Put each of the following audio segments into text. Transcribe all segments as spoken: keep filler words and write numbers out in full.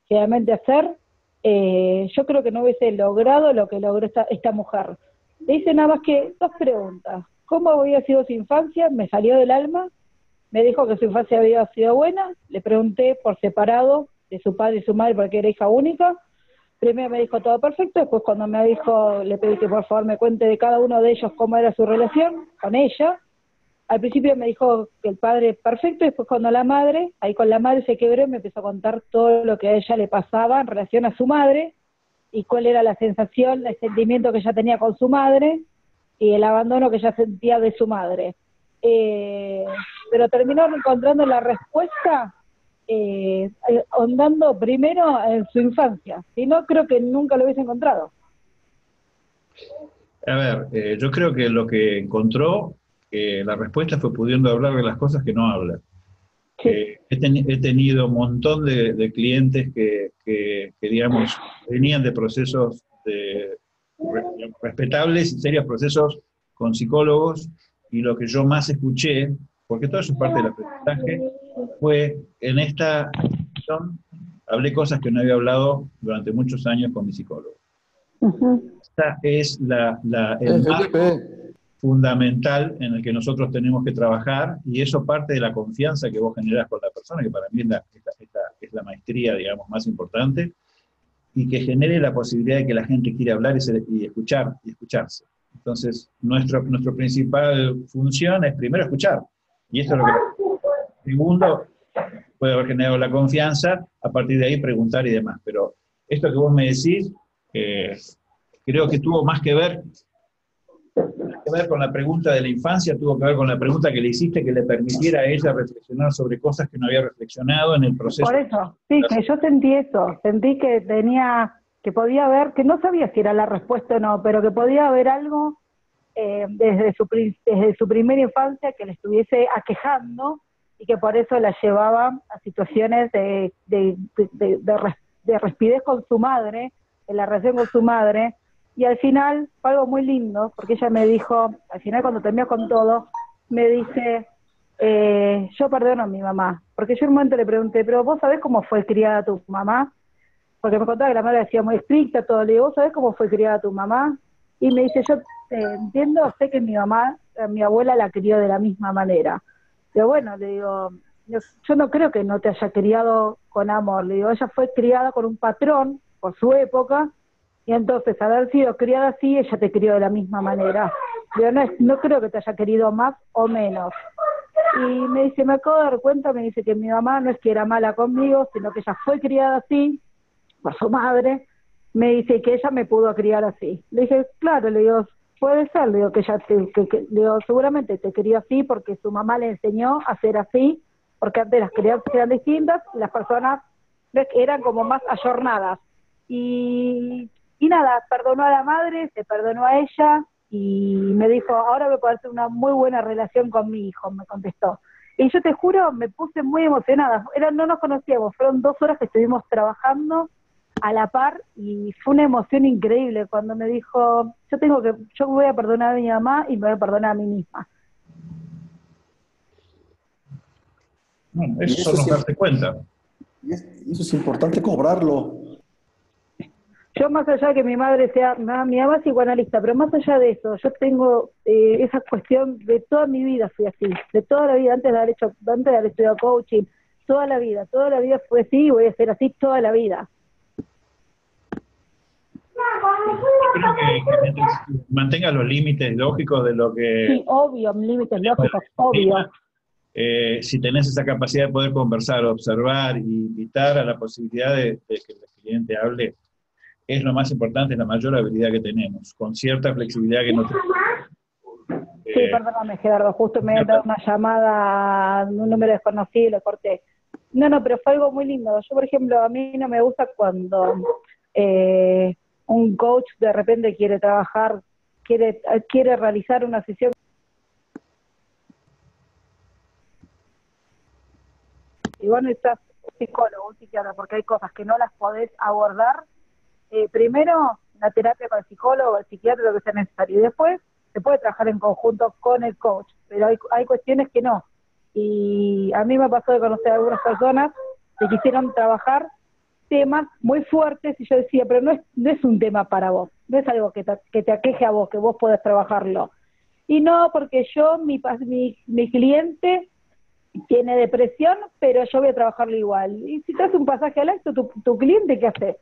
generalmente hacer, eh, yo creo que no hubiese logrado lo que logró esta, esta mujer. Le hice nada más que dos preguntas. ¿Cómo había sido su infancia? Me salió del alma. Me dijo que su infancia había sido buena. Le pregunté por separado de su padre y su madre porque era hija única. Primero me dijo todo perfecto, después cuando me dijo, le pedí que por favor me cuente de cada uno de ellos cómo era su relación con ella. Al principio me dijo que el padre perfecto, y después cuando la madre, ahí con la madre se quebró y me empezó a contar todo lo que a ella le pasaba en relación a su madre, y cuál era la sensación, el sentimiento que ella tenía con su madre, y el abandono que ella sentía de su madre. Eh, pero terminó encontrando la respuesta eh, ahondando primero en su infancia, si no creo que nunca lo hubiese encontrado. A ver, eh, yo creo que lo que encontró, eh, la respuesta fue pudiendo hablar de las cosas que no habla. Sí. Eh, he, ten, he tenido un montón de, de clientes que, que, que, digamos, venían de procesos de, digamos, respetables y serios procesos con psicólogos, y lo que yo más escuché, porque todo eso es parte del aprendizaje, fue en esta sesión, hablé cosas que no había hablado durante muchos años con mi psicólogo. Uh-huh. Esta es la, la, el marco fundamental en el que nosotros tenemos que trabajar, y eso parte de la confianza que vos generás con la persona, que para mí es la, es la, es la, es la maestría, digamos, más importante, y que genere la posibilidad de que la gente quiera hablar y, se, y escuchar, y escucharse. Entonces, nuestro, nuestra principal función es primero escuchar, y esto es lo que... Segundo, puede haber generado la confianza, a partir de ahí preguntar y demás, pero esto que vos me decís, eh, creo que tuvo más que ver que ver con la pregunta de la infancia, tuvo que ver con la pregunta que le hiciste, que le permitiera a ella reflexionar sobre cosas que no había reflexionado en el proceso. Por eso, sí, que yo sentí eso, sentí que tenía, que podía haber, que no sabía si era la respuesta o no, pero que podía haber algo eh, desde, su, desde su primera infancia que le estuviese aquejando, y que por eso la llevaba a situaciones de, de, de, de, de, res, de respidez con su madre, en la relación con su madre. Y al final fue algo muy lindo, porque ella me dijo, al final cuando terminó con todo, me dice, eh, yo perdono a mi mamá. Porque yo en un momento le pregunté, pero vos sabés cómo fue criada tu mamá, porque me contaba que la madre decía muy estricta, todo. Le digo, ¿vos sabés cómo fue criada tu mamá? Y me dice, yo eh, entiendo, sé que mi mamá, eh, mi abuela la crió de la misma manera. Pero bueno, le digo, yo, yo no creo que no te haya criado con amor. Le digo, ella fue criada con un patrón, por su época, y entonces, al haber sido criada así, ella te crió de la misma manera. Yo no, es, no creo que te haya querido más o menos. Y me dice, me acabo de dar cuenta, me dice que mi mamá no es que era mala conmigo, sino que ella fue criada así, por su madre. Me dice que ella me pudo criar así. Le dije, claro, le digo, puede ser, le digo, que ella te, que, que, le digo, seguramente te crió así porque su mamá le enseñó a ser así, porque antes las crianzas eran distintas, y las personas eran como más ayornadas. Y... Y nada, perdonó a la madre, se perdonó a ella, y me dijo, ahora me puede hacer una muy buena relación con mi hijo, me contestó. Y yo te juro, me puse muy emocionada. Era, no nos conocíamos, fueron dos horas que estuvimos trabajando a la par, y fue una emoción increíble cuando me dijo, yo tengo que, yo voy a perdonar a mi mamá y me voy a perdonar a mí misma. Bueno, eso, eso son los darse cuenta. Y eso es importante cobrarlo. Yo, más allá de que mi madre sea, mi mamá es psicoanalista, pero más allá de eso, yo tengo eh, esa cuestión de toda mi vida fui así, de toda la vida, antes de haber hecho, antes de haber estudiado coaching, toda la vida, toda la vida fue así y voy a ser así toda la vida. Creo que, que mantenga los límites lógicos de lo que... Sí, obvio, límites lógicos, obvio. Eh, si tenés esa capacidad de poder conversar, observar y invitar a la posibilidad de, de que el cliente hable, es lo más importante, es la mayor habilidad que tenemos, con cierta flexibilidad que no tenemos. Sí, eh, perdóname, Gerardo, justo me habían dado una llamada, un número desconocido y lo corté. No, no, pero fue algo muy lindo. Yo, por ejemplo, a mí no me gusta cuando eh, un coach de repente quiere trabajar, quiere, quiere realizar una sesión. Y vos necesitas un psicólogo, un psiquiatra, porque hay cosas que no las podés abordar. Eh, primero, la terapia con el psicólogo, el psiquiatra, lo que sea necesario. Y después, se puede trabajar en conjunto con el coach, pero hay, hay cuestiones que no. Y a mí me pasó de conocer a algunas personas que quisieron trabajar temas muy fuertes y yo decía, pero no es, no es un tema para vos, no es algo que te, que te aqueje a vos, que vos podés trabajarlo. Y no, porque yo, mi, mi, mi cliente tiene depresión, pero yo voy a trabajarlo igual. Y si te hace un pasaje al acto, tu, tu cliente, ¿qué hace?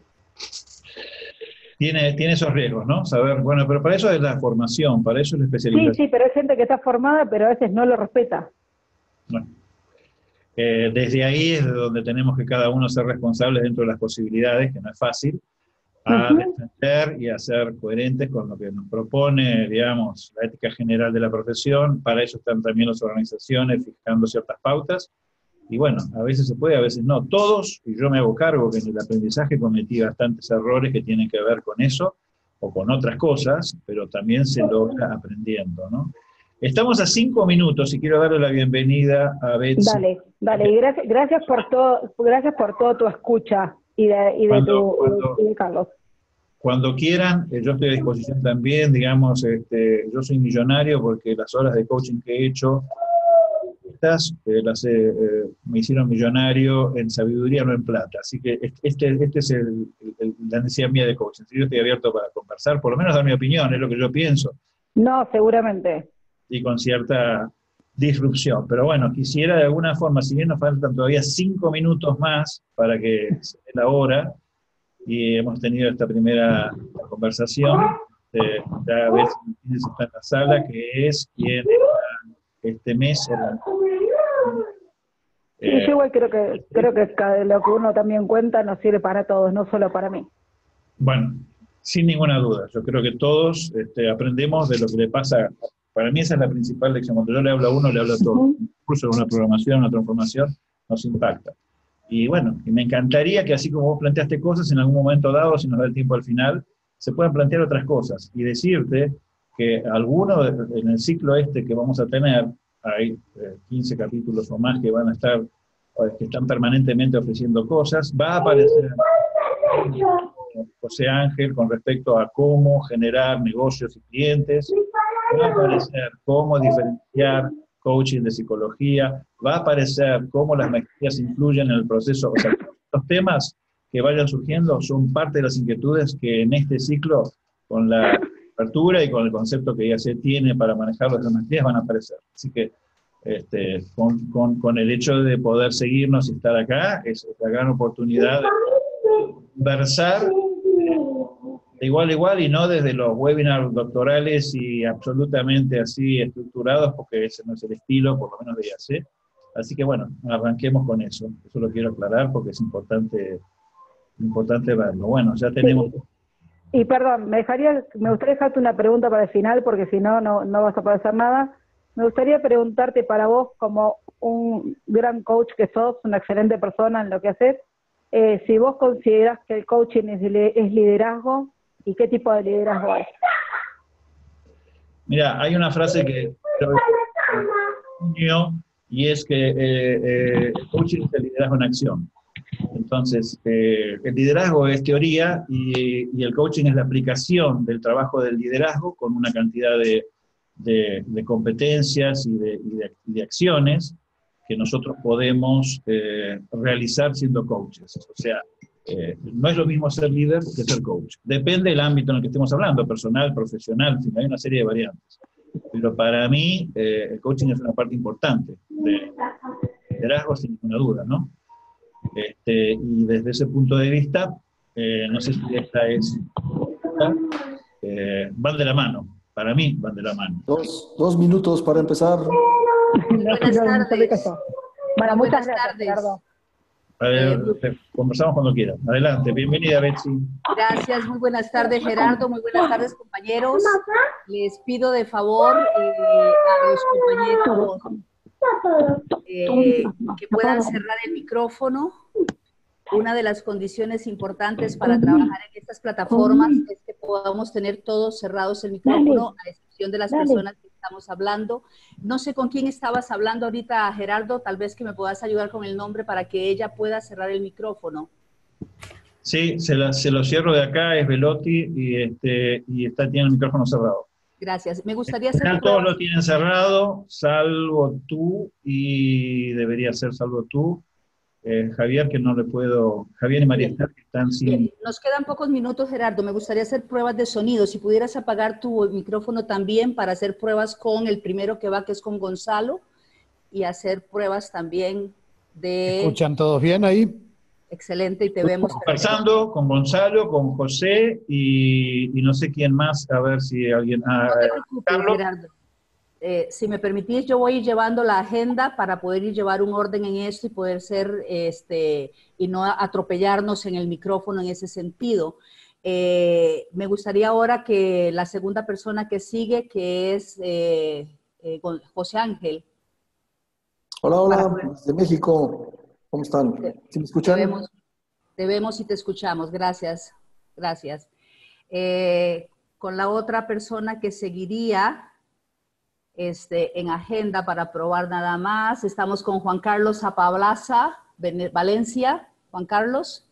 Tiene, tiene esos riesgos, ¿no? Saber, bueno, pero para eso es la formación, para eso es la especialización. Sí, sí, pero hay gente que está formada, pero a veces no lo respeta. Bueno, eh, desde ahí es de donde tenemos que cada uno ser responsables dentro de las posibilidades, que no es fácil, a uh-huh. defender y a ser coherentes con lo que nos propone, digamos, la ética general de la profesión. Para eso están también las organizaciones fijando ciertas pautas. Y bueno, a veces se puede, a veces no. Todos, y yo me hago cargo que en el aprendizaje cometí bastantes errores que tienen que ver con eso, o con otras cosas, pero también se logra aprendiendo, ¿no? Estamos a cinco minutos y quiero darle la bienvenida a Betsy. Dale, dale, y gracias, gracias por todo, gracias por todo tu escucha y de, y de, cuando, tu, cuando, y de Carlos. Cuando quieran, eh, yo estoy a disposición también, digamos, este, yo soy millonario porque las horas de coaching que he hecho, estas, eh, las, eh, eh, me hicieron millonario en sabiduría, no en plata. Así que este, este es el, el, la necesidad mía de coaching. Yo estoy abierto para conversar, por lo menos dar mi opinión, es lo que yo pienso. No, seguramente. Y con cierta disrupción. Pero bueno, quisiera de alguna forma, si bien nos faltan todavía cinco minutos más para que se dé la hora, y hemos tenido esta primera conversación, eh, ya ves quién está en la sala, que es quien está este mes. Era, eh, sí, yo igual creo que, creo que lo que uno también cuenta nos sirve para todos, no solo para mí. Bueno, sin ninguna duda, yo creo que todos este, aprendemos de lo que le pasa. Para mí esa es la principal lección. Cuando yo le hablo a uno, le hablo a todos. Uh-huh. Incluso una programación, una transformación, nos impacta. Y bueno, y me encantaría que así como vos planteaste cosas, en algún momento dado, si nos da el tiempo al final, se puedan plantear otras cosas. Y decirte que alguno, en el ciclo este que vamos a tener, hay eh, quince capítulos o más que van a estar, que están permanentemente ofreciendo cosas, va a aparecer José Ángel con respecto a cómo generar negocios y clientes, va a aparecer cómo diferenciar coaching de psicología, va a aparecer cómo las maestrías influyen en el proceso. O sea, los temas que vayan surgiendo son parte de las inquietudes que en este ciclo, con la apertura y con el concepto que ya se tiene para manejar las maestrías, van a aparecer. Así que este, con, con, con el hecho de poder seguirnos y estar acá, es la gran oportunidad de conversar de igual a igual y no desde los webinars doctorales y absolutamente así estructurados, porque ese no es el estilo, por lo menos de I A C. Así que bueno, arranquemos con eso. Eso lo quiero aclarar porque es importante, importante verlo. Bueno, ya tenemos... Sí. Y perdón, me dejaría, me gustaría dejarte una pregunta para el final, porque si no, no, no vas a poder hacer nada. Me gustaría preguntarte para vos, como un gran coach que sos, una excelente persona en lo que haces, eh, si vos considerás que el coaching es, es liderazgo, ¿y qué tipo de liderazgo es? Mira, hay una frase que yo y es que eh, eh, el coaching es el liderazgo en acción. Entonces, eh, el liderazgo es teoría y, y el coaching es la aplicación del trabajo del liderazgo con una cantidad de, de, de competencias y de, y, de, y de acciones que nosotros podemos eh, realizar siendo coaches. O sea, Eh, no es lo mismo ser líder que ser coach. Depende del ámbito en el que estemos hablando, personal, profesional, en fin, hay una serie de variantes. Pero para mí, eh, el coaching es una parte importante de liderazgo, sin ninguna duda, ¿no? Este, y desde ese punto de vista, eh, no sé si esta es... Eh, van de la mano, para mí van de la mano. Dos, dos minutos para empezar. Buenas tardes. Bueno, muchas Buenas gracias, tardes. Gerardo. A ver, eh, conversamos cuando quieran. Adelante, bienvenida, Betsy. Gracias, muy buenas tardes, Gerardo, muy buenas tardes, compañeros. Les pido de favor eh, a los compañeros eh, que puedan cerrar el micrófono. Una de las condiciones importantes para trabajar en estas plataformas es que podamos tener todos cerrados el micrófono, a excepción de las personas que estamos hablando. No sé con quién estabas hablando ahorita, Gerardo, tal vez que me puedas ayudar con el nombre para que ella pueda cerrar el micrófono. Sí, se, la, se lo cierro de acá, es Velotti, y, este, y está, tiene el micrófono cerrado. Gracias. Me gustaría hacer... Todos lo tienen cerrado, salvo tú, y debería ser salvo tú, eh, Javier, que no le puedo, Javier y María Bien. Esther, que están sin... Bien. Nos quedan pocos minutos, Gerardo. Me gustaría hacer pruebas de sonido. Si pudieras apagar tu micrófono también para hacer pruebas con el primero que va, que es con Gonzalo, y hacer pruebas también de... ¿Escuchan todos bien ahí? Excelente, y te vemos. Conversando con Gonzalo, con José y, y no sé quién más, a ver si alguien... Ah, No te preocupes, Carlos. Gerardo. Eh, si me permitís, yo voy a ir llevando la agenda para poder ir llevar un orden en esto y poder ser, este, y no atropellarnos en el micrófono en ese sentido. Eh, me gustaría ahora que la segunda persona que sigue, que es eh, eh, José Ángel. Hola, hola, poder, desde México. ¿Cómo están? ¿Sí me escuchan? Te vemos, te vemos y te escuchamos. Gracias, gracias. Eh, con la otra persona que seguiría... Este, en agenda para probar nada más. Estamos con Juan Carlos Zapablaza, Valencia. Juan Carlos.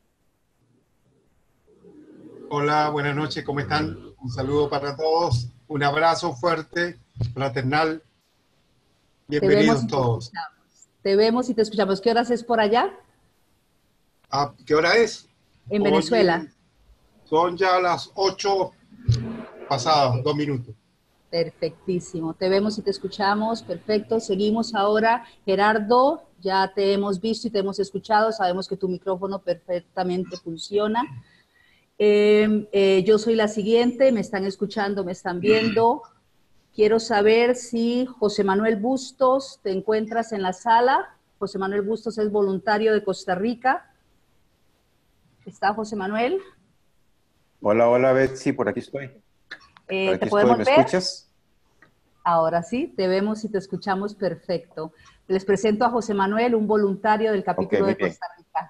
Hola, buenas noches, ¿cómo están? Un saludo para todos, un abrazo fuerte, fraternal. Bienvenidos Te todos. Te vemos y te escuchamos. ¿Qué horas es por allá? ¿A qué hora es? En Venezuela. Hoy son ya las ocho pasadas, dos minutos. Perfectísimo, te vemos y te escuchamos, perfecto. Seguimos ahora, Gerardo, ya te hemos visto y te hemos escuchado, sabemos que tu micrófono perfectamente funciona. Eh, eh, yo soy la siguiente, me están escuchando, me están viendo. Quiero saber si José Manuel Bustos, te encuentras en la sala. José Manuel Bustos es voluntario de Costa Rica. ¿Está José Manuel? Hola, hola, Betsy, por aquí estoy. Eh, por aquí ¿Te podemos estoy. ¿Me ver? escuchas? Ahora sí, te vemos y te escuchamos perfecto. Les presento a José Manuel, un voluntario del capítulo Okay, de Costa Rica.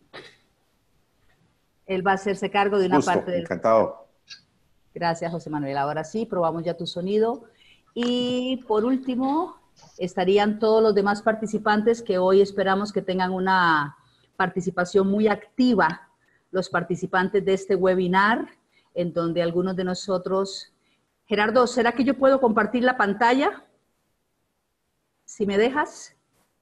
Él va a hacerse cargo de una Gusto, parte del... encantado. Gracias, José Manuel. Ahora sí, probamos ya tu sonido. Y por último, estarían todos los demás participantes que hoy esperamos que tengan una participación muy activa, los participantes de este webinar, en donde algunos de nosotros... Gerardo, ¿será que yo puedo compartir la pantalla? Si me dejas.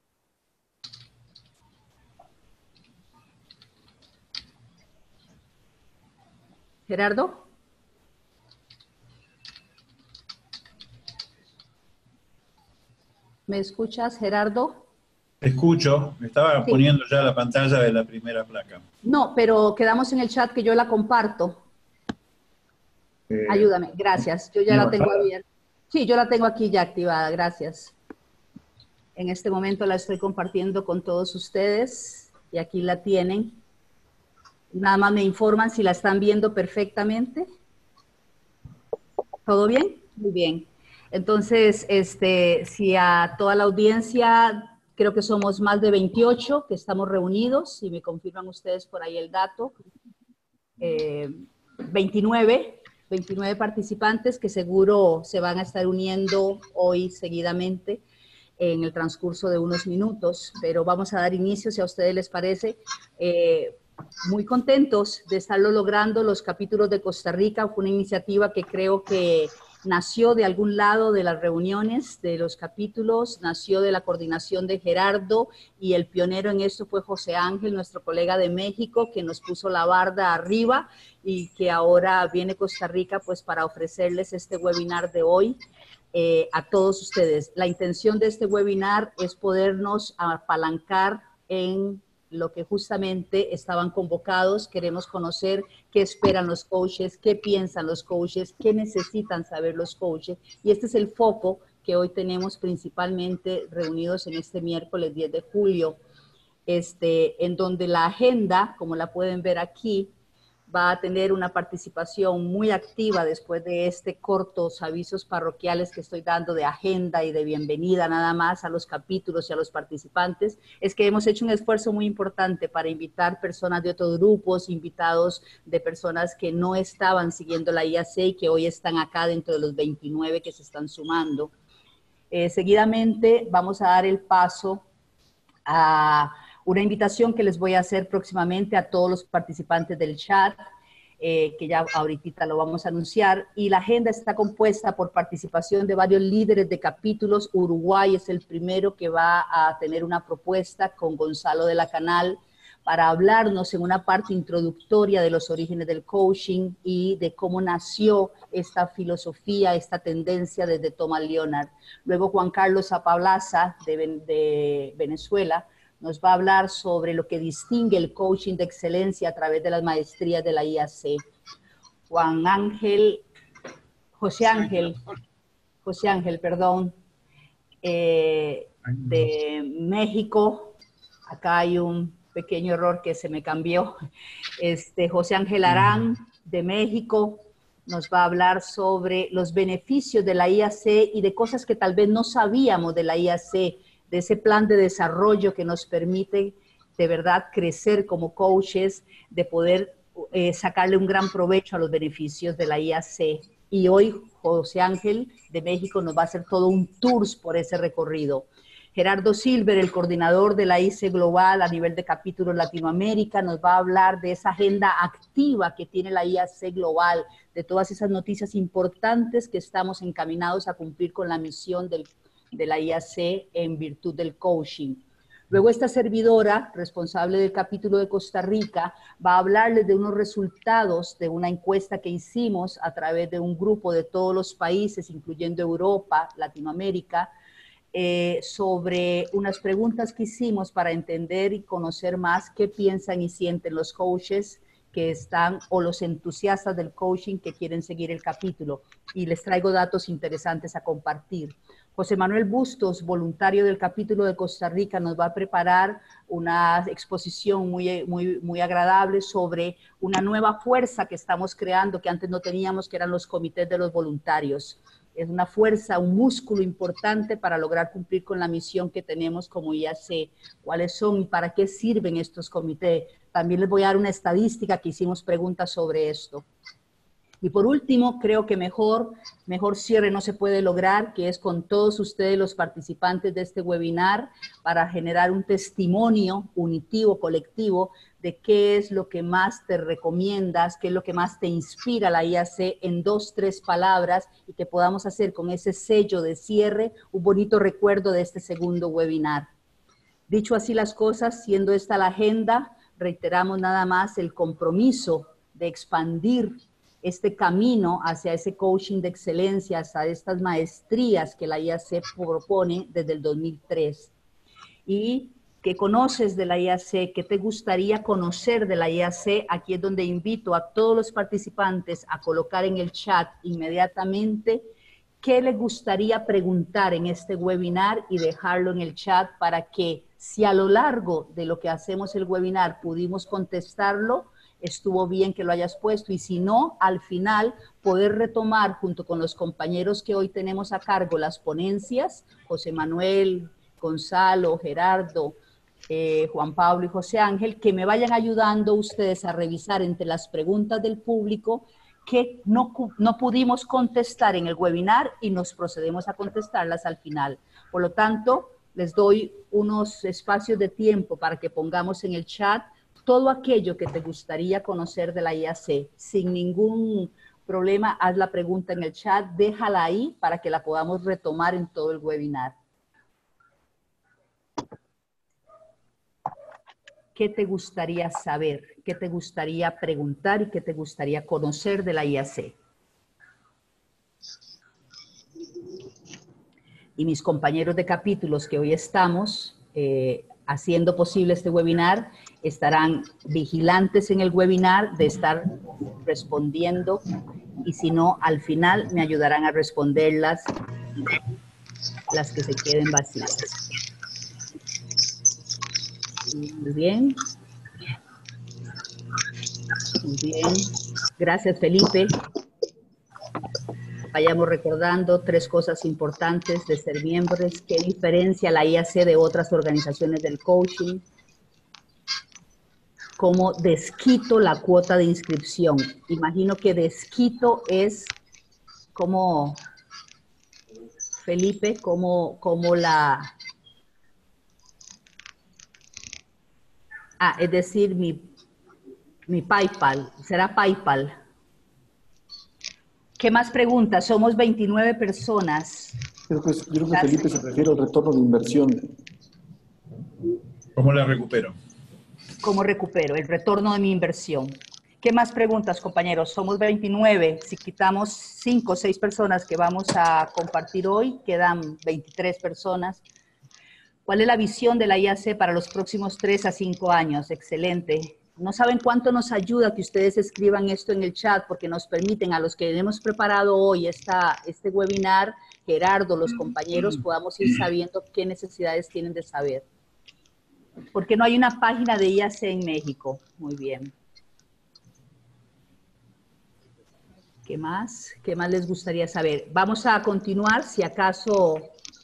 Gerardo. ¿Me escuchas, Gerardo? Te escucho, me estaba Sí. poniendo ya la pantalla de la primera placa. No, pero quedamos en el chat que yo la comparto. Eh, Ayúdame, gracias. Yo ya la tengo abierta. Sí, yo la tengo aquí ya activada, gracias. En este momento la estoy compartiendo con todos ustedes y aquí la tienen. Nada más me informan si la están viendo perfectamente. ¿Todo bien? Muy bien. Entonces, este, si a toda la audiencia, creo que somos más de veintiocho que estamos reunidos, si me confirman ustedes por ahí el dato, eh, veintinueve, veintinueve participantes que seguro se van a estar uniendo hoy seguidamente en el transcurso de unos minutos, pero vamos a dar inicio, si a ustedes les parece. Eh, muy contentos de estarlo logrando. Los capítulos de Costa Rica fue una iniciativa que creo que nació de algún lado de las reuniones de los capítulos, nació de la coordinación de Gerardo, y el pionero en esto fue José Ángel, nuestro colega de México, que nos puso la barda arriba y que ahora viene Costa Rica pues para ofrecerles este webinar de hoy eh, a todos ustedes. La intención de este webinar es podernos apalancar en lo que justamente estaban convocados. Queremos conocer qué esperan los coaches, qué piensan los coaches, qué necesitan saber los coaches. Y este es el foco que hoy tenemos principalmente reunidos en este miércoles diez de julio, este, en donde la agenda, como la pueden ver aquí, va a tener una participación muy activa después de este cortos avisos parroquiales que estoy dando de agenda y de bienvenida nada más a los capítulos y a los participantes. Es que hemos hecho un esfuerzo muy importante para invitar personas de otros grupos, invitados de personas que no estaban siguiendo la I A C y que hoy están acá dentro de los veintinueve que se están sumando. Eh, seguidamente vamos a dar el paso a una invitación que les voy a hacer próximamente a todos los participantes del chat. eh, que ya ahorita lo vamos a anunciar, y la agenda está compuesta por participación de varios líderes de capítulos. Uruguay es el primero que va a tener una propuesta con Gonzalo de la Canal para hablarnos en una parte introductoria de los orígenes del coaching y de cómo nació esta filosofía, esta tendencia desde Thomas Leonard. Luego Juan Carlos Zapablaza de, de Venezuela nos va a hablar sobre lo que distingue el coaching de excelencia a través de las maestrías de la I A C. Juan Ángel, José Ángel, José Ángel, perdón, eh, de México. Acá hay un pequeño error que se me cambió. Este, José Ángel Arán, de México, nos va a hablar sobre los beneficios de la I A C y de cosas que tal vez no sabíamos de la I A C, de ese plan de desarrollo que nos permite de verdad crecer como coaches, de poder eh, sacarle un gran provecho a los beneficios de la I A C. Y hoy José Ángel de México nos va a hacer todo un tour por ese recorrido. Gerardo Silver, el coordinador de la I C Global a nivel de capítulo Latinoamérica, nos va a hablar de esa agenda activa que tiene la I A C Global, de todas esas noticias importantes que estamos encaminados a cumplir con la misión del, de la I A C en virtud del coaching. Luego esta servidora, responsable del capítulo de Costa Rica, va a hablarles de unos resultados de una encuesta que hicimos a través de un grupo de todos los países, incluyendo Europa, Latinoamérica, Eh, sobre unas preguntas que hicimos para entender y conocer más qué piensan y sienten los coaches que están o los entusiastas del coaching que quieren seguir el capítulo. Y les traigo datos interesantes a compartir. José Manuel Bustos, voluntario del capítulo de Costa Rica, nos va a preparar una exposición muy, muy, muy agradable sobre una nueva fuerza que estamos creando que antes no teníamos, que eran los comités de los voluntarios. Es una fuerza, un músculo importante para lograr cumplir con la misión que tenemos como I A C. ¿Cuáles son y para qué sirven estos comités? También les voy a dar una estadística que hicimos preguntas sobre esto. Y por último, creo que mejor, mejor cierre no se puede lograr, que es con todos ustedes los participantes de este webinar para generar un testimonio unitivo, colectivo, de qué es lo que más te recomiendas, qué es lo que más te inspira la I A C en dos, tres palabras y que podamos hacer con ese sello de cierre un bonito recuerdo de este segundo webinar. Dicho así las cosas, siendo esta la agenda, reiteramos nada más el compromiso de expandir este camino hacia ese coaching de excelencia, hacia estas maestrías que la I A C propone desde el dos mil tres. Y ¿qué conoces de la I A C? ¿Qué te gustaría conocer de la I A C? Aquí es donde invito a todos los participantes a colocar en el chat inmediatamente qué les gustaría preguntar en este webinar y dejarlo en el chat para que si a lo largo de lo que hacemos el webinar pudimos contestarlo, estuvo bien que lo hayas puesto, y si no, al final poder retomar junto con los compañeros que hoy tenemos a cargo las ponencias, José Manuel, Gonzalo, Gerardo, eh, Juan Pablo y José Ángel, que me vayan ayudando ustedes a revisar entre las preguntas del público que no, no pudimos contestar en el webinar y nos procedemos a contestarlas al final. Por lo tanto, les doy unos espacios de tiempo para que pongamos en el chat todo aquello que te gustaría conocer de la I A C. Sin ningún problema, haz la pregunta en el chat, déjala ahí para que la podamos retomar en todo el webinar. ¿Qué te gustaría saber? ¿Qué te gustaría preguntar y qué te gustaría conocer de la I A C? Y mis compañeros de capítulos que hoy estamos eh, haciendo posible este webinar, estarán vigilantes en el webinar de estar respondiendo, y si no, al final me ayudarán a responderlas, las que se queden vacías. Muy bien. Muy bien. Gracias, Felipe. Vayamos recordando tres cosas importantes de ser miembros. ¿Qué diferencia la I A C de otras organizaciones del coaching? ¿Cómo desquito la cuota de inscripción? Imagino que desquito es como, Felipe, como, como la... Ah, es decir, mi, Mi PayPal, será PayPal. ¿Qué más preguntas? Somos veintinueve personas. Yo creo que, yo creo que Felipe se refiere al retorno de inversión. ¿Cómo la recupero? ¿Cómo recupero el retorno de mi inversión? ¿Qué más preguntas, compañeros? Somos veintinueve. Si quitamos cinco o seis personas que vamos a compartir hoy, quedan veintitrés personas. ¿Cuál es la visión de la I A C para los próximos tres a cinco años? Excelente. No saben cuánto nos ayuda que ustedes escriban esto en el chat, porque nos permiten a los que hemos preparado hoy esta, este webinar, Gerardo, los compañeros, podamos ir sabiendo qué necesidades tienen de saber. ¿Por qué no hay una página de I A C en México? Muy bien. ¿Qué más? ¿Qué más les gustaría saber? Vamos a continuar, si acaso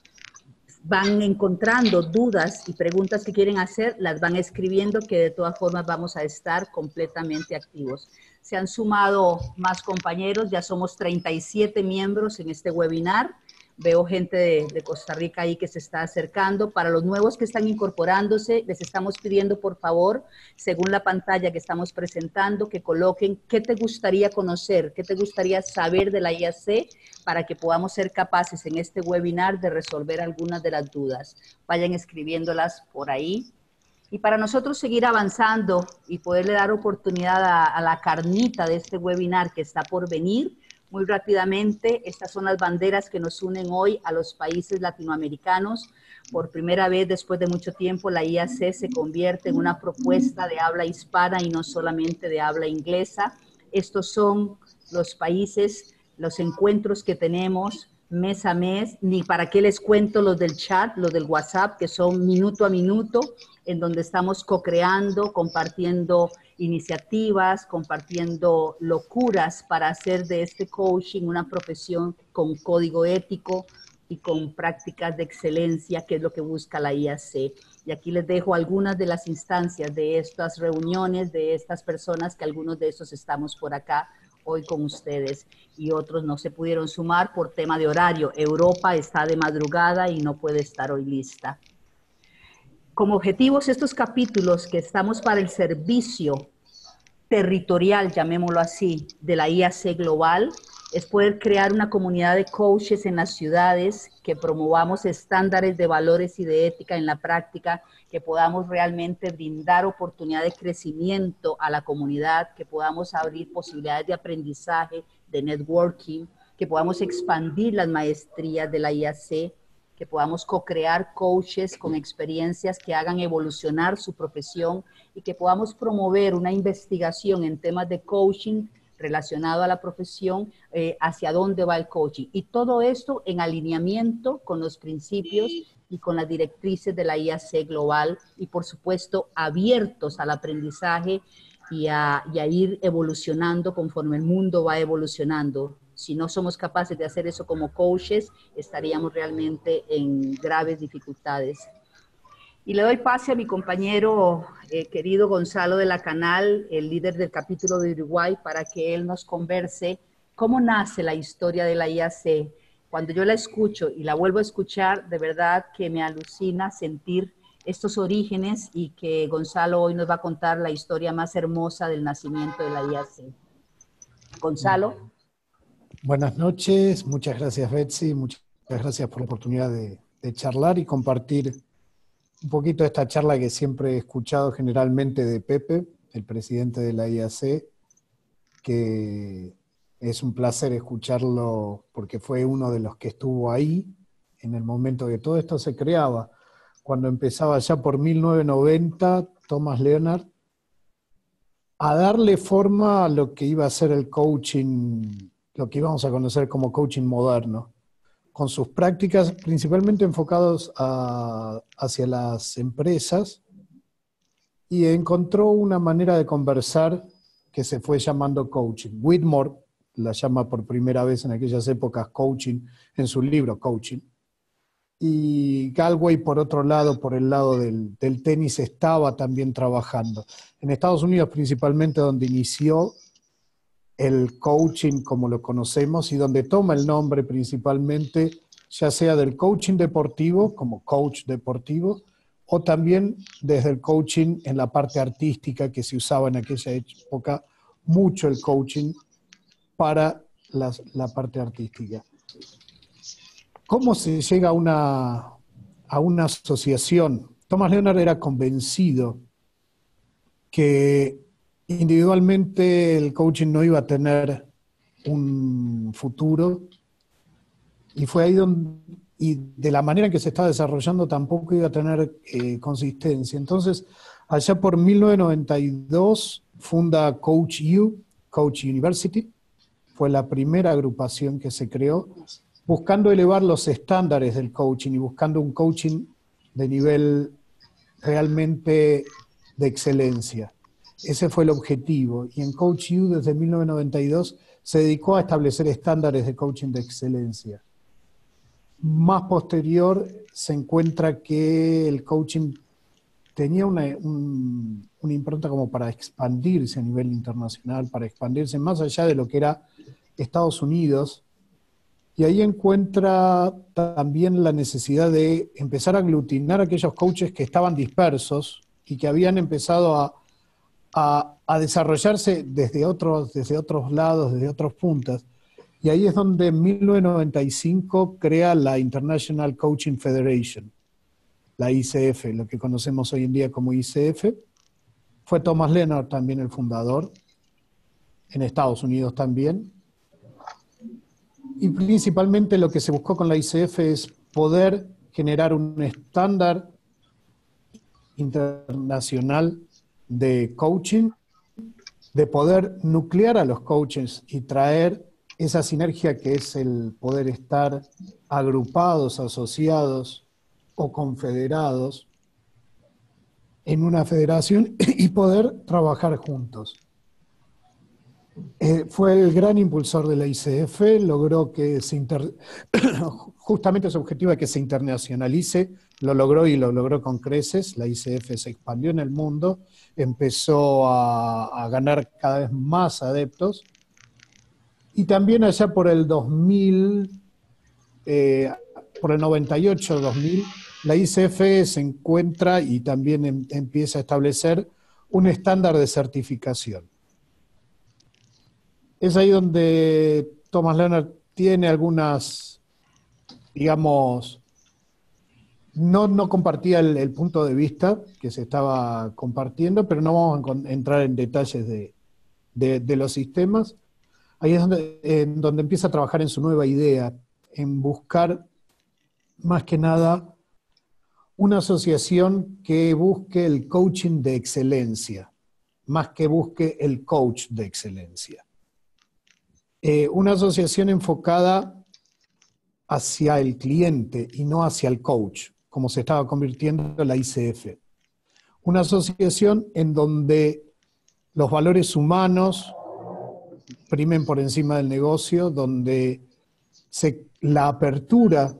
van encontrando dudas y preguntas que quieren hacer, las van escribiendo, que de todas formas vamos a estar completamente activos. Se han sumado más compañeros, ya somos treinta y siete miembros en este webinar. Veo gente de, de Costa Rica ahí que se está acercando. Para los nuevos que están incorporándose, les estamos pidiendo, por favor, según la pantalla que estamos presentando, que coloquen qué te gustaría conocer, qué te gustaría saber de la I A C, para que podamos ser capaces en este webinar de resolver algunas de las dudas. Vayan escribiéndolas por ahí. Y para nosotros seguir avanzando y poderle dar oportunidad a, a la carnita de este webinar que está por venir, muy rápidamente, estas son las banderas que nos unen hoy a los países latinoamericanos. Por primera vez, después de mucho tiempo, la I A C se convierte en una propuesta de habla hispana y no solamente de habla inglesa. Estos son los países, los encuentros que tenemos mes a mes, ni para qué les cuento los del chat, los del WhatsApp, que son minuto a minuto, en donde estamos co-creando, compartiendo iniciativas, compartiendo locuras para hacer de este coaching una profesión con código ético y con prácticas de excelencia, que es lo que busca la I A C. Y aquí les dejo algunas de las instancias de estas reuniones, de estas personas, que algunos de esos estamos por acá hoy con ustedes y otros no se pudieron sumar por tema de horario. Europa está de madrugada y no puede estar hoy lista. Como objetivos, estos capítulos que estamos para el servicio territorial, llamémoslo así, de la I A C global, es poder crear una comunidad de coaches en las ciudades, que promovamos estándares de valores y de ética en la práctica, que podamos realmente brindar oportunidad de crecimiento a la comunidad, que podamos abrir posibilidades de aprendizaje, de networking, que podamos expandir las maestrías de la I A C, que podamos co-crear coaches con experiencias que hagan evolucionar su profesión y que podamos promover una investigación en temas de coaching relacionado a la profesión, eh, hacia dónde va el coaching. Y todo esto en alineamiento con los principios y con las directrices de la I A C global y, por supuesto, abiertos al aprendizaje y a, y a ir evolucionando conforme el mundo va evolucionando. Si no somos capaces de hacer eso como coaches, estaríamos realmente en graves dificultades. Y le doy pase a mi compañero eh, querido Gonzalo de la Canal, el líder del capítulo de Uruguay, para que él nos converse cómo nace la historia de la I A C. Cuando yo la escucho y la vuelvo a escuchar, de verdad que me alucina sentir estos orígenes, y que Gonzalo hoy nos va a contar la historia más hermosa del nacimiento de la I A C. Gonzalo. Buenas noches, muchas gracias Betsy, muchas gracias por la oportunidad de, de charlar y compartir un poquito de esta charla que siempre he escuchado generalmente de Pepe, el presidente de la I A C, que es un placer escucharlo porque fue uno de los que estuvo ahí en el momento que todo esto se creaba. Cuando empezaba ya por mil novecientos noventa, Thomas Leonard, a darle forma a lo que iba a ser el coaching, lo que íbamos a conocer como coaching moderno, con sus prácticas principalmente enfocados a, hacia las empresas, y encontró una manera de conversar que se fue llamando coaching. Whitmore la llama por primera vez en aquellas épocas coaching, en su libro Coaching. Y Galway, por otro lado, por el lado del, del tenis, estaba también trabajando. En Estados Unidos principalmente, donde inició el coaching como lo conocemos y donde toma el nombre principalmente, ya sea del coaching deportivo, como coach deportivo, o también desde el coaching en la parte artística, que se usaba en aquella época mucho el coaching para las, la parte artística. ¿Cómo se llega a una, a una asociación? Thomas Leonard era convencido que individualmente el coaching no iba a tener un futuro, y fue ahí donde, y de la manera en que se estaba desarrollando tampoco iba a tener eh, consistencia. Entonces, allá por mil novecientos noventa y dos funda Coach U, Coach University, fue la primera agrupación que se creó, buscando elevar los estándares del coaching y buscando un coaching de nivel realmente de excelencia. Ese fue el objetivo. Y en Coach U, desde mil novecientos noventa y dos, se dedicó a establecer estándares de coaching de excelencia. Más posterior, se encuentra que el coaching tenía una, un, una impronta como para expandirse a nivel internacional, para expandirse más allá de lo que era Estados Unidos. Y ahí encuentra también la necesidad de empezar a aglutinar a aquellos coaches que estaban dispersos y que habían empezado a, a, a desarrollarse desde otros, desde otros lados, desde otros puntos. Y ahí es donde en mil novecientos noventa y cinco crea la International Coaching Federation, la I C F, lo que conocemos hoy en día como I C F. Fue Thomas Leonard también el fundador, en Estados Unidos también. Y principalmente lo que se buscó con la I C F es poder generar un estándar internacional de coaching, de poder nuclear a los coaches y traer esa sinergia que es el poder estar agrupados, asociados o confederados en una federación y poder trabajar juntos. Eh, fue el gran impulsor de la I C F, logró que se inter... justamente su objetivo es que se internacionalice, lo logró y lo logró con creces. La I C F se expandió en el mundo, empezó a, a ganar cada vez más adeptos, y también allá por el dos mil, eh, por el noventa y ocho dos mil, la I C F se encuentra y también em, empieza a establecer un estándar de certificación. Es ahí donde Thomas Leonard tiene algunas, digamos, no, no compartía el, el punto de vista que se estaba compartiendo, pero no vamos a entrar en detalles de, de, de los sistemas. Ahí es donde, en donde empieza a trabajar en su nueva idea, en buscar más que nada una asociación que busque el coaching de excelencia, más que busque el coach de excelencia. Eh, una asociación enfocada hacia el cliente y no hacia el coach, como se estaba convirtiendo la I C F. Una asociación en donde los valores humanos primen por encima del negocio, donde se, la apertura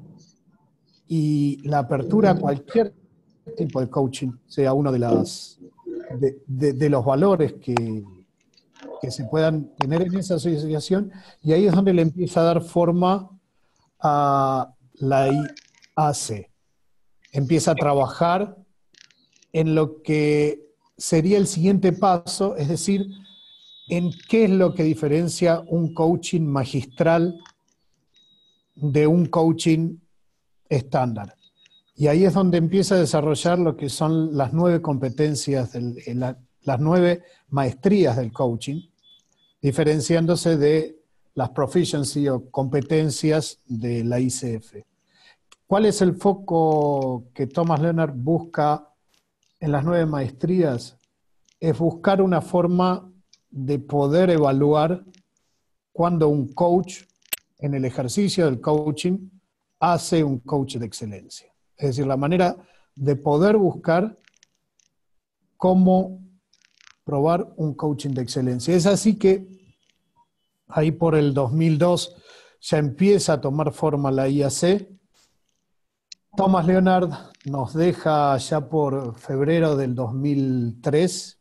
y la apertura a cualquier tipo de coaching sea uno de, las, de, de, de los valores que, que se puedan tener en esa asociación, y ahí es donde le empieza a dar forma a la I A C. Empieza a trabajar en lo que sería el siguiente paso, es decir, en qué es lo que diferencia un coaching magistral de un coaching estándar. Y ahí es donde empieza a desarrollar lo que son las nueve competencias, del, la, las nueve maestrías del coaching, diferenciándose de las proficiency o competencias de la I C F. ¿Cuál es el foco que Thomas Leonard busca en las nueve maestrías? Es buscar una forma de poder evaluar cuando un coach, en el ejercicio del coaching, hace un coach de excelencia. Es decir, la manera de poder buscar cómo probar un coaching de excelencia. Es así que ahí por el dos mil dos ya empieza a tomar forma la I A C. Thomas Leonard nos deja ya por febrero del dos mil tres,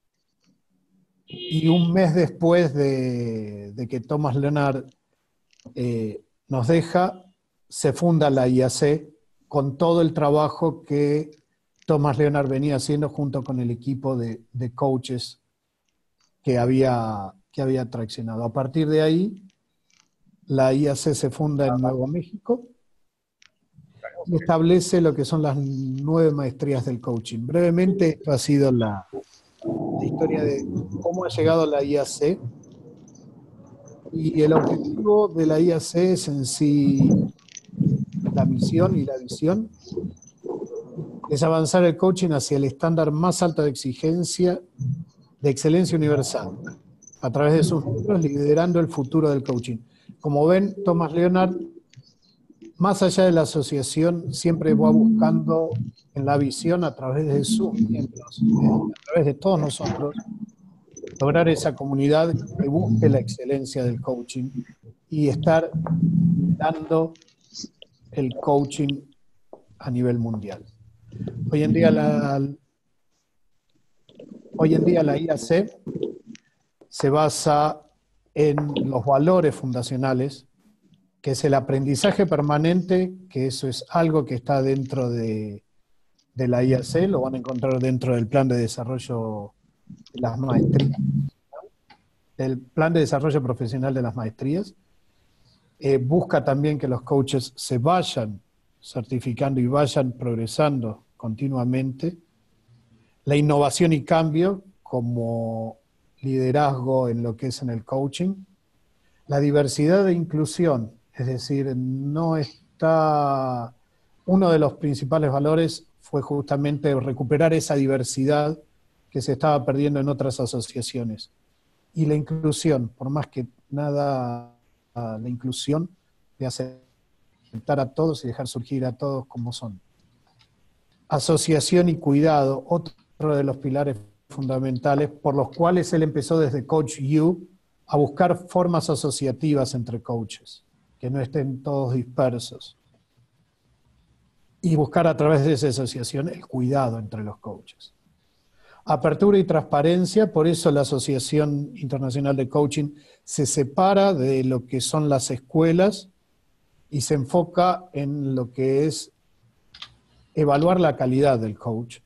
y un mes después de, de que Thomas Leonard eh, nos deja, se funda la I A C con todo el trabajo que Thomas Leonard venía haciendo junto con el equipo de, de coaches que había, que había traccionado. A partir de ahí, la I A C se funda en Nuevo México y establece lo que son las nueve maestrías del coaching. Brevemente, esto ha sido la, la historia de cómo ha llegado la I A C. Y el objetivo de la I A C es en sí la misión y la visión, es avanzar el coaching hacia el estándar más alto de exigencia de excelencia universal, a través de sus miembros liderando el futuro del coaching. Como ven, Thomas Leonard, más allá de la asociación, siempre va buscando en la visión a través de sus miembros, a través de todos nosotros, lograr esa comunidad que busque la excelencia del coaching y estar dando el coaching a nivel mundial. Hoy en día la, hoy en día la I A C se basa en los valores fundacionales, que es el aprendizaje permanente, que eso es algo que está dentro de, de la I A C, lo van a encontrar dentro del plan de desarrollo de las maestrías, el plan de desarrollo profesional de las maestrías. Eh, busca también que los coaches se vayan certificando y vayan progresando continuamente. La innovación y cambio como liderazgo en lo que es en el coaching. La diversidad e inclusión, es decir, no está... Uno de los principales valores fue justamente recuperar esa diversidad que se estaba perdiendo en otras asociaciones. Y la inclusión, por más que nada, la inclusión de aceptar a todos y dejar surgir a todos como son. Asociación y cuidado, otro de los pilares fundamentales por los cuales él empezó desde Coach U a buscar formas asociativas entre coaches, que no estén todos dispersos. Y buscar a través de esa asociación el cuidado entre los coaches. Apertura y transparencia, por eso la Asociación Internacional de Coaching se separa de lo que son las escuelas y se enfoca en lo que es evaluar la calidad del coach.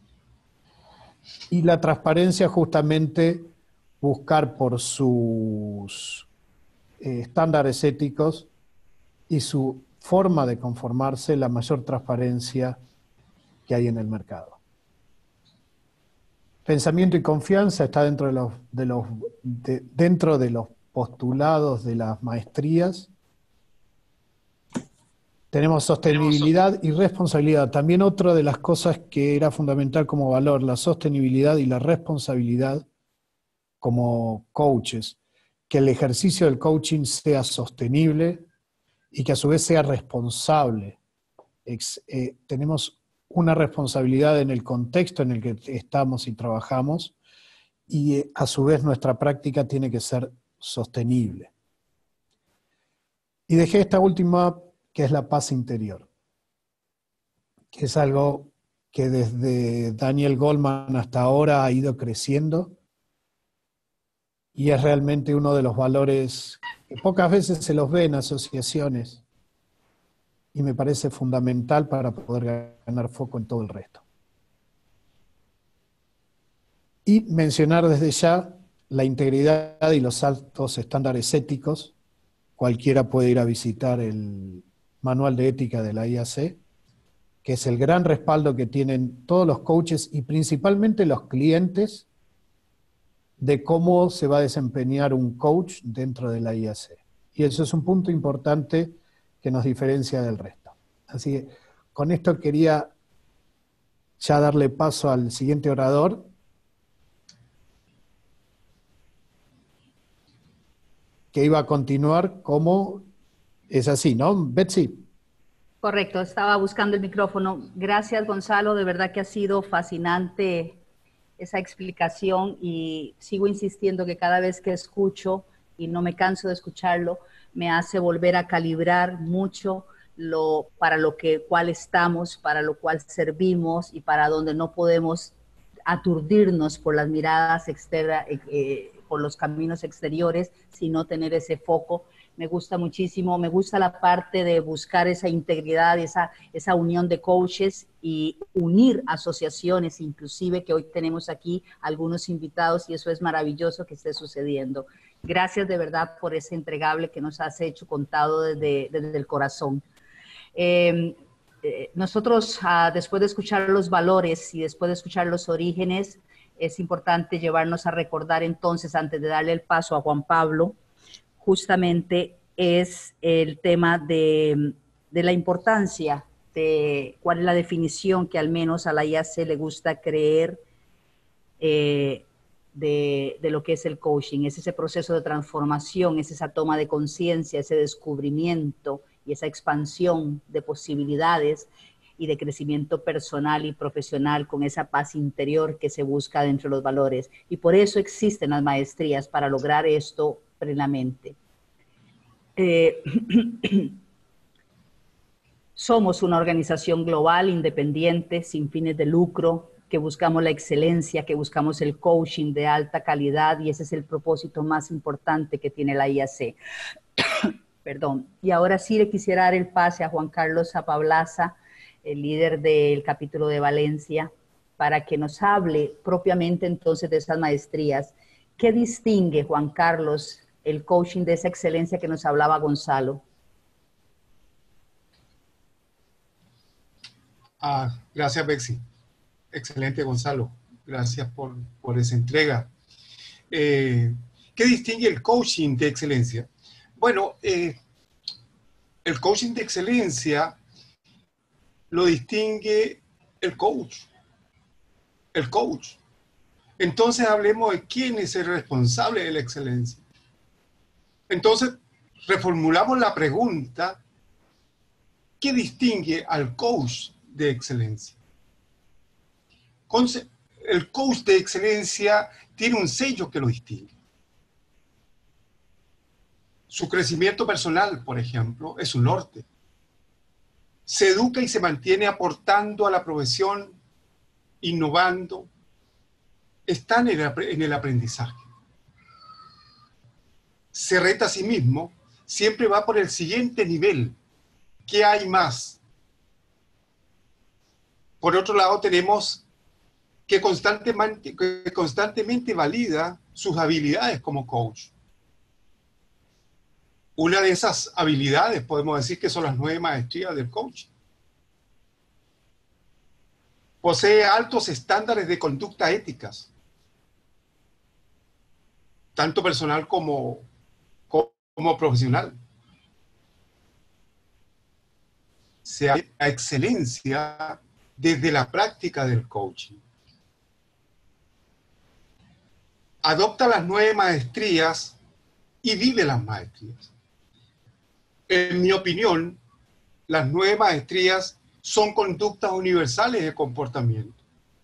Y la transparencia justamente buscar por sus eh, estándares éticos y su forma de conformarse la mayor transparencia que hay en el mercado. Pensamiento y confianza está dentro de los, de los, de, dentro de los postulados de las maestrías. Tenemos sostenibilidad y responsabilidad. También otra de las cosas que era fundamental como valor, la sostenibilidad y la responsabilidad como coaches. Que el ejercicio del coaching sea sostenible y que a su vez sea responsable. Ex, eh, tenemos una responsabilidad en el contexto en el que estamos y trabajamos, y eh, a su vez nuestra práctica tiene que ser sostenible. Y dejé esta última, que es la paz interior, que es algo que desde Daniel Goleman hasta ahora ha ido creciendo, y es realmente uno de los valores que pocas veces se los ve en asociaciones, y me parece fundamental para poder ganar foco en todo el resto. Y mencionar desde ya la integridad y los altos estándares éticos. Cualquiera puede ir a visitar el manual de ética de la I A C, que es el gran respaldo que tienen todos los coaches y principalmente los clientes de cómo se va a desempeñar un coach dentro de la I A C. Y eso es un punto importante que nos diferencia del resto. Así que con esto quería ya darle paso al siguiente orador, que iba a continuar como es así, ¿no? Betsy. Correcto, estaba buscando el micrófono. Gracias, Gonzalo, de verdad que ha sido fascinante esa explicación y sigo insistiendo que cada vez que escucho, y no me canso de escucharlo, me hace volver a calibrar mucho lo, para lo que, cual estamos, para lo cual servimos y para donde no podemos aturdirnos por las miradas externas, eh, por los caminos exteriores, sino tener ese foco me gusta muchísimo, me gusta la parte de buscar esa integridad, esa, esa unión de coaches y unir asociaciones, inclusive que hoy tenemos aquí algunos invitados y eso es maravilloso que esté sucediendo. Gracias de verdad por ese entregable que nos has hecho contado desde, desde el corazón. Eh, eh, nosotros, ah, después de escuchar los valores y después de escuchar los orígenes, es importante llevarnos a recordar entonces, antes de darle el paso a Juan Pablo, justamente es el tema de, de la importancia de cuál es la definición que al menos a la I A C le gusta creer eh, de, de lo que es el coaching. Es ese proceso de transformación, es esa toma de conciencia, ese descubrimiento y esa expansión de posibilidades y de crecimiento personal y profesional con esa paz interior que se busca dentro de los valores. Y por eso existen las maestrías, para lograr esto plenamente. Eh, somos una organización global, independiente, sin fines de lucro, que buscamos la excelencia, que buscamos el coaching de alta calidad, y ese es el propósito más importante que tiene la I A C. Perdón. Y ahora sí le quisiera dar el pase a Juan Carlos Zapablaza, el líder del capítulo de Valencia, para que nos hable propiamente entonces de esas maestrías. ¿Qué distingue, Juan Carlos, el coaching de esa excelencia que nos hablaba Gonzalo? Ah, gracias, Betsy. Excelente, Gonzalo. Gracias por, por esa entrega. Eh, ¿Qué distingue el coaching de excelencia? Bueno, eh, el coaching de excelencia lo distingue el coach. El coach. Entonces hablemos de quién es el responsable de la excelencia. Entonces, reformulamos la pregunta, ¿qué distingue al coach de excelencia? El coach de excelencia tiene un sello que lo distingue. Su crecimiento personal, por ejemplo, es un norte. Se educa y se mantiene aportando a la profesión, innovando. Está en el, en el aprendizaje. Se reta a sí mismo, siempre va por el siguiente nivel. ¿Qué hay más? Por otro lado, tenemos que constantemente, que constantemente valida sus habilidades como coach. Una de esas habilidades podemos decir que son las nueve maestrías del coach. Posee altos estándares de conducta éticas, tanto personal como, como profesional. Se hace la excelencia desde la práctica del coaching. Adopta las nueve maestrías y vive las maestrías. En mi opinión, las nueve maestrías son conductas universales de comportamiento.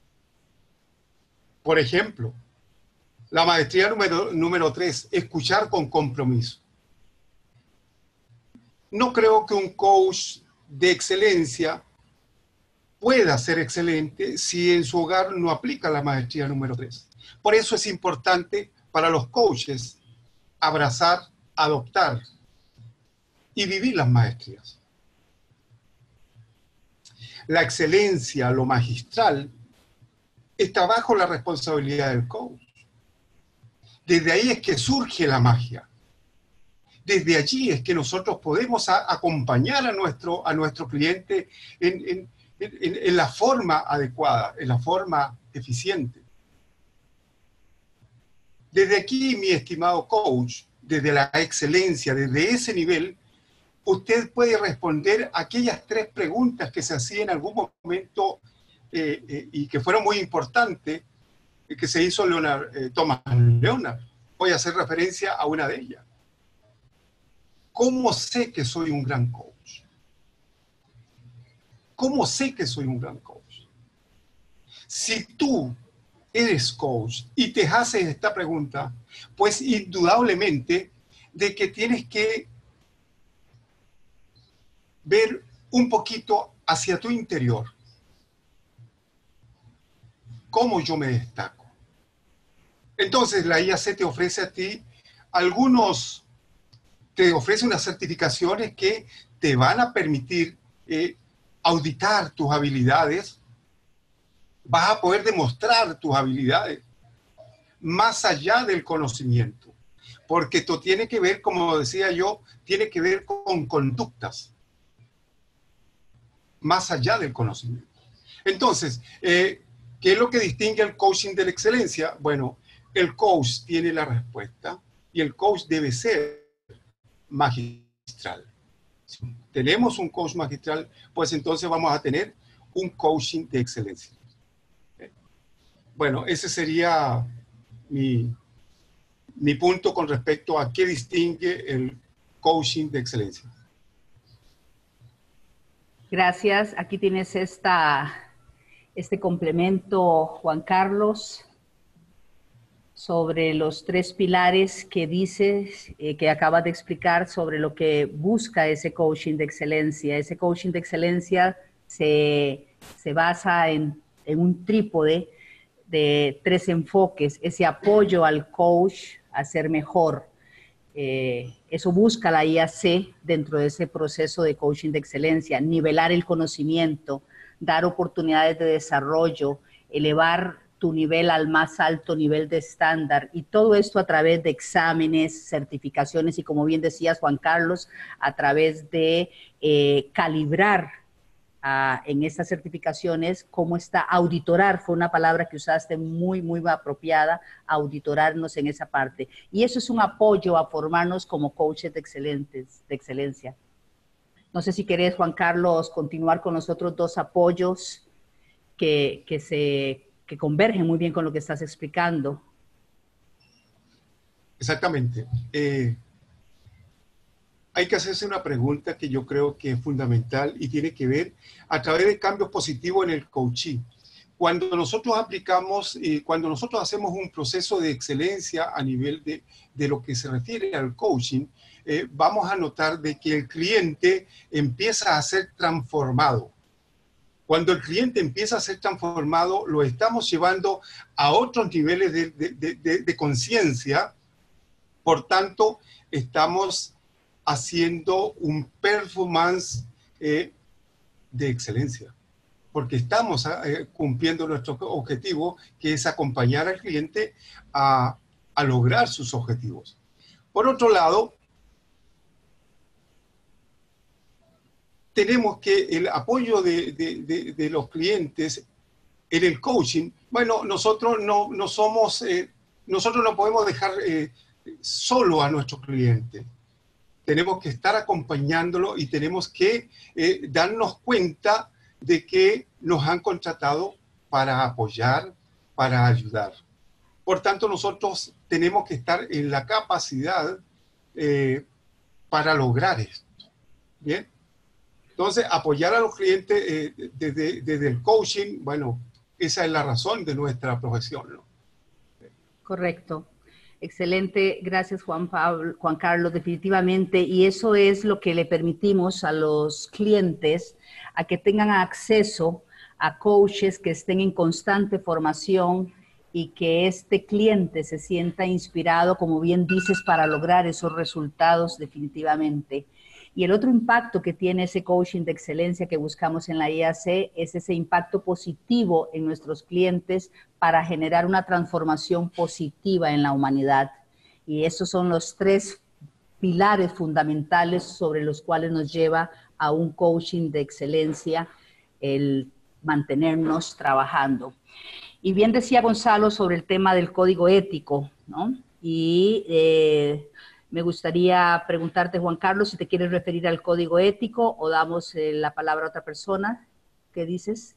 Por ejemplo, la maestría número, número tres, escuchar con compromiso. No creo que un coach de excelencia pueda ser excelente si en su hogar no aplica la maestría número tres. Por eso es importante para los coaches abrazar, adoptar y vivir las maestrías. La excelencia, lo magistral, está bajo la responsabilidad del coach. Desde ahí es que surge la magia. Desde allí es que nosotros podemos a, acompañar a nuestro, a nuestro cliente en, en, en, en la forma adecuada, en la forma eficiente. Desde aquí, mi estimado coach, desde la excelencia, desde ese nivel, usted puede responder aquellas tres preguntas que se hacían en algún momento eh, eh, y que fueron muy importantes, eh, que se hizo Leonard, eh, Thomas Leonard. Voy a hacer referencia a una de ellas. ¿Cómo sé que soy un gran coach? ¿Cómo sé que soy un gran coach? Si tú eres coach y te haces esta pregunta, pues indudablemente de que tienes que ver un poquito hacia tu interior. ¿Cómo yo me destaco? Entonces la I A C te ofrece a ti algunos, te ofrece unas certificaciones que te van a permitir eh, auditar tus habilidades, vas a poder demostrar tus habilidades más allá del conocimiento, porque esto tiene que ver, como decía yo, tiene que ver con conductas, más allá del conocimiento. Entonces, eh, ¿qué es lo que distingue al coaching de la excelencia? Bueno, el coach tiene la respuesta y el coach debe ser magistral. Si tenemos un coach magistral, pues entonces vamos a tener un coaching de excelencia. Bueno, ese sería mi, mi punto con respecto a qué distingue el coaching de excelencia. Gracias. Aquí tienes esta, este complemento, Juan Carlos, sobre los tres pilares que dices, eh, que acabas de explicar sobre lo que busca ese coaching de excelencia. Ese coaching de excelencia se, se basa en, en un trípode de tres enfoques, ese apoyo al coach a ser mejor. Eh, eso busca la I A C dentro de ese proceso de coaching de excelencia, nivelar el conocimiento, dar oportunidades de desarrollo, elevar tu nivel al más alto nivel de estándar, y todo esto a través de exámenes, certificaciones y, como bien decías, Juan Carlos, a través de eh, calibrar Uh, en estas certificaciones, cómo está, auditorar, fue una palabra que usaste muy, muy apropiada, auditorarnos en esa parte. Y eso es un apoyo a formarnos como coaches de, excelentes, de excelencia. No sé si querés, Juan Carlos, continuar con los otros dos apoyos que, que, se, que convergen muy bien con lo que estás explicando. Exactamente. Eh, Hay que hacerse una pregunta que yo creo que es fundamental y tiene que ver a través de cambios positivos en el coaching. Cuando nosotros aplicamos, eh, cuando nosotros hacemos un proceso de excelencia a nivel de, de lo que se refiere al coaching, eh, vamos a notar de que el cliente empieza a ser transformado. Cuando el cliente empieza a ser transformado, lo estamos llevando a otros niveles de, de, de, de, de conciencia. Por tanto, estamos haciendo un performance eh, de excelencia, porque estamos eh, cumpliendo nuestro objetivo, que es acompañar al cliente a, a lograr sus objetivos. Por otro lado, tenemos que el apoyo de, de, de, de los clientes en el coaching, bueno, nosotros no, no somos, eh, nosotros no podemos dejar eh, solo a nuestro cliente. Tenemos que estar acompañándolo y tenemos que eh, darnos cuenta de que nos han contratado para apoyar, para ayudar. Por tanto, nosotros tenemos que estar en la capacidad eh, para lograr esto. ¿Bien? Entonces, apoyar a los clientes eh, desde, desde el coaching, bueno, esa es la razón de nuestra profesión, ¿no? Correcto. Excelente, gracias Juan Pablo, Juan Carlos, definitivamente, y eso es lo que le permitimos a los clientes, a que tengan acceso a coaches que estén en constante formación y que este cliente se sienta inspirado, como bien dices, para lograr esos resultados definitivamente. Y el otro impacto que tiene ese coaching de excelencia que buscamos en la I A C es ese impacto positivo en nuestros clientes para generar una transformación positiva en la humanidad. Y esos son los tres pilares fundamentales sobre los cuales nos lleva a un coaching de excelencia, el mantenernos trabajando. Y bien decía Gonzalo sobre el tema del código ético, ¿no? Y eh, me gustaría preguntarte, Juan Carlos, si te quieres referir al código ético o damos eh, la palabra a otra persona. ¿Qué dices?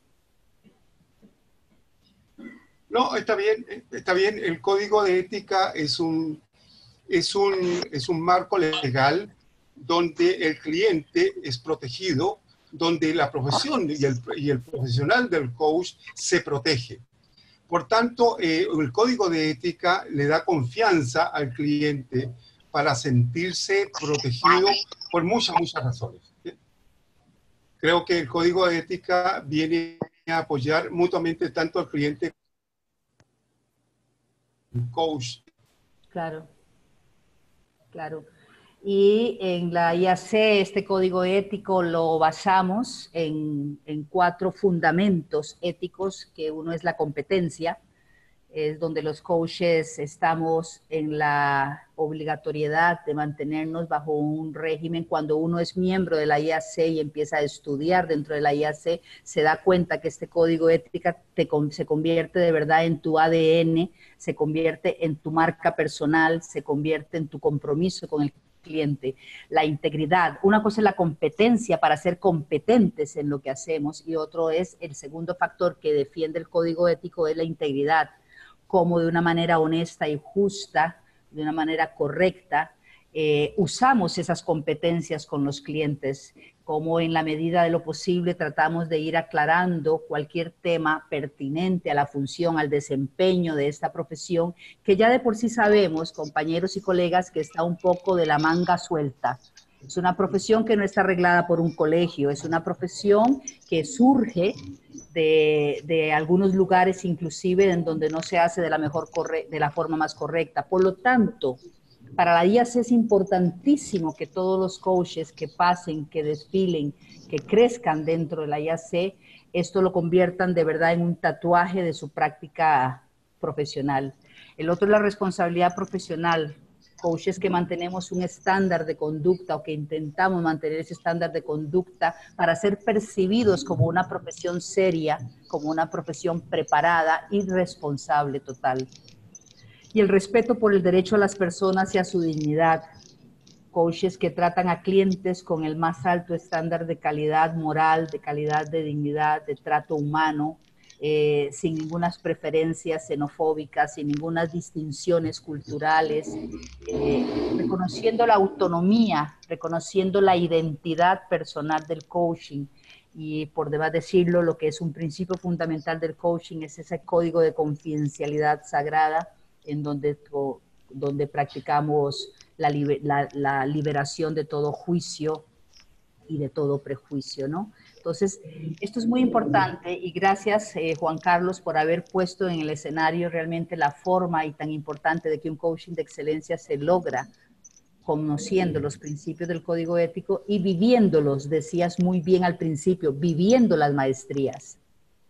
No, está bien, está bien. El código de ética es un, es un, es un marco legal donde el cliente es protegido, donde la profesión y el, y el profesional del coach se protege. Por tanto, eh, el código de ética le da confianza al cliente para sentirse protegido por muchas, muchas razones. Creo que el código de ética viene a apoyar mutuamente tanto al cliente como al coach. Claro, claro. Y en la I A C este código ético lo basamos en, en cuatro fundamentos éticos, que uno es la competencia, es donde los coaches estamos en la obligatoriedad de mantenernos bajo un régimen. Cuando uno es miembro de la I A C y empieza a estudiar dentro de la I A C, se da cuenta que este código ético te, se convierte de verdad en tu A D N, se convierte en tu marca personal, se convierte en tu compromiso con el cliente. La integridad, una cosa es la competencia para ser competentes en lo que hacemos, y otro es el segundo factor que defiende el código ético, es la integridad, como de una manera honesta y justa, de una manera correcta, eh, usamos esas competencias con los clientes, como en la medida de lo posible tratamos de ir aclarando cualquier tema pertinente a la función, al desempeño de esta profesión, que ya de por sí sabemos, compañeros y colegas, que está un poco de la manga suelta. Es una profesión que no está arreglada por un colegio, es una profesión que surge de, de algunos lugares inclusive en donde no se hace de la, mejor corre, de la forma más correcta. Por lo tanto, para la I A C es importantísimo que todos los coaches que pasen, que desfilen, que crezcan dentro de la I A C, esto lo conviertan de verdad en un tatuaje de su práctica profesional. El otro es la responsabilidad profesional. Coaches que mantenemos un estándar de conducta o que intentamos mantener ese estándar de conducta para ser percibidos como una profesión seria, como una profesión preparada y responsable total. Y el respeto por el derecho a las personas y a su dignidad. Coaches que tratan a clientes con el más alto estándar de calidad moral, de calidad de dignidad, de trato humano, Eh, sin ninguna preferencias xenofóbicas, sin ninguna distinciones culturales, eh, reconociendo la autonomía, reconociendo la identidad personal del coaching. Y por demás decirlo, lo que es un principio fundamental del coaching es ese código de confidencialidad sagrada en donde, donde practicamos la, la, la liberación de todo juicio y de todo prejuicio, ¿no? Entonces, esto es muy importante y gracias, eh, Juan Carlos, por haber puesto en el escenario realmente la forma y tan importante de que un coaching de excelencia se logra conociendo los principios del código ético y viviéndolos, decías muy bien al principio, viviendo las maestrías.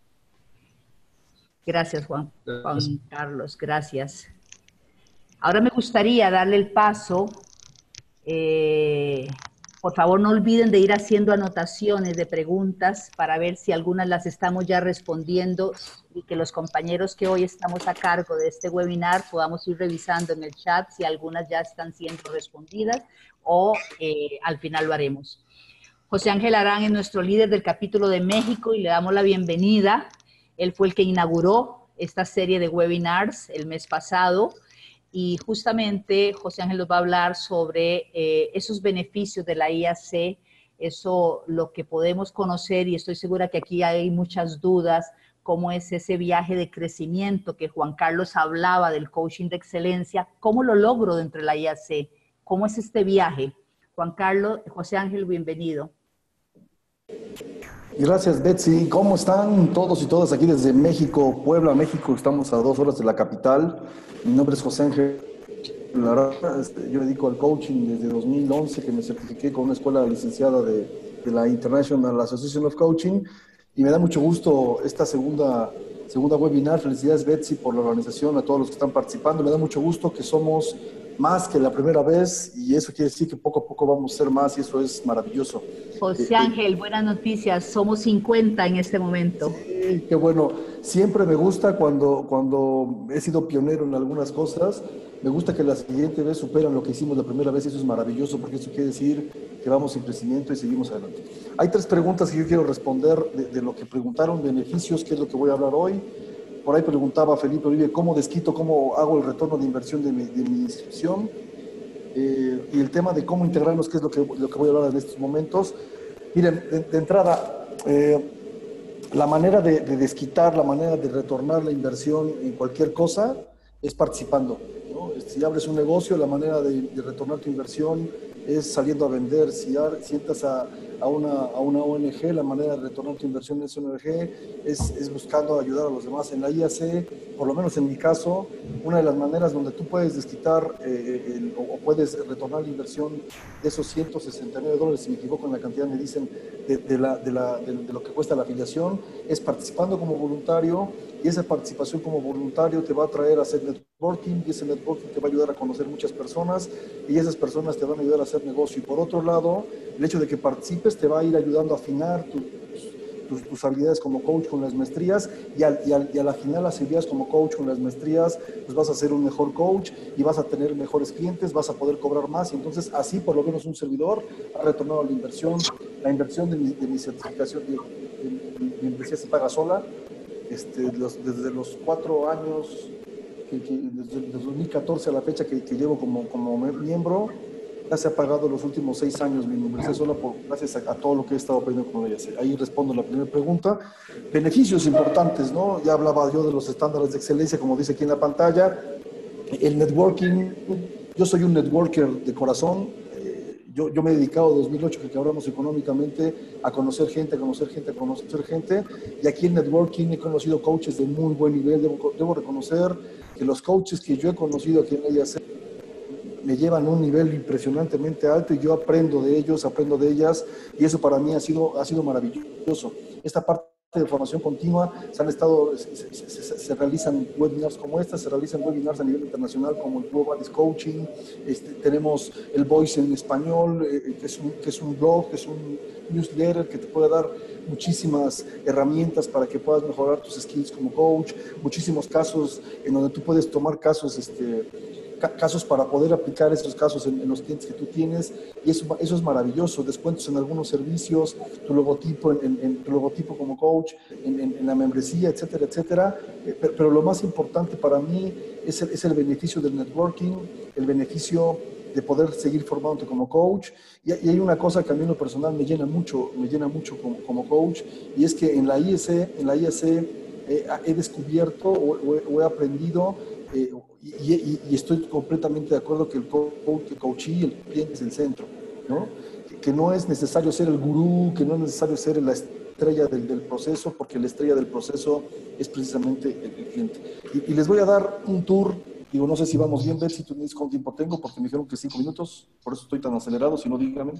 Gracias, Juan, Juan Carlos, gracias. Ahora me gustaría darle el paso. Eh, Por favor, no olviden de ir haciendo anotaciones de preguntas para ver si algunas las estamos ya respondiendo y que los compañeros que hoy estamos a cargo de este webinar podamos ir revisando en el chat si algunas ya están siendo respondidas o eh, al final lo haremos. José Ángel Arán es nuestro líder del capítulo de México y le damos la bienvenida. Él fue el que inauguró esta serie de webinars el mes pasado. Y justamente José Ángel nos va a hablar sobre eh, esos beneficios de la I A C, eso lo que podemos conocer, y estoy segura que aquí hay muchas dudas, cómo es ese viaje de crecimiento que Juan Carlos hablaba del coaching de excelencia, cómo lo logro dentro de la I A C, cómo es este viaje. Juan Carlos, José Ángel, bienvenido. Gracias, Betsy. ¿Cómo están todos y todas aquí desde México, Puebla, México? Estamos a dos horas de la capital. Mi nombre es José Ángel Lara. Yo me dedico al coaching desde dos mil once, que me certifiqué con una escuela licenciada de, de la International Association of Coaching. Y me da mucho gusto esta segunda, segunda webinar. Felicidades, Betsy, por la organización, a todos los que están participando. Me da mucho gusto que somos más que la primera vez y eso quiere decir que poco a poco vamos a ser más y eso es maravilloso. José Ángel, buenas noticias. Somos cincuenta en este momento. Sí, qué bueno. Siempre me gusta cuando, cuando he sido pionero en algunas cosas. Me gusta que la siguiente vez superan lo que hicimos la primera vez y eso es maravilloso porque eso quiere decir que vamos en crecimiento y seguimos adelante. Hay tres preguntas que yo quiero responder de, de lo que preguntaron, beneficios, que es lo que voy a hablar hoy. Por ahí preguntaba Felipe Uribe, ¿cómo desquito, cómo hago el retorno de inversión de mi, de mi inscripción? Eh, y el tema de cómo integrarnos, que es lo que, lo que voy a hablar en estos momentos. Miren, de, de entrada, eh, la manera de, de desquitar, la manera de retornar la inversión en cualquier cosa es participando, ¿no? Si abres un negocio, la manera de, de retornar tu inversión es saliendo a vender. Si, si entras a, a una, a una O N G, la manera de retornar tu inversión en esa O N G es, es buscando ayudar a los demás. En la I A C, por lo menos en mi caso, una de las maneras donde tú puedes desquitar eh, el, o, o puedes retornar la inversión de esos ciento sesenta y nueve dólares, si me equivoco en la cantidad, me dicen, de, de, la, de, la, de, de lo que cuesta la afiliación, es participando como voluntario, y esa participación como voluntario te va a traer a hacer networking, y ese networking te va a ayudar a conocer muchas personas, y esas personas te van a ayudar a hacer negocio. Y por otro lado, el hecho de que participes te va a ir ayudando a afinar tus, tus, tus habilidades como coach con las maestrías, y al, y, al, y al afinar las habilidades como coach con las maestrías, pues vas a ser un mejor coach y vas a tener mejores clientes, vas a poder cobrar más. Y entonces así por lo menos un servidor ha retornado la inversión. La inversión de mi, de mi certificación, de, de, de, de mi membresía se paga sola. Este, los, desde los cuatro años, que, que, desde, desde dos mil catorce a la fecha que, que llevo como, como miembro, ya se ha pagado los últimos seis años mi membresía sola por, gracias a, a todo lo que he estado aprendiendo con ella. Ahí respondo la primera pregunta. Beneficios importantes, ¿no? Ya hablaba yo de los estándares de excelencia, como dice aquí en la pantalla. El networking, yo soy un networker de corazón. Yo, yo me he dedicado desde dos mil ocho, que hablamos económicamente, a conocer gente, a conocer gente, a conocer gente. Y aquí en networking he conocido coaches de muy buen nivel. Debo, debo reconocer que los coaches que yo he conocido aquí en I A C me llevan a un nivel impresionantemente alto y yo aprendo de ellos, aprendo de ellas. Y eso para mí ha sido, ha sido maravilloso. Esta parte de formación continua, se han estado, se, se, se, se realizan webinars como esta, se realizan webinars a nivel internacional como el Global Coaching, este, tenemos el Voice en español, eh, que, es un, que es un blog, que es un newsletter que te puede dar muchísimas herramientas para que puedas mejorar tus skills como coach, muchísimos casos en donde tú puedes tomar casos, este, casos para poder aplicar esos casos en, en los clientes que tú tienes, y eso, eso es maravilloso. Descuentos en algunos servicios, tu logotipo, en, en, en tu logotipo como coach, en, en, en la membresía, etcétera, etcétera. Eh, pero, pero lo más importante para mí es el, es el beneficio del networking, el beneficio de poder seguir formándote como coach. Y, y hay una cosa que a mí en lo personal me llena mucho, me llena mucho como, como coach, y es que en la I A C, en la I A C eh, he descubierto o, o, o he aprendido Eh, y, y, y estoy completamente de acuerdo que el coach, el coachee, el cliente es el centro, ¿no? Que, que no es necesario ser el gurú, que no es necesario ser la estrella del, del proceso, porque la estrella del proceso es precisamente el, el cliente. Y, y les voy a dar un tour, digo, no sé si vamos bien, ver si tú me dices cuánto tiempo tengo, porque me dijeron que cinco minutos, por eso estoy tan acelerado, si no, dígame.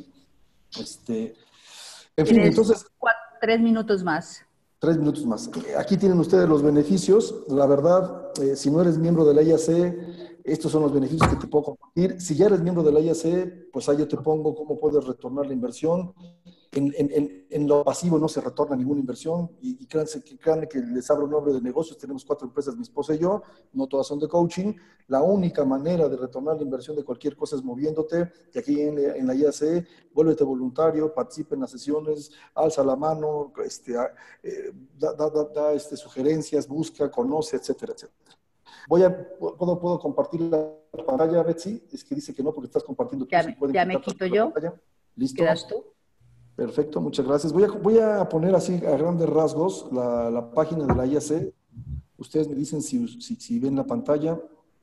Este, en fin, entonces... Cuatro, tres minutos más. Tres minutos más. Aquí tienen ustedes los beneficios. La verdad, eh, si no eres miembro de la I A C, estos son los beneficios que te puedo compartir. Si ya eres miembro de la I A C, pues ahí yo te pongo cómo puedes retornar la inversión. En, en, en, en lo pasivo no se retorna ninguna inversión, y, y créanse, que, créanme que les abro un nombre de negocios. Tenemos cuatro empresas, mi esposa y yo, no todas son de coaching. La única manera de retornar la inversión de cualquier cosa es moviéndote, y aquí en, en la I A C, vuélvete voluntario, participa en las sesiones, alza la mano, este, eh, da, da, da, da este, sugerencias, busca, conoce, etcétera, etcétera. Voy a, ¿puedo, ¿Puedo compartir la pantalla, Betsy? Es que dice que no, porque estás compartiendo. Ya, me, ya me quito yo. ¿Listo? ¿Quedas tú? Perfecto, muchas gracias. Voy a, voy a poner así a grandes rasgos la, la página de la I A C. Ustedes me dicen si, si, si ven la pantalla.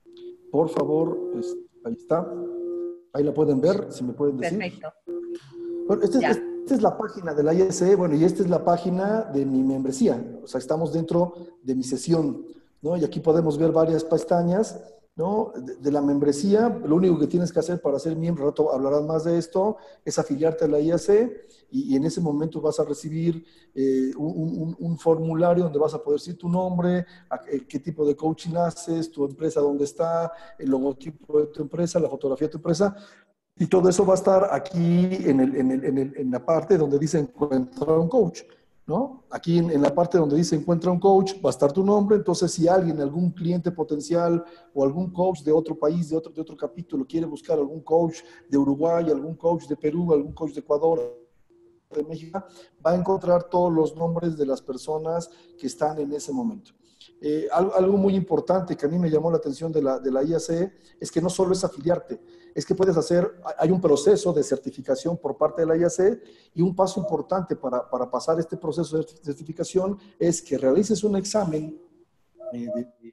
Por favor, es, ahí está. Ahí la pueden ver, si me pueden decir. Perfecto. Bueno, esta, es, esta es la página de la I A C, bueno, y esta es la página de mi membresía. O sea, estamos dentro de mi sesión, ¿no? Y aquí podemos ver varias pestañas, ¿no? De, de la membresía. Lo único que tienes que hacer para ser miembro, rato hablarán más de esto, es afiliarte a la I A C, y, y en ese momento vas a recibir eh, un, un, un formulario donde vas a poder decir tu nombre, a, a, qué tipo de coaching haces, tu empresa dónde está, el logotipo de tu empresa, la fotografía de tu empresa, y todo eso va a estar aquí en, el, en, el, en, el, en la parte donde dice encontrar un coach, ¿no? Aquí en, en la parte donde dice encuentra un coach va a estar tu nombre. Entonces, si alguien, algún cliente potencial o algún coach de otro país, de otro, de otro capítulo, quiere buscar algún coach de Uruguay, algún coach de Perú, algún coach de Ecuador, de México, va a encontrar todos los nombres de las personas que están en ese momento. Eh, algo, algo muy importante que a mí me llamó la atención de la, de la I A C es que no solo es afiliarte, es que puedes hacer, hay un proceso de certificación por parte de la I A C, y un paso importante para, para pasar este proceso de certificación es que realices un examen eh, de, de,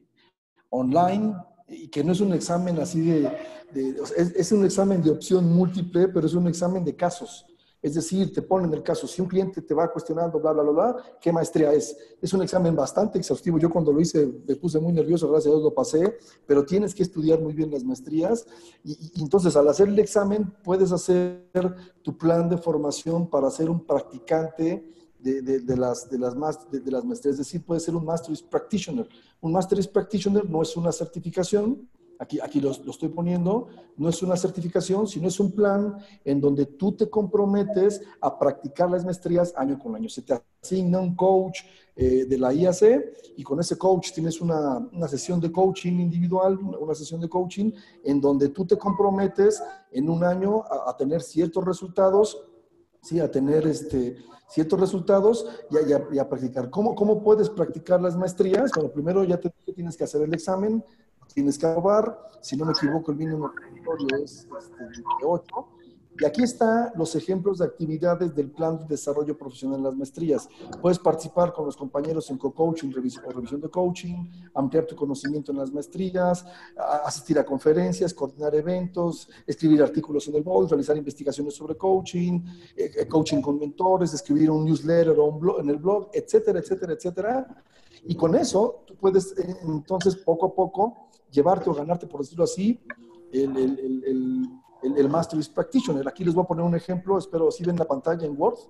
online, y que no es un examen así de, de o sea, es, es un examen de opción múltiple, pero es un examen de casos. Es decir, te ponen el caso, si un cliente te va cuestionando, bla, bla, bla, bla, ¿qué maestría es? Es un examen bastante exhaustivo. Yo cuando lo hice me puse muy nervioso, gracias a Dios lo pasé, pero tienes que estudiar muy bien las maestrías. Y, y entonces al hacer el examen puedes hacer tu plan de formación para ser un practicante de, de, de, las, de, las, de, de las maestrías. Es decir, puedes ser un Master's Practitioner. Un Master's Practitioner no es una certificación. Aquí, aquí lo, lo estoy poniendo, no es una certificación, sino es un plan en donde tú te comprometes a practicar las maestrías año con año. Se te asigna un coach eh, de la I A C y con ese coach tienes una, una sesión de coaching individual, una sesión de coaching en donde tú te comprometes en un año a, a tener ciertos resultados, sí, a tener este, ciertos resultados y a, y a, y a practicar. ¿Cómo, ¿Cómo puedes practicar las maestrías? Bueno, primero ya te, tienes que hacer el examen, tienes que aprobar, si no me equivoco el mínimo requisitorio es este, de ocho. Y aquí están los ejemplos de actividades del plan de desarrollo profesional en las maestrías. Puedes participar con los compañeros en co-coaching o revisión de coaching, ampliar tu conocimiento en las maestrías, asistir a conferencias, coordinar eventos, escribir artículos en el blog, realizar investigaciones sobre coaching, eh, coaching con mentores, escribir un newsletter o un blog, en el blog, etcétera, etcétera, etcétera. Y con eso tú puedes eh, entonces poco a poco llevarte o ganarte, por decirlo así, el, el, el, el, el, el Master's Practitioner. Aquí les voy a poner un ejemplo, espero si ven la pantalla en Word.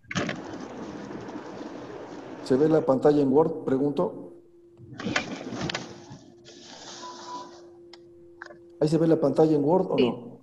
¿Se ve la pantalla en Word? Pregunto. ¿Ahí se ve la pantalla en Word o sí. no?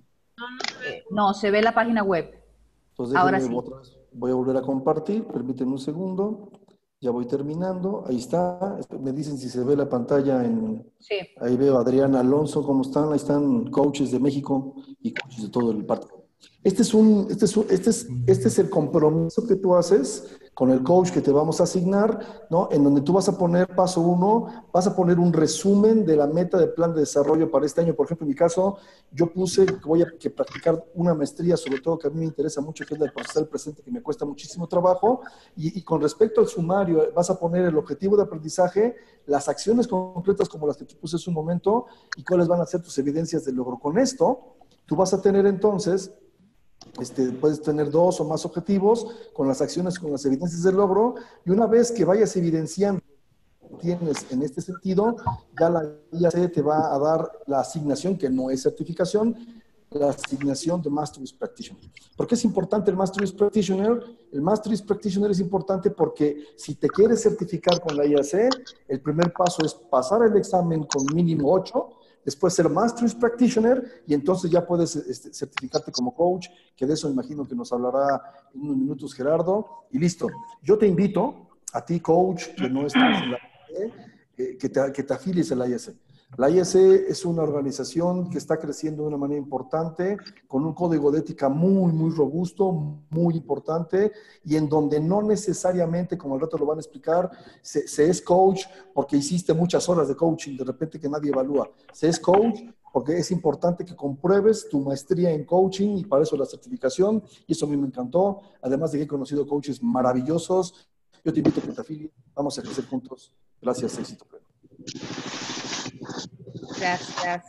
No, se ve la página web. Entonces, ahora sí. Otra vez. Voy a volver a compartir, permítanme un segundo. Ya voy terminando. Ahí está. Me dicen si se ve la pantalla en... Sí. Ahí veo a Adriana Alonso, ¿cómo están? Ahí están coaches de México y coaches de todo el parque. Este es, un, este, es un, este, es, este es el compromiso que tú haces con el coach que te vamos a asignar, ¿no? En donde tú vas a poner, paso uno, vas a poner un resumen de la meta del plan de desarrollo para este año. Por ejemplo, en mi caso, yo puse que voy a que practicar una maestría, sobre todo que a mí me interesa mucho, que es la de procesar el presente, que me cuesta muchísimo trabajo. Y, y con respecto al sumario, vas a poner el objetivo de aprendizaje, las acciones concretas como las que te puse hace un momento y cuáles van a ser tus evidencias de logro. Con esto, tú vas a tener entonces... Este, puedes tener dos o más objetivos con las acciones, con las evidencias del logro, y una vez que vayas evidenciando tienes en este sentido, ya la I A C te va a dar la asignación, que no es certificación, la asignación de Master's Practitioner. ¿Por qué es importante el Master's Practitioner? El Master's Practitioner es importante porque si te quieres certificar con la I A C, el primer paso es pasar el examen con mínimo ocho, después ser Master's Practitioner y entonces ya puedes este, certificarte como coach, que de eso imagino que nos hablará en unos minutos Gerardo. Y listo. Yo te invito a ti, coach, que no estás en la I A C, eh, que, te, que te afilies a la I A C. La I A C es una organización que está creciendo de una manera importante, con un código de ética muy, muy robusto, muy importante, y en donde no necesariamente, como al rato lo van a explicar, se, se es coach porque hiciste muchas horas de coaching, de repente que nadie evalúa. Se es coach porque es importante que compruebes tu maestría en coaching y para eso la certificación, y eso a mí me encantó, además de que he conocido coaches maravillosos. Yo te invito a que te afilies, vamos a crecer juntos. Gracias, éxito pleno. Gracias.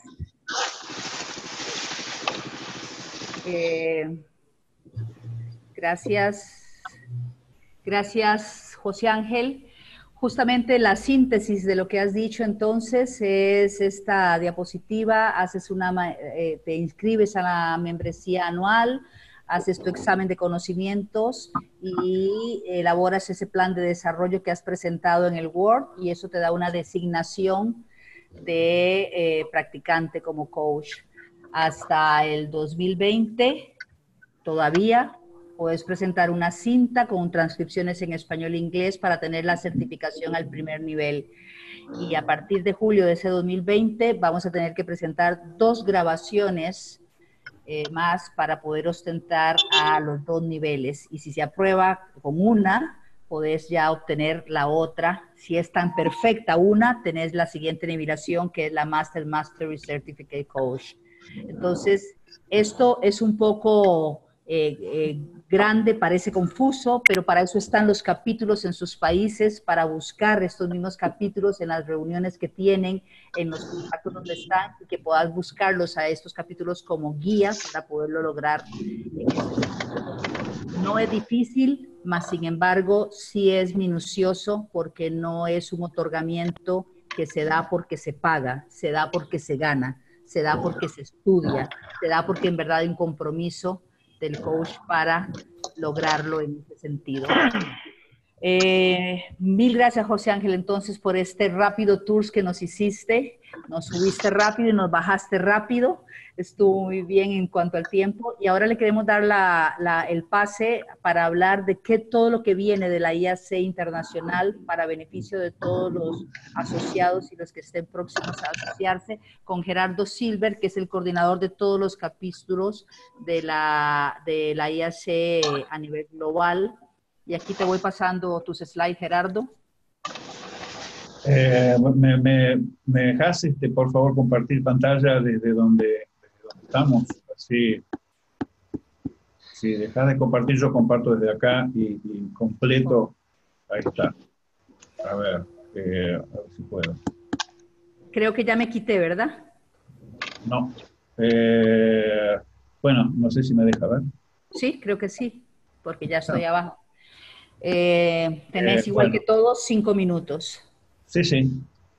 Eh, gracias. Gracias, José Ángel. Justamente la síntesis de lo que has dicho entonces es esta diapositiva. Haces una, eh, te inscribes a la membresía anual, haces tu examen de conocimientos y elaboras ese plan de desarrollo que has presentado en el Word, y eso te da una designación de eh, practicante como coach. Hasta el dos mil veinte todavía puedes presentar una cinta con transcripciones en español e inglés para tener la certificación al primer nivel. Y a partir de julio de ese dos mil veinte vamos a tener que presentar dos grabaciones eh, más para poder ostentar a los dos niveles. Y si se aprueba con una, podés ya obtener la otra. Si es tan perfecta una, tenés la siguiente nivelación, que es la Master Mastery Certificate Coach. Entonces, esto es un poco eh, eh, grande, parece confuso, pero para eso están los capítulos en sus países, para buscar estos mismos capítulos en las reuniones que tienen, en los contactos donde están, y que puedas buscarlos a estos capítulos como guías para poderlo lograr. No es difícil, mas sin embargo sí es minucioso porque no es un otorgamiento que se da porque se paga, se da porque se gana, se da porque se estudia, se da porque en verdad hay un compromiso del coach para lograrlo en ese sentido. Eh, mil gracias, José Ángel, entonces, por este rápido tour que nos hiciste. Nos subiste rápido y nos bajaste rápido. Estuvo muy bien en cuanto al tiempo. Y ahora le queremos dar la, la, el pase para hablar de qué todo lo que viene de la I A C Internacional para beneficio de todos los asociados y los que estén próximos a asociarse, con Gerardo Silver, que es el coordinador de todos los capítulos de la, de la I A C a nivel global. Y aquí te voy pasando tus slides, Gerardo. Eh, me, me, ¿Me dejas, este, por favor, compartir pantalla desde donde, desde donde estamos? Así, si dejas de compartir, yo comparto desde acá y, y completo. Ahí está. A ver, eh, a ver si puedo. Creo que ya me quité, ¿verdad? No. Eh, bueno, no sé si me deja ver. Sí, creo que sí, porque ya estoy no. abajo. Eh, tenés eh, igual bueno. que todos cinco minutos. Sí, sí.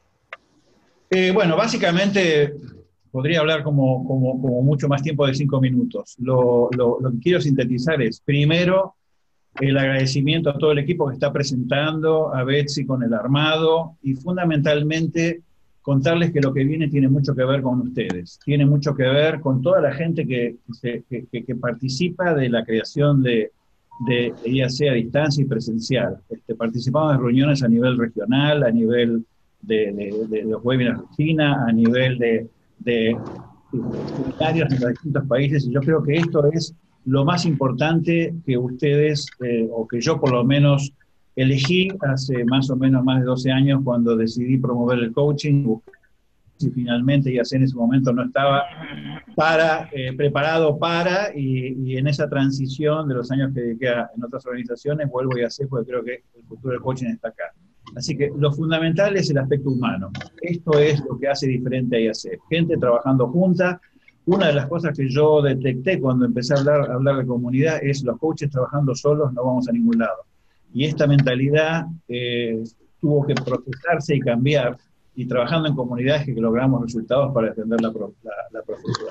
Eh, bueno, básicamente podría hablar como, como, como mucho más tiempo de cinco minutos. Lo, lo, lo que quiero sintetizar es, primero, el agradecimiento a todo el equipo que está presentando, a Betsy con el armado, y fundamentalmente contarles que lo que viene tiene mucho que ver con ustedes, tiene mucho que ver con toda la gente que, que, que, que participa de la creación de de I A C a distancia y presencial. Este, participamos en reuniones a nivel regional, a nivel de, de, de los webinars de China, a nivel de, de, de seminarios en los distintos países, y yo creo que esto es lo más importante que ustedes, eh, o que yo por lo menos elegí hace más o menos más de doce años cuando decidí promover el coaching, y finalmente I A C en ese momento no estaba para, eh, preparado para, y, y en esa transición de los años que dediqué a, en otras organizaciones, vuelvo a I A C porque creo que el futuro del coaching está acá. Así que lo fundamental es el aspecto humano. Esto es lo que hace diferente a I A C. Gente trabajando junta. Una de las cosas que yo detecté cuando empecé a hablar, a hablar de comunidad es los coaches trabajando solos no vamos a ningún lado. Y esta mentalidad eh, tuvo que procesarse y cambiar, y trabajando en comunidades que logramos resultados para defender la, la, la profesión.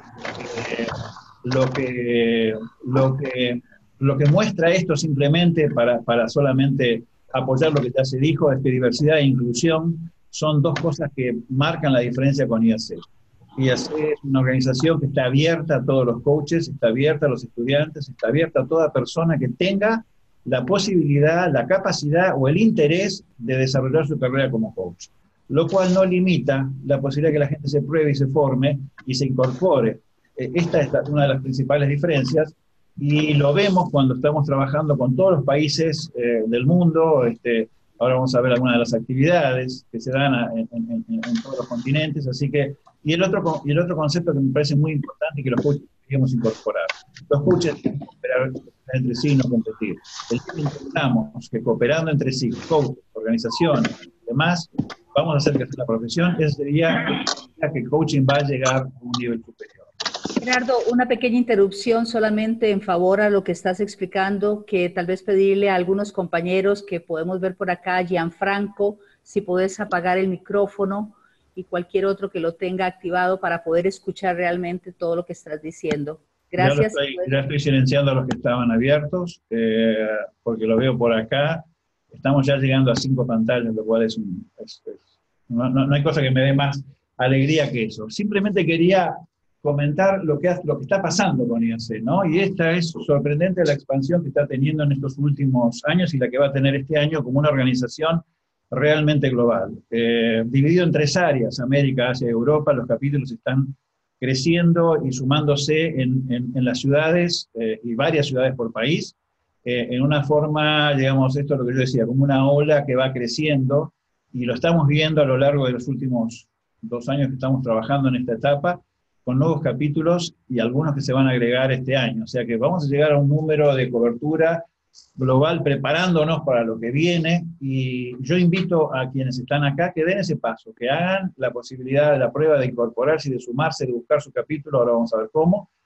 Eh, lo, que, lo, que, lo que muestra esto simplemente, para, para solamente apoyar lo que ya se dijo, es que diversidad e inclusión son dos cosas que marcan la diferencia con I A C. I A C es una organización que está abierta a todos los coaches, está abierta a los estudiantes, está abierta a toda persona que tenga la posibilidad, la capacidad o el interés de desarrollar su carrera como coach, lo cual no limita la posibilidad de que la gente se pruebe y se forme y se incorpore. Esta es la, una de las principales diferencias, y lo vemos cuando estamos trabajando con todos los países eh, del mundo. Este, ahora vamos a ver algunas de las actividades que se dan a, en, en, en todos los continentes. Así que, y el, otro, y el otro concepto que me parece muy importante y que los coaches deberíamos incorporar. Los coaches tienen que cooperar entre sí y no competir. El que intentamos que cooperando entre sí, coaches, organizaciones y demás, vamos a hacer crecer la profesión, ese sería que el coaching va a llegar a un nivel superior. Gerardo, una pequeña interrupción solamente en favor a lo que estás explicando, que tal vez pedirle a algunos compañeros que podemos ver por acá, Gianfranco, si puedes apagar el micrófono, y cualquier otro que lo tenga activado para poder escuchar realmente todo lo que estás diciendo. Gracias. Ya, estoy, ya estoy silenciando a los que estaban abiertos, eh, porque lo veo por acá. Estamos ya llegando a cinco pantallas, lo cual es un... Es, es, no, no, no hay cosa que me dé más alegría que eso. Simplemente quería comentar lo que, lo que está pasando con I A C, ¿no? Y esta es sorprendente la expansión que está teniendo en estos últimos años y la que va a tener este año como una organización realmente global. Eh, dividido en tres áreas, América, Asia y Europa, los capítulos están creciendo y sumándose en, en, en las ciudades, eh, y varias ciudades por país, eh, en una forma, digamos, esto es lo que yo decía, como una ola que va creciendo, y lo estamos viendo a lo largo de los últimos dos años que estamos trabajando en esta etapa, con nuevos capítulos y algunos que se van a agregar este año. O sea que vamos a llegar a un número de cobertura global preparándonos para lo que viene, y yo invito a quienes están acá que den ese paso, que hagan la posibilidad de la prueba de incorporarse y de sumarse, de buscar su capítulo, ahora vamos a ver cómo,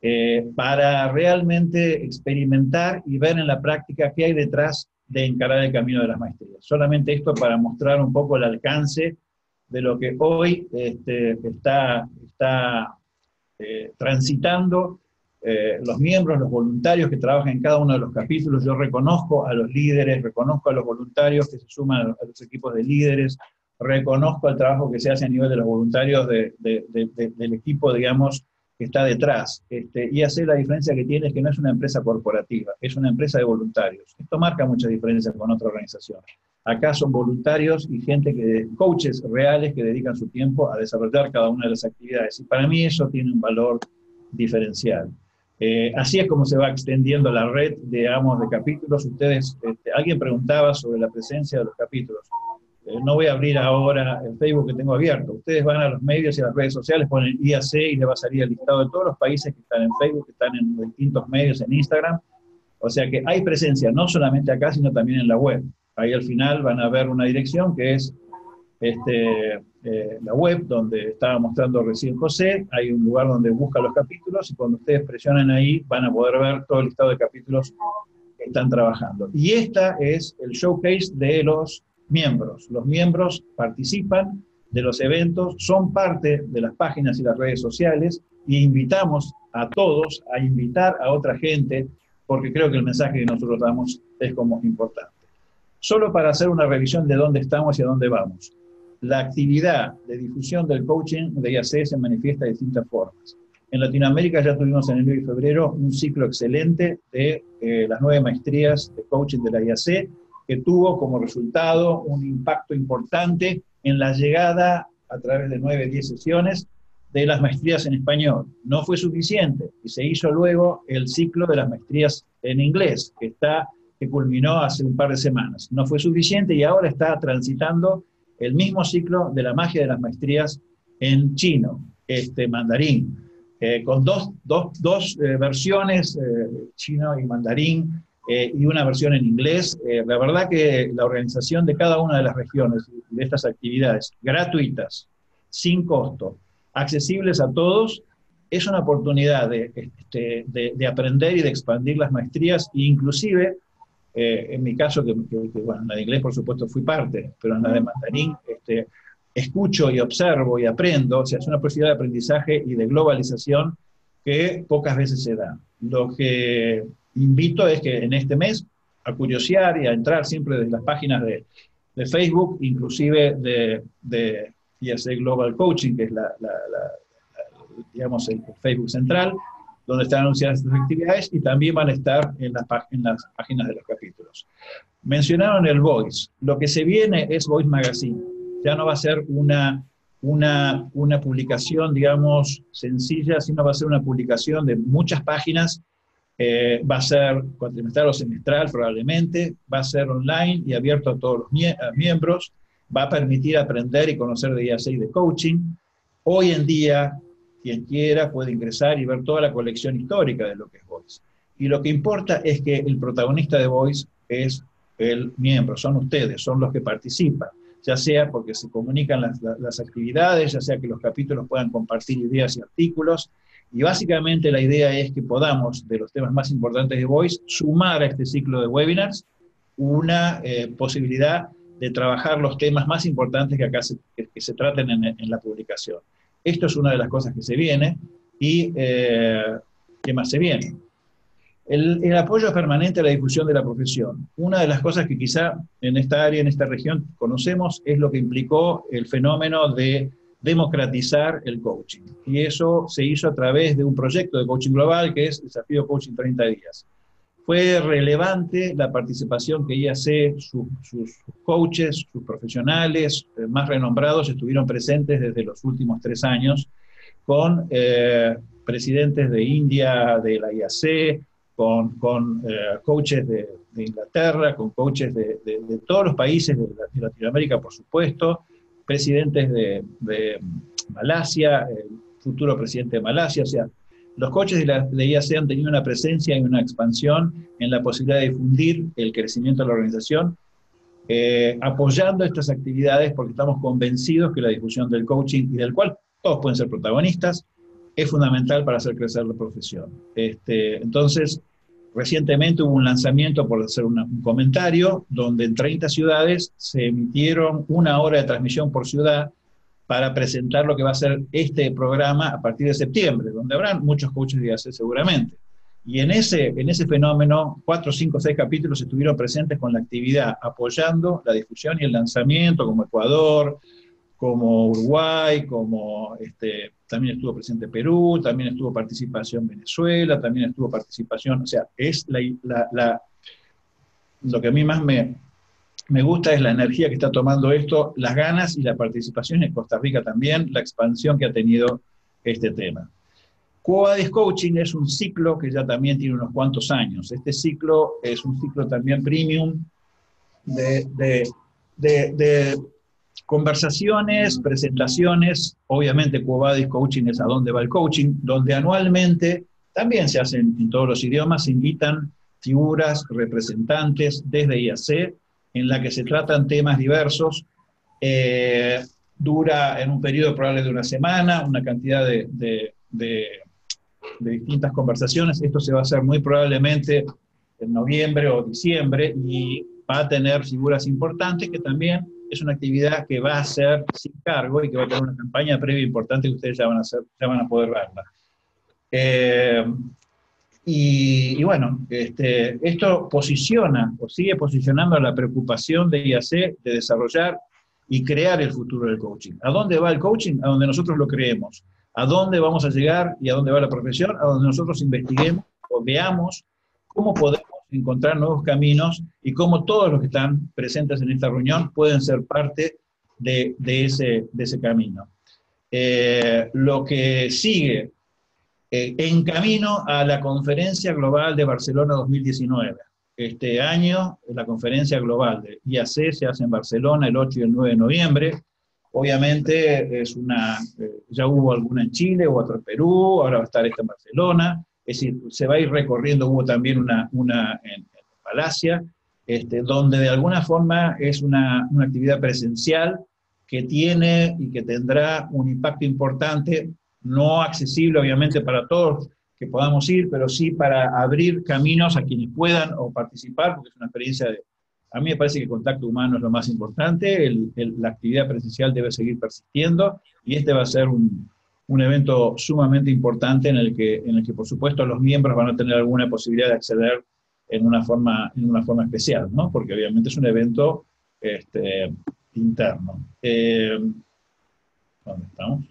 eh, para realmente experimentar y ver en la práctica qué hay detrás de encarar el camino de las maestrías. Solamente esto para mostrar un poco el alcance de lo que hoy este, está, está eh, transitando eh, los miembros, los voluntarios que trabajan en cada uno de los capítulos. Yo reconozco a los líderes, reconozco a los voluntarios que se suman a los, a los equipos de líderes, reconozco el trabajo que se hace a nivel de los voluntarios de, de, de, de, del equipo, digamos, que está detrás. Este, I A C, la diferencia que tiene es que no es una empresa corporativa, es una empresa de voluntarios. Esto marca mucha diferencia con otra organización. Acá son voluntarios y gente que, coaches reales que dedican su tiempo a desarrollar cada una de las actividades. Y para mí eso tiene un valor diferencial. Eh, así es como se va extendiendo la red, digamos, de capítulos. Ustedes, este, alguien preguntaba sobre la presencia de los capítulos. Eh, no voy a abrir ahora el Facebook que tengo abierto. Ustedes van a los medios y a las redes sociales, ponen I A C y le va a salir el listado de todos los países que están en Facebook, que están en distintos medios, en Instagram. O sea que hay presencia, no solamente acá, sino también en la web. Ahí al final van a ver una dirección que es este, eh, la web, donde estaba mostrando recién José. Hay un lugar donde busca los capítulos, y cuando ustedes presionan ahí, van a poder ver todo el listado de capítulos que están trabajando. Y esta es el showcase de los miembros. Los miembros participan de los eventos, son parte de las páginas y las redes sociales, y invitamos a todos a invitar a otra gente, porque creo que el mensaje que nosotros damos es como importante. Solo para hacer una revisión de dónde estamos y a dónde vamos. La actividad de difusión del coaching de I A C se manifiesta de distintas formas. En Latinoamérica ya tuvimos en enero y febrero un ciclo excelente de eh, las nueve maestrías de coaching de la I A C, que tuvo como resultado un impacto importante en la llegada a través de nueve, diez sesiones de las maestrías en español. No fue suficiente, y se hizo luego el ciclo de las maestrías en inglés, que, está, que culminó hace un par de semanas. No fue suficiente y ahora está transitando el mismo ciclo de la magia de las maestrías en chino, este mandarín, eh, con dos, dos, dos eh, versiones, eh, chino y mandarín, Eh, y una versión en inglés. Eh, la verdad que la organización de cada una de las regiones de estas actividades, gratuitas, sin costo, accesibles a todos, es una oportunidad de, este, de, de aprender y de expandir las maestrías, e inclusive, eh, en mi caso, que, que, que bueno, en la de inglés por supuesto fui parte, pero en la de mandarín este, escucho y observo y aprendo. O sea, es una posibilidad de aprendizaje y de globalización que pocas veces se da. Lo que invito es que en este mes a curiosear y a entrar siempre desde las páginas de, de Facebook, inclusive de, de I A C Global Coaching, que es la, la, la, la, digamos el Facebook central, donde están anunciadas estas actividades, y también van a estar en las, en las páginas de los capítulos. Mencionaron el Voice. Lo que se viene es Voice Magazine. Ya no va a ser una, una, una publicación, digamos, sencilla, sino va a ser una publicación de muchas páginas. Eh, va a ser cuatrimestral o semestral probablemente, va a ser online y abierto a todos los mie a miembros, va a permitir aprender y conocer de I A C y de coaching. Hoy en día, quien quiera puede ingresar y ver toda la colección histórica de lo que es Voice. Y lo que importa es que el protagonista de Voice es el miembro, son ustedes, son los que participan, ya sea porque se comunican las, las, las actividades, ya sea que los capítulos puedan compartir ideas y artículos. Y básicamente la idea es que podamos, de los temas más importantes de Voice, sumar a este ciclo de webinars una eh, posibilidad de trabajar los temas más importantes que acá se, que, que se traten en, en la publicación. Esto es una de las cosas que se viene. Y eh, ¿qué más se viene? El, el apoyo permanente a la difusión de la profesión. Una de las cosas que quizá en esta área, en esta región, conocemos es lo que implicó el fenómeno de democratizar el coaching. Y eso se hizo a través de un proyecto de coaching global que es Desafío Coaching treinta días. Fue relevante la participación que I A C, su, sus coaches, sus profesionales eh, más renombrados estuvieron presentes desde los últimos tres años, con eh, presidentes de India, de la I A C, con, con eh, coaches de, de Inglaterra, con coaches de, de, de todos los países de, de Latinoamérica, por supuesto, presidentes de, de Malasia, el futuro presidente de Malasia. O sea, los coaches de, la, de I A C han tenido una presencia y una expansión en la posibilidad de difundir el crecimiento de la organización, eh, apoyando estas actividades porque estamos convencidos que la difusión del coaching, y del cual todos pueden ser protagonistas, es fundamental para hacer crecer la profesión. Este, entonces, recientemente hubo un lanzamiento, por hacer una, un comentario, donde en treinta ciudades se emitieron una hora de transmisión por ciudad para presentar lo que va a ser este programa a partir de septiembre, donde habrán muchos coaches de I A C seguramente. Y en ese, en ese fenómeno, cuatro, cinco, seis capítulos estuvieron presentes con la actividad, apoyando la difusión y el lanzamiento, como Ecuador, como Uruguay, como este, también estuvo presente Perú, también estuvo participación Venezuela, también estuvo participación, o sea, es la, la, la, lo que a mí más me, me gusta es la energía que está tomando esto, las ganas y la participación en Costa Rica también, la expansión que ha tenido este tema. Quo Vadis Coaching es un ciclo que ya también tiene unos cuantos años. Este ciclo es un ciclo también premium de, de, de, de conversaciones, presentaciones. Obviamente Quo Vadis Coaching es a dónde va el coaching, donde anualmente también se hacen en todos los idiomas, se invitan figuras, representantes desde I A C, en la que se tratan temas diversos. Eh, dura en un periodo probable de una semana, una cantidad de, de, de de distintas conversaciones. Esto se va a hacer muy probablemente en noviembre o diciembre y va a tener figuras importantes, que también es una actividad que va a ser sin cargo y que va a tener una campaña previa importante que ustedes ya van a, hacer, ya van a poder verla. Eh, y, y bueno, este, esto posiciona o sigue posicionando la preocupación de I A C de desarrollar y crear el futuro del coaching. ¿A dónde va el coaching? A donde nosotros lo creemos. ¿A dónde vamos a llegar y a dónde va la profesión? A donde nosotros investiguemos o veamos cómo podemos encontrar nuevos caminos y cómo todos los que están presentes en esta reunión pueden ser parte de, de, ese, de ese camino. Eh, lo que sigue, eh, en camino a la Conferencia Global de Barcelona dos mil diecinueve. Este año, la Conferencia Global de I A C se hace en Barcelona el ocho y el nueve de noviembre. Obviamente es una, eh, ya hubo alguna en Chile, hubo otra en Perú, ahora va a estar esta en Barcelona, es decir, se va a ir recorriendo, hubo también una, una en, en Malasia, este, donde de alguna forma es una, una actividad presencial que tiene y que tendrá un impacto importante, no accesible obviamente para todos que podamos ir, pero sí para abrir caminos a quienes puedan o participar, porque es una experiencia de... A mí me parece que el contacto humano es lo más importante, el, el, la actividad presencial debe seguir persistiendo, y este va a ser un, un evento sumamente importante en el, que, en el que, por supuesto, los miembros van a tener alguna posibilidad de acceder en una forma, en una forma especial, ¿no? Porque obviamente es un evento este, interno. Eh, ¿Dónde estamos?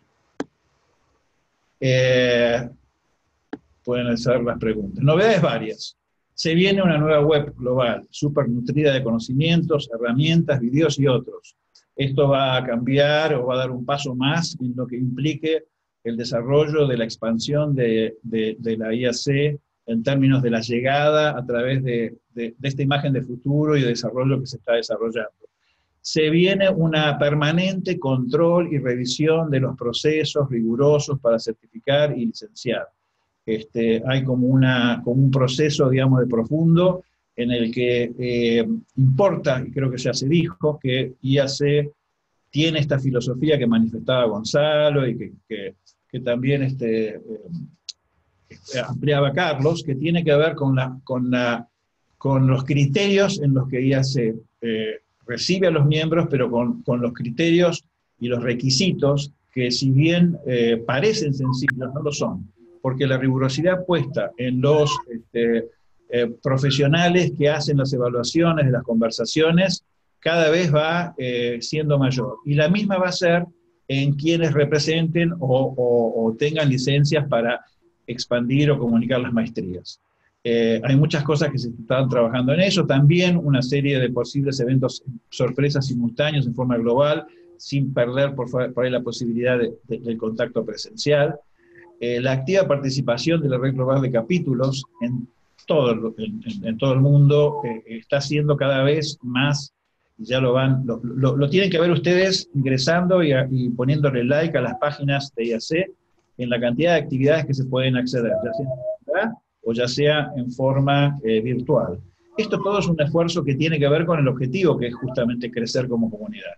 Eh, pueden hacer las preguntas. Novedades varias. Se viene una nueva web global, súper nutrida de conocimientos, herramientas, videos y otros. Esto va a cambiar o va a dar un paso más en lo que implique el desarrollo de la expansión de, de, de la I A C en términos de la llegada a través de, de, de esta imagen de futuro y de desarrollo que se está desarrollando. Se viene una permanente control y revisión de los procesos rigurosos para certificar y licenciar. Este, hay como, una, como un proceso, digamos, de profundo, en el que eh, importa, y creo que ya se dijo, que I A C tiene esta filosofía que manifestaba Gonzalo y que, que, que también este, eh, ampliaba Carlos, que tiene que ver con, la, con, la, con los criterios en los que I A C eh, recibe a los miembros, pero con, con los criterios y los requisitos que, si bien eh, parecen sencillos, no lo son. Porque la rigurosidad puesta en los este, eh, profesionales que hacen las evaluaciones de las conversaciones cada vez va eh, siendo mayor. Y la misma va a ser en quienes representen o, o, o tengan licencias para expandir o comunicar las maestrías. Eh, hay muchas cosas que se están trabajando en eso, también una serie de posibles eventos sorpresas simultáneos en forma global, sin perder por, por ahí la posibilidad de, de, del contacto presencial. Eh, la activa participación de la red global de capítulos en todo, en, en, en todo el mundo eh, está siendo cada vez más, ya lo van, lo, lo, lo tienen que ver ustedes ingresando y, a, y poniéndole like a las páginas de I A C en la cantidad de actividades que se pueden acceder, ya sea en comunidad o ya sea en forma eh, virtual. Esto todo es un esfuerzo que tiene que ver con el objetivo, que es justamente crecer como comunidad.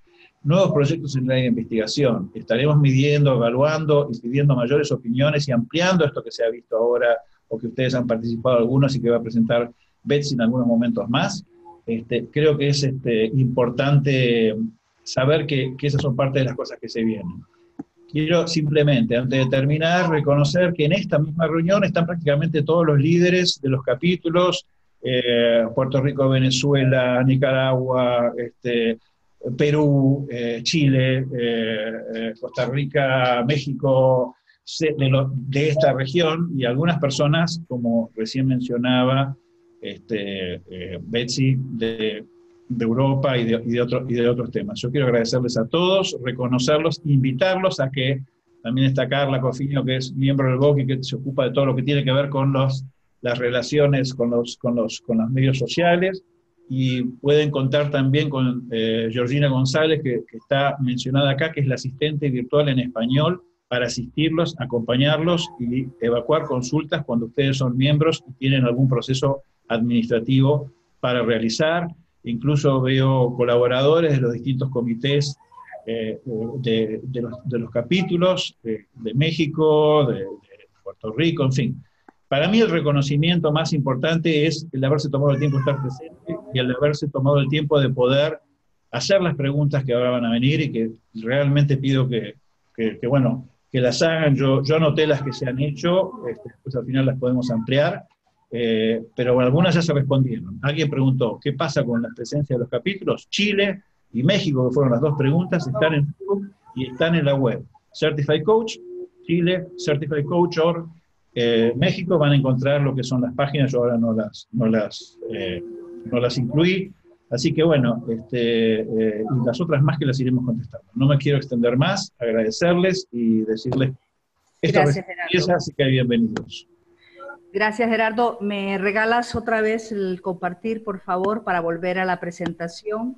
nuevos proyectos en la investigación. Estaremos midiendo, evaluando y pidiendo mayores opiniones y ampliando esto que se ha visto ahora o que ustedes han participado algunos y que va a presentar Betsy en algunos momentos más. Este, creo que es este, importante saber que, que esas son parte de las cosas que se vienen. Quiero simplemente, antes de terminar, reconocer que en esta misma reunión están prácticamente todos los líderes de los capítulos, eh, Puerto Rico, Venezuela, Nicaragua, este, Perú, eh, Chile, eh, eh, Costa Rica, México, de, lo, de esta región, y algunas personas, como recién mencionaba este, eh, Betsy, de, de Europa y de, y, de otro, y de otros temas. Yo quiero agradecerles a todos, reconocerlos, invitarlos a que, también está Carla Cofiño, que es miembro del B O C y que se ocupa de todo lo que tiene que ver con los, las relaciones con los, con, los, con los medios sociales, y pueden contar también con eh, Georgina González, que, que está mencionada acá, que es la asistente virtual en español, para asistirlos, acompañarlos y evacuar consultas cuando ustedes son miembros y tienen algún proceso administrativo para realizar. Incluso veo colaboradores de los distintos comités eh, de, de, los, de los capítulos, de, de México, de, de Puerto Rico, en fin. Para mí el reconocimiento más importante es el haberse tomado el tiempo de estar presente y el haberse tomado el tiempo de poder hacer las preguntas que ahora van a venir, y que realmente pido que, que, que bueno, que las hagan. Yo, yo anoté las que se han hecho, este, después al final las podemos ampliar, eh, pero bueno, algunas ya se respondieron. Alguien preguntó, ¿qué pasa con la presencia de los capítulos? Chile y México, que fueron las dos preguntas, están en Facebook y están en la web. Certified Coach, Chile, Certified Coach, or eh, México, van a encontrar lo que son las páginas. Yo ahora no las, no las, eh, no las incluí. Así que bueno, este, eh, y las otras más que las iremos contestando. No me quiero extender más, agradecerles y decirles esto Gracias, empieza, así que bienvenidos. Gracias, Gerardo. ¿Me regalas otra vez el compartir, por favor, para volver a la presentación?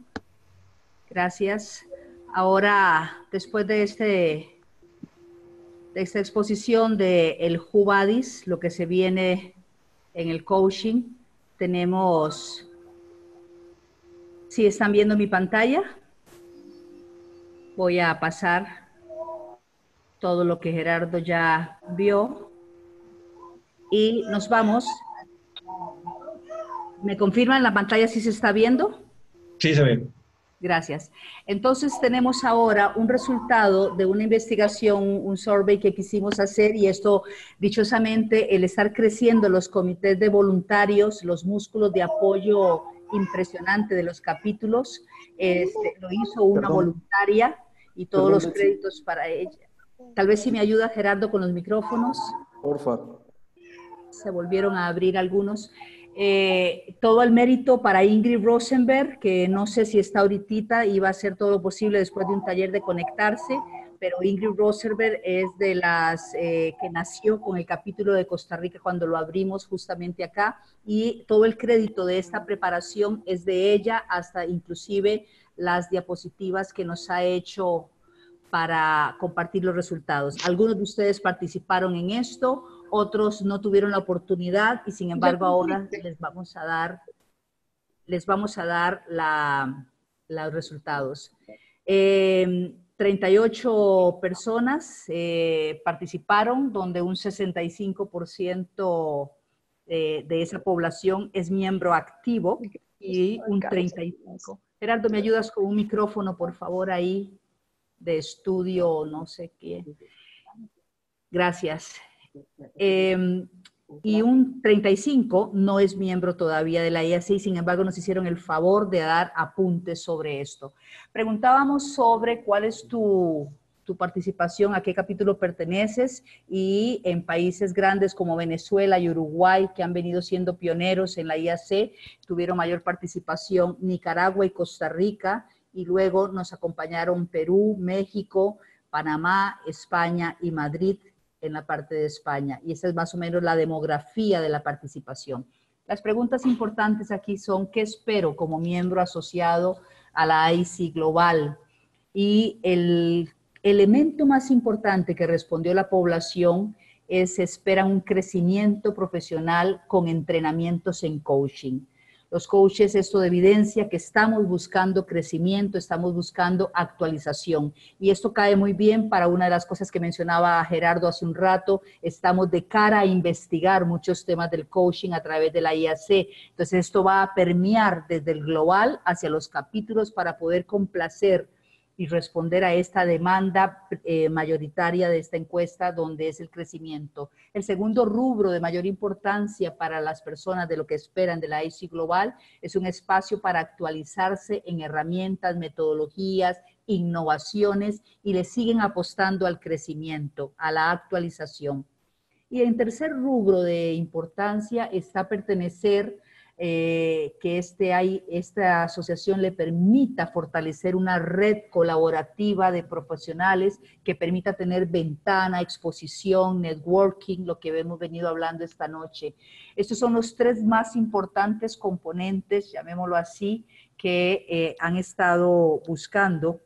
Gracias. Ahora, después de, este, de esta exposición de el Hubadis, lo que se viene en el coaching, tenemos... Si están viendo mi pantalla, voy a pasar todo lo que Gerardo ya vio y nos vamos. ¿Me confirman la pantalla si se está viendo? Sí, se ve. Gracias. Entonces tenemos ahora un resultado de una investigación, un survey que quisimos hacer, y esto, dichosamente, el estar creciendo los comités de voluntarios, los músculos de apoyo impresionante de los capítulos, este, lo hizo una Perdón. voluntaria y todos Perdón, los créditos Betsy. para ella. Tal vez si me ayuda Gerardo con los micrófonos. Por favor. Se volvieron a abrir algunos. Eh, todo el mérito para Ingrid Rosenberg, que no sé si está ahorita, iba a hacer todo lo posible después de un taller de conectarse, pero Ingrid Rosenberg es de las eh, que nació con el capítulo de Costa Rica cuando lo abrimos justamente acá, y todo el crédito de esta preparación es de ella, hasta inclusive las diapositivas que nos ha hecho para compartir los resultados. Algunos de ustedes participaron en esto, otros no tuvieron la oportunidad, y sin embargo ahora les vamos a dar, les vamos a dar la, los resultados. Eh, treinta y ocho personas eh, participaron, donde un sesenta y cinco por ciento de, de esa población es miembro activo y un treinta y cinco por ciento. Gerardo, ¿me ayudas con un micrófono, por favor, ahí de estudio, no sé qué? Gracias. Eh, y un treinta y cinco por ciento no es miembro todavía de la I A C, y sin embargo nos hicieron el favor de dar apuntes sobre esto. Preguntábamos sobre cuál es tu, tu participación, a qué capítulo perteneces, y en países grandes como Venezuela y Uruguay, que han venido siendo pioneros en la I A C, tuvieron mayor participación Nicaragua y Costa Rica, y luego nos acompañaron Perú, México, Panamá, España y Madrid, en la parte de España, y esa es más o menos la demografía de la participación. Las preguntas importantes aquí son: ¿qué espero como miembro asociado a la I C Global? Y el elemento más importante que respondió la población es: esperan un crecimiento profesional con entrenamientos en coaching. Los coaches, esto evidencia que estamos buscando crecimiento, estamos buscando actualización. Y esto cae muy bien para una de las cosas que mencionaba Gerardo hace un rato. Estamos de cara a investigar muchos temas del coaching a través de la I A C. Entonces, esto va a permear desde el global hacia los capítulos para poder complacer y responder a esta demanda eh, mayoritaria de esta encuesta, donde es el crecimiento. El segundo rubro de mayor importancia para las personas de lo que esperan de la I C Global es un espacio para actualizarse en herramientas, metodologías, innovaciones, y le siguen apostando al crecimiento, a la actualización. Y en tercer rubro de importancia está pertenecer Eh, que este hay, esta asociación le permita fortalecer una red colaborativa de profesionales que permita tener ventana, exposición, networking, lo que hemos venido hablando esta noche. Estos son los tres más importantes componentes, llamémoslo así, que eh, han estado buscando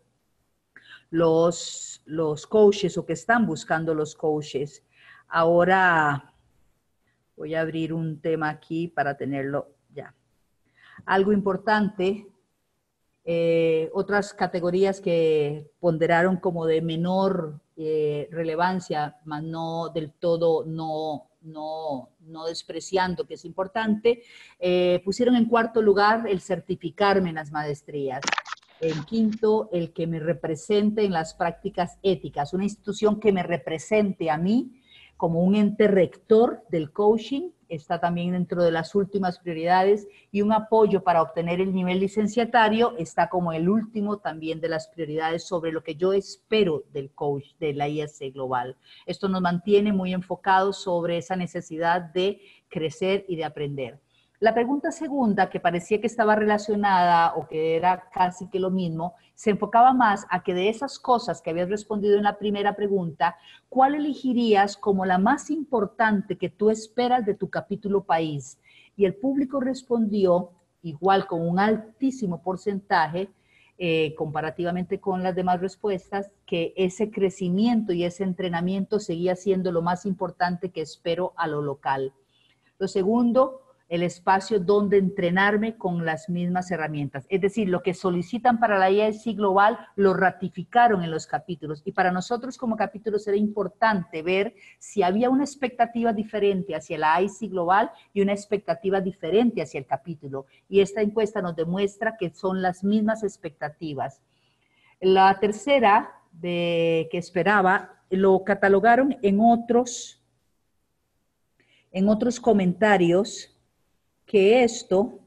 los, los coaches o que están buscando los coaches. Ahora voy a abrir un tema aquí para tenerlo ya. Algo importante, eh, otras categorías que ponderaron como de menor eh, relevancia, mas no del todo, no, no, no despreciando que es importante, eh, pusieron en cuarto lugar el certificarme en las maestrías. En quinto, el que me represente en las prácticas éticas, una institución que me represente a mí como un ente rector del coaching, está también dentro de las últimas prioridades, y un apoyo para obtener el nivel licenciatario está como el último también de las prioridades sobre lo que yo espero del coach de la I A C Global. Esto nos mantiene muy enfocados sobre esa necesidad de crecer y de aprender. La pregunta segunda, que parecía que estaba relacionada o que era casi que lo mismo, se enfocaba más a que de esas cosas que habías respondido en la primera pregunta, ¿cuál elegirías como la más importante que tú esperas de tu capítulo país? Y el público respondió, igual con un altísimo porcentaje, eh, comparativamente con las demás respuestas, que ese crecimiento y ese entrenamiento seguía siendo lo más importante que espero a lo local. Lo segundo, el espacio donde entrenarme con las mismas herramientas. Es decir, lo que solicitan para la I A C Global lo ratificaron en los capítulos, y para nosotros como capítulos era importante ver si había una expectativa diferente hacia la I A C Global y una expectativa diferente hacia el capítulo, y esta encuesta nos demuestra que son las mismas expectativas. La tercera de que esperaba lo catalogaron en otros, en otros comentarios, que esto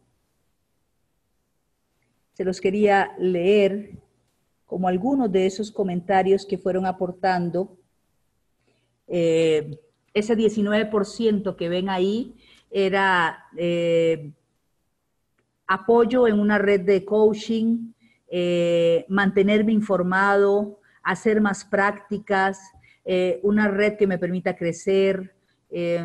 se los quería leer como algunos de esos comentarios que fueron aportando. Eh, ese diecinueve por ciento que ven ahí era eh, apoyo en una red de coaching, eh, mantenerme informado, hacer más prácticas, eh, una red que me permita crecer, eh,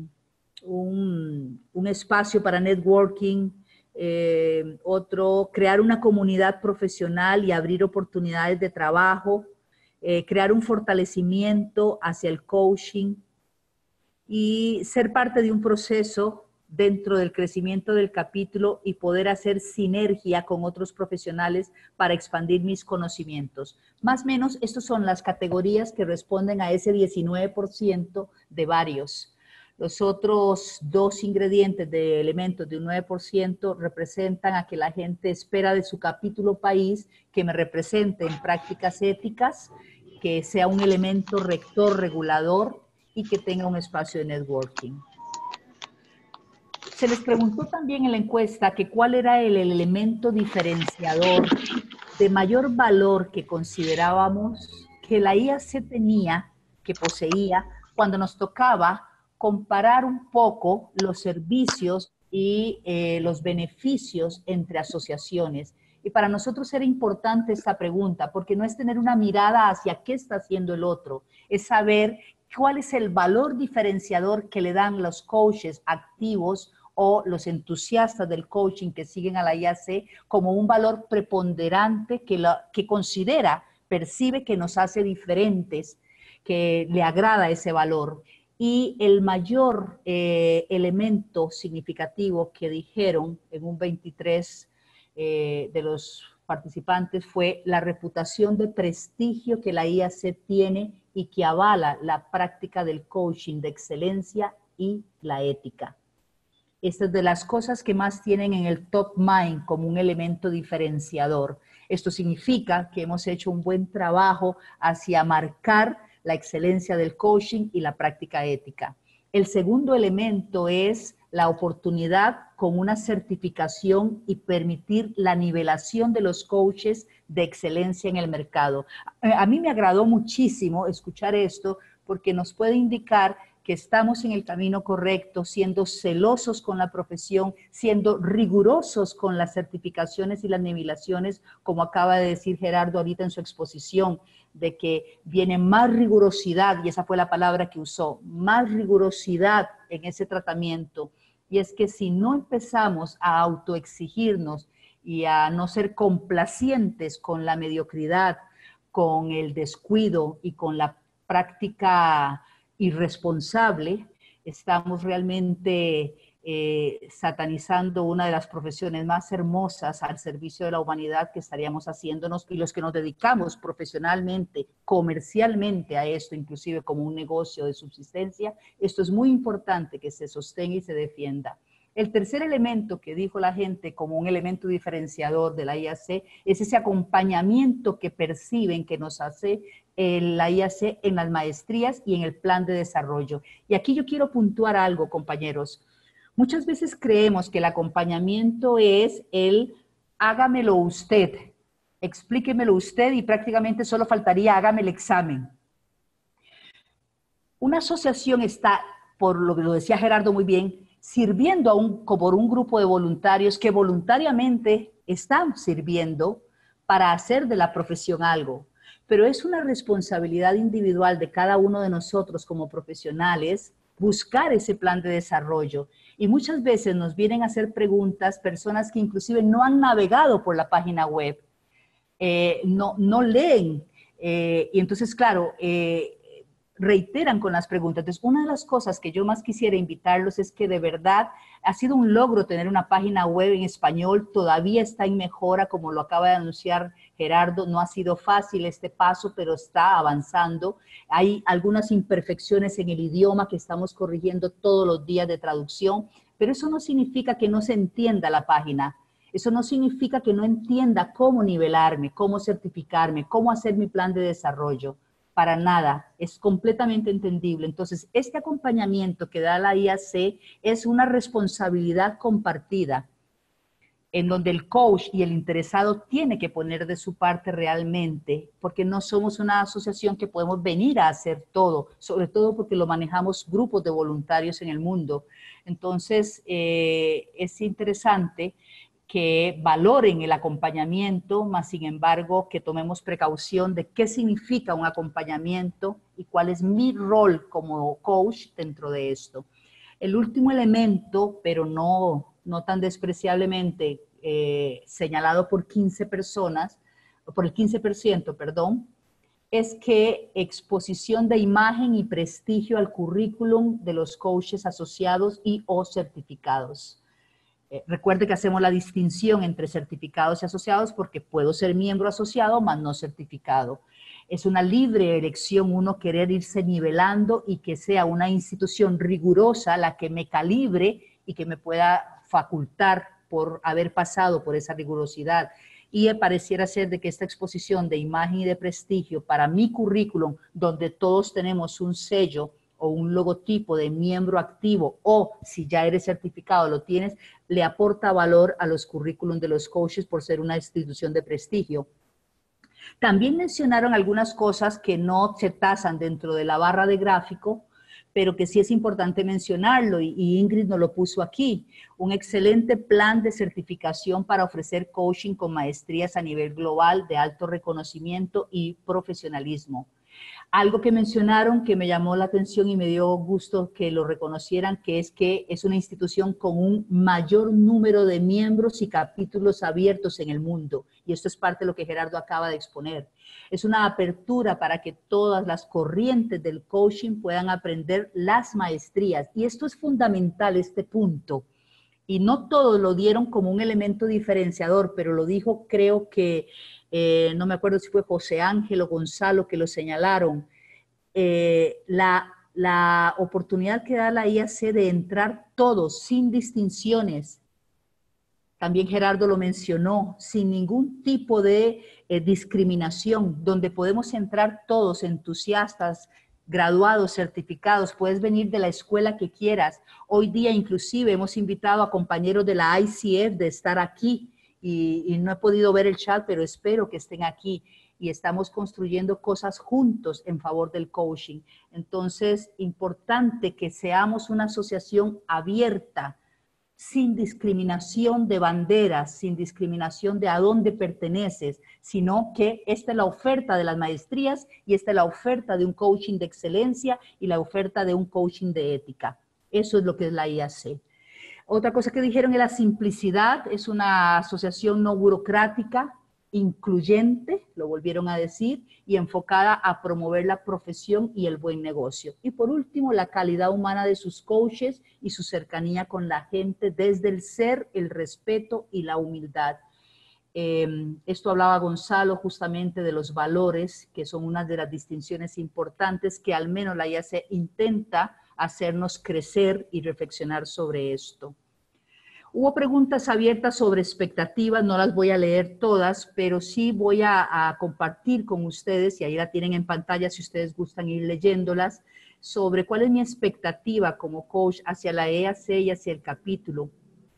Un, un espacio para networking, eh, otro, crear una comunidad profesional y abrir oportunidades de trabajo, eh, crear un fortalecimiento hacia el coaching y ser parte de un proceso dentro del crecimiento del capítulo y poder hacer sinergia con otros profesionales para expandir mis conocimientos. Más o menos, estas son las categorías que responden a ese diecinueve por ciento de varios. Los otros dos ingredientes de elementos de un nueve por ciento representan a que la gente espera de su capítulo país que me represente en prácticas éticas, que sea un elemento rector, regulador y que tenga un espacio de networking. Se les preguntó también en la encuesta que cuál era el elemento diferenciador de mayor valor que considerábamos que la I A C tenía, que poseía, cuando nos tocaba comparar un poco los servicios y eh, los beneficios entre asociaciones. Y para nosotros era importante esta pregunta, porque no es tener una mirada hacia qué está haciendo el otro, es saber cuál es el valor diferenciador que le dan los coaches activos o los entusiastas del coaching que siguen a la I A C como un valor preponderante que, la, que considera, percibe que nos hace diferentes, que le agrada ese valor. Y el mayor eh, elemento significativo que dijeron en un veintitrés eh, de los participantes fue la reputación de prestigio que la I A C tiene y que avala la práctica del coaching de excelencia y la ética. Esta es de las cosas que más tienen en el top mind como un elemento diferenciador. Esto significa que hemos hecho un buen trabajo hacia marcar la excelencia del coaching y la práctica ética. El segundo elemento es la oportunidad con una certificación y permitir la nivelación de los coaches de excelencia en el mercado. A mí me agradó muchísimo escuchar esto porque nos puede indicar que estamos en el camino correcto, siendo celosos con la profesión, siendo rigurosos con las certificaciones y las nivelaciones, como acaba de decir Gerardo ahorita en su exposición, de que viene más rigurosidad, y esa fue la palabra que usó, más rigurosidad en ese tratamiento. Y es que si no empezamos a autoexigirnos y a no ser complacientes con la mediocridad, con el descuido y con la práctica irresponsable, estamos realmente eh, satanizando una de las profesiones más hermosas al servicio de la humanidad que estaríamos haciéndonos, y los que nos dedicamos profesionalmente, comercialmente a esto, inclusive como un negocio de subsistencia. Esto es muy importante que se sostenga y se defienda. El tercer elemento que dijo la gente como un elemento diferenciador de la I A C es ese acompañamiento que perciben que nos hace eh, la I A C en las maestrías y en el plan de desarrollo. Y aquí yo quiero puntuar algo, compañeros. Muchas veces creemos que el acompañamiento es el hágamelo usted, explíquemelo usted y prácticamente solo faltaría hágame el examen. Una asociación está, por lo que lo decía Gerardo muy bien, sirviendo a un, por un grupo de voluntarios que voluntariamente están sirviendo para hacer de la profesión algo. Pero es una responsabilidad individual de cada uno de nosotros como profesionales buscar ese plan de desarrollo. Y muchas veces nos vienen a hacer preguntas personas que inclusive no han navegado por la página web, eh, no, no leen. Eh, y entonces, claro, eh, reiteran con las preguntas. Entonces, una de las cosas que yo más quisiera invitarlos es que de verdad ha sido un logro tener una página web en español, todavía está en mejora, como lo acaba de anunciar Gerardo, no ha sido fácil este paso, pero está avanzando. Hay algunas imperfecciones en el idioma que estamos corrigiendo todos los días de traducción, pero eso no significa que no se entienda la página. Eso no significa que no entienda cómo nivelarme, cómo certificarme, cómo hacer mi plan de desarrollo. Para nada, es completamente entendible. Entonces, este acompañamiento que da la I A C es una responsabilidad compartida, en donde el coach y el interesado tiene que poner de su parte realmente, porque no somos una asociación que podemos venir a hacer todo, sobre todo porque lo manejamos grupos de voluntarios en el mundo. Entonces, eh, es interesante que valoren el acompañamiento, más sin embargo que tomemos precaución de qué significa un acompañamiento y cuál es mi rol como coach dentro de esto. El último elemento, pero no, no tan despreciablemente eh, señalado por quince personas, por el quince por ciento, perdón, es que exposición de imagen y prestigio al currículum de los coaches asociados y o certificados. Eh, recuerde que hacemos la distinción entre certificados y asociados porque puedo ser miembro asociado, más no certificado. Es una libre elección uno querer irse nivelando y que sea una institución rigurosa la que me calibre y que me pueda facultar por haber pasado por esa rigurosidad. Y pareciera ser de que esta exposición de imagen y de prestigio para mi currículum, donde todos tenemos un sello o un logotipo de miembro activo, o si ya eres certificado, lo tienes, le aporta valor a los currículums de los coaches por ser una institución de prestigio. También mencionaron algunas cosas que no se tasan dentro de la barra de gráfico, pero que sí es importante mencionarlo, y Ingrid nos lo puso aquí. Un excelente plan de certificación para ofrecer coaching con maestrías a nivel global de alto reconocimiento y profesionalismo. Algo que mencionaron que me llamó la atención y me dio gusto que lo reconocieran, que es que es una institución con un mayor número de miembros y capítulos abiertos en el mundo. Y esto es parte de lo que Gerardo acaba de exponer. Es una apertura para que todas las corrientes del coaching puedan aprender las maestrías. Y esto es fundamental, este punto. Y no todos lo dieron como un elemento diferenciador, pero lo dijo, creo que, eh, no me acuerdo si fue José Ángel o Gonzalo que lo señalaron, eh, la, la oportunidad que da la I A C de entrar todos, sin distinciones. También Gerardo lo mencionó, sin ningún tipo de eh, discriminación, donde podemos entrar todos entusiastas, graduados, certificados, puedes venir de la escuela que quieras. Hoy día inclusive hemos invitado a compañeros de la I C F de estar aquí y, y no he podido ver el chat, pero espero que estén aquí y estamos construyendo cosas juntos en favor del coaching. Entonces, importante que seamos una asociación abierta, sin discriminación de banderas, sin discriminación de a dónde perteneces, sino que esta es la oferta de las maestrías y esta es la oferta de un coaching de excelencia y la oferta de un coaching de ética. Eso es lo que es la I A C. Otra cosa que dijeron es la simplicidad, es una asociación no burocrática, incluyente, lo volvieron a decir, y enfocada a promover la profesión y el buen negocio. Y por último, la calidad humana de sus coaches y su cercanía con la gente desde el ser, el respeto y la humildad. Eh, esto hablaba Gonzalo justamente de los valores, que son una de las distinciones importantes que al menos la I A C intenta hacernos crecer y reflexionar sobre esto. Hubo preguntas abiertas sobre expectativas, no las voy a leer todas, pero sí voy a, a compartir con ustedes, y ahí la tienen en pantalla si ustedes gustan ir leyéndolas, sobre cuál es mi expectativa como coach hacia la E A C y hacia el capítulo.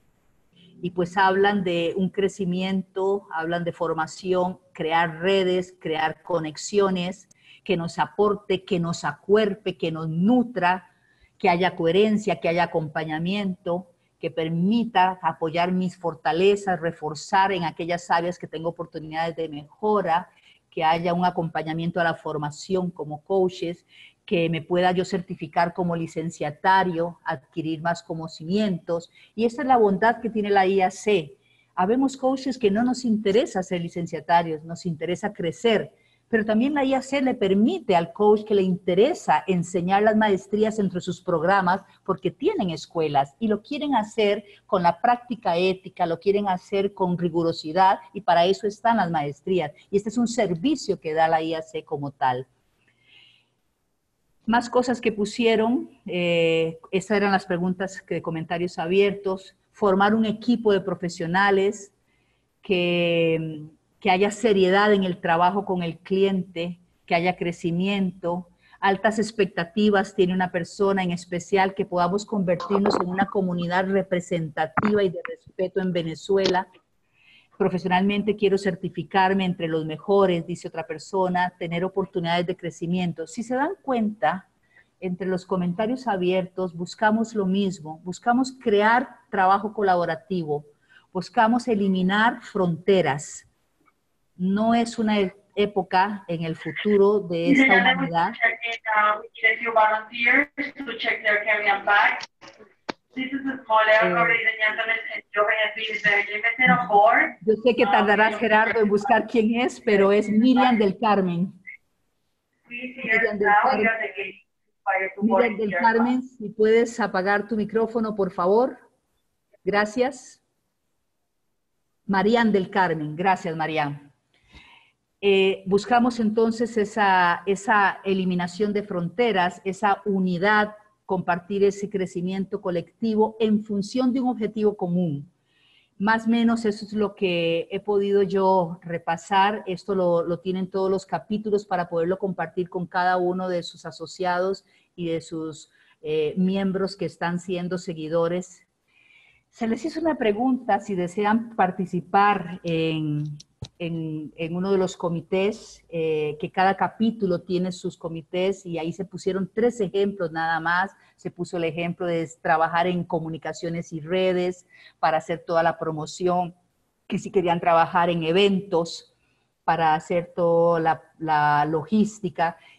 Y pues hablan de un crecimiento, hablan de formación, crear redes, crear conexiones, que nos aporte, que nos acuerpe, que nos nutra, que haya coherencia, que haya acompañamiento, que permita apoyar mis fortalezas, reforzar en aquellas áreas que tengo oportunidades de mejora, que haya un acompañamiento a la formación como coaches, que me pueda yo certificar como licenciatario, adquirir más conocimientos. Y esa es la bondad que tiene la I A C. Habemos coaches que no nos interesa ser licenciatarios, nos interesa crecer, pero también la I A C le permite al coach que le interesa enseñar las maestrías entre sus programas porque tienen escuelas y lo quieren hacer con la práctica ética, lo quieren hacer con rigurosidad y para eso están las maestrías. Y este es un servicio que da la I A C como tal. Más cosas que pusieron, eh, estas eran las preguntas de comentarios abiertos, formar un equipo de profesionales que... que haya seriedad en el trabajo con el cliente, que haya crecimiento, altas expectativas tiene una persona en especial, que podamos convertirnos en una comunidad representativa y de respeto en Venezuela. Profesionalmente quiero certificarme entre los mejores, dice otra persona, tener oportunidades de crecimiento. Si se dan cuenta, entre los comentarios abiertos buscamos lo mismo, buscamos crear trabajo colaborativo, buscamos eliminar fronteras. No es una época en el futuro de esta humanidad. Eh, yo sé que tardarás, Gerardo, en buscar quién es, pero es Miriam del Carmen. Miriam del Carmen, Miriam del Carmen, si puedes apagar tu micrófono, por favor. Gracias. Marian del Carmen, gracias, Marian. Eh, buscamos entonces esa, esa eliminación de fronteras, esa unidad, compartir ese crecimiento colectivo en función de un objetivo común. Más o menos eso es lo que he podido yo repasar. Esto lo, lo tienen todos los capítulos para poderlo compartir con cada uno de sus asociados y de sus eh, miembros que están siendo seguidores. Se les hizo una pregunta si desean participar en... En, en uno de los comités, eh, que cada capítulo tiene sus comités y ahí se pusieron tres ejemplos nada más. Se puso el ejemplo de trabajar en comunicaciones y redes para hacer toda la promoción, que si querían trabajar en eventos para hacer toda la, la logística.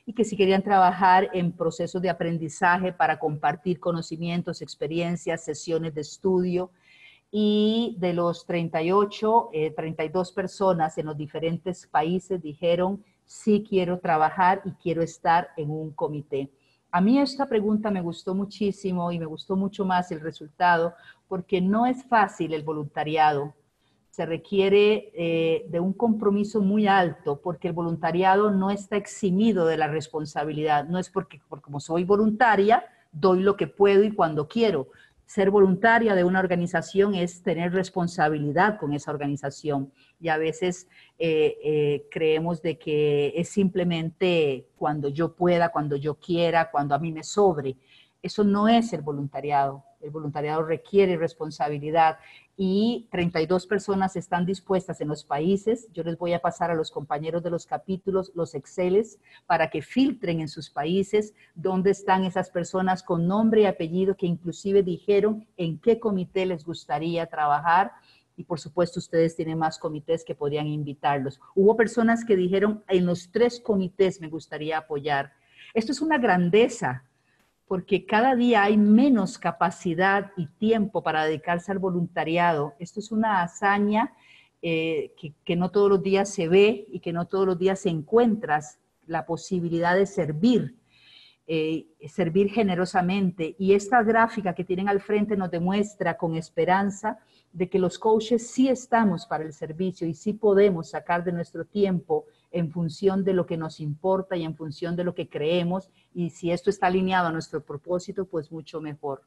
y que si querían trabajar en procesos de aprendizaje para compartir conocimientos, experiencias, sesiones de estudio. Y de los treinta y ocho, eh, treinta y dos personas en los diferentes países dijeron, sí quiero trabajar y quiero estar en un comité. A mí esta pregunta me gustó muchísimo y me gustó mucho más el resultado porque no es fácil el voluntariado. Se requiere eh, de un compromiso muy alto porque el voluntariado no está eximido de la responsabilidad. No es porque, porque como soy voluntaria, doy lo que puedo y cuando quiero. Ser voluntaria de una organización es tener responsabilidad con esa organización y a veces eh, eh, creemos de que es simplemente cuando yo pueda, cuando yo quiera, cuando a mí me sobre. Eso no es el voluntariado. El voluntariado requiere responsabilidad y treinta y dos personas están dispuestas en los países. Yo les voy a pasar a los compañeros de los capítulos los Exceles para que filtren en sus países dónde están esas personas con nombre y apellido que inclusive dijeron en qué comité les gustaría trabajar. Y por supuesto ustedes tienen más comités que podrían invitarlos. Hubo personas que dijeron en los tres comités me gustaría apoyar. Esto es una grandeza, porque cada día hay menos capacidad y tiempo para dedicarse al voluntariado. Esto es una hazaña eh, que, que no todos los días se ve y que no todos los días encuentras la posibilidad de servir, eh, servir generosamente. Y esta gráfica que tienen al frente nos demuestra con esperanza de que los coaches sí estamos para el servicio y sí podemos sacar de nuestro tiempo en función de lo que nos importa y en función de lo que creemos, y si esto está alineado a nuestro propósito, pues mucho mejor.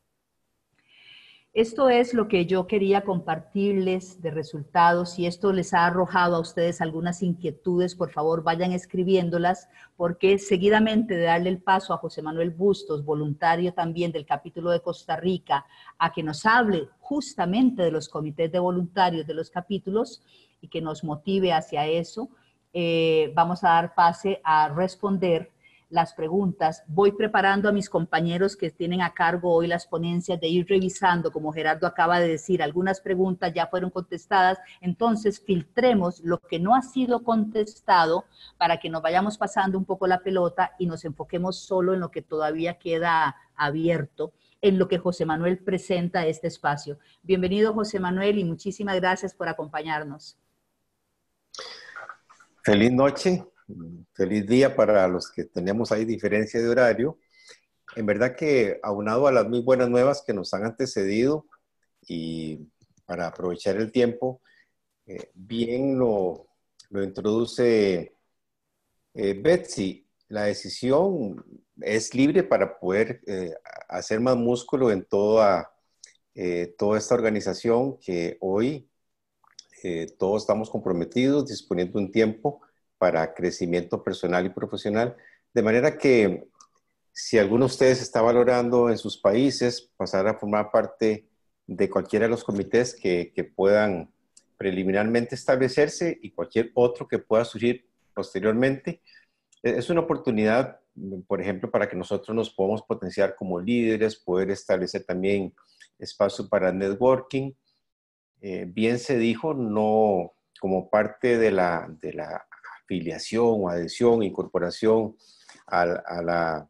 Esto es lo que yo quería compartirles de resultados. Si esto les ha arrojado a ustedes algunas inquietudes, por favor vayan escribiéndolas, porque seguidamente de darle el paso a José Manuel Bustos, voluntario también del capítulo de Costa Rica, a que nos hable justamente de los comités de voluntarios de los capítulos y que nos motive hacia eso, eh, vamos a dar pase a responder las preguntas. Voy preparando a mis compañeros que tienen a cargo hoy las ponencias de ir revisando, como Gerardo acaba de decir, algunas preguntas ya fueron contestadas, entonces filtremos lo que no ha sido contestado para que nos vayamos pasando un poco la pelota y nos enfoquemos solo en lo que todavía queda abierto, en lo que José Manuel presenta este espacio. Bienvenido José Manuel y muchísimas gracias por acompañarnos. Feliz noche. Feliz día para los que tenemos ahí diferencia de horario. En verdad que aunado a las muy buenas nuevas que nos han antecedido y para aprovechar el tiempo, eh, bien lo, lo introduce eh, Betsy. La decisión es libre para poder eh, hacer más músculo en toda, eh, toda esta organización que hoy eh, todos estamos comprometidos, disponiendo un tiempo para crecimiento personal y profesional, de manera que si alguno de ustedes está valorando en sus países pasar a formar parte de cualquiera de los comités que, que puedan preliminarmente establecerse y cualquier otro que pueda surgir posteriormente, es una oportunidad, por ejemplo, para que nosotros nos podamos potenciar como líderes, poder establecer también espacio para networking. Eh, bien se dijo, no como parte de la, de la afiliación o adhesión, incorporación a, a la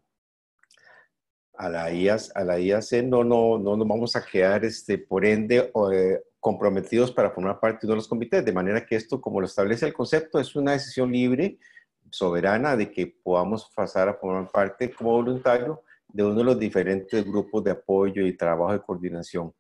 a la I A C, a la I A C no, no, no nos vamos a quedar este, por ende eh, comprometidos para formar parte de uno de los comités, de manera que esto, como lo establece el concepto, es una decisión libre, soberana, de que podamos pasar a formar parte como voluntario de uno de los diferentes grupos de apoyo y trabajo de coordinación.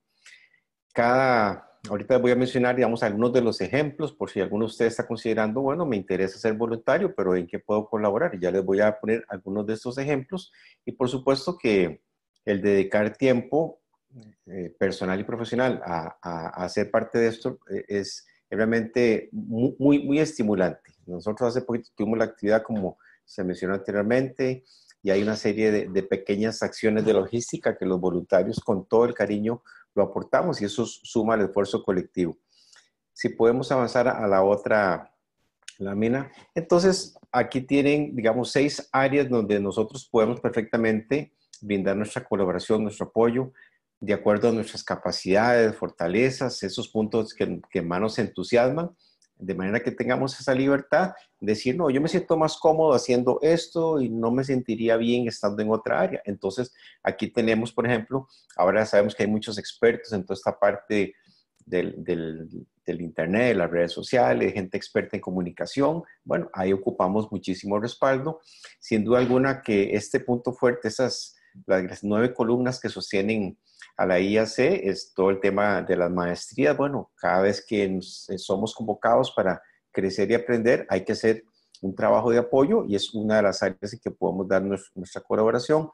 Cada Ahorita voy a mencionar, digamos, algunos de los ejemplos, por si alguno de ustedes está considerando, bueno, me interesa ser voluntario, pero ¿en qué puedo colaborar? Y ya les voy a poner algunos de estos ejemplos. Y por supuesto que el dedicar tiempo eh, personal y profesional a, a, a ser parte de esto eh, es realmente muy, muy, muy estimulante. Nosotros hace poquito tuvimos la actividad, como se mencionó anteriormente, y hay una serie de, de pequeñas acciones de logística que los voluntarios con todo el cariño lo aportamos y eso suma al esfuerzo colectivo. Si podemos avanzar a la otra lámina. Entonces, aquí tienen, digamos, seis áreas donde nosotros podemos perfectamente brindar nuestra colaboración, nuestro apoyo, de acuerdo a nuestras capacidades, fortalezas, esos puntos que, que más nos entusiasman. de manera que tengamos esa libertad de decir, no, yo me siento más cómodo haciendo esto y no me sentiría bien estando en otra área. Entonces, aquí tenemos, por ejemplo, ahora sabemos que hay muchos expertos en toda esta parte del, del, del Internet, de las redes sociales, gente experta en comunicación. Bueno, ahí ocupamos muchísimo respaldo. Sin duda alguna que este punto fuerte, esas las nueve columnas que sostienen a la I A C, es todo el tema de las maestrías. Bueno, cada vez que nos, somos convocados para crecer y aprender, hay que hacer un trabajo de apoyo y es una de las áreas en que podemos dar nuestra colaboración.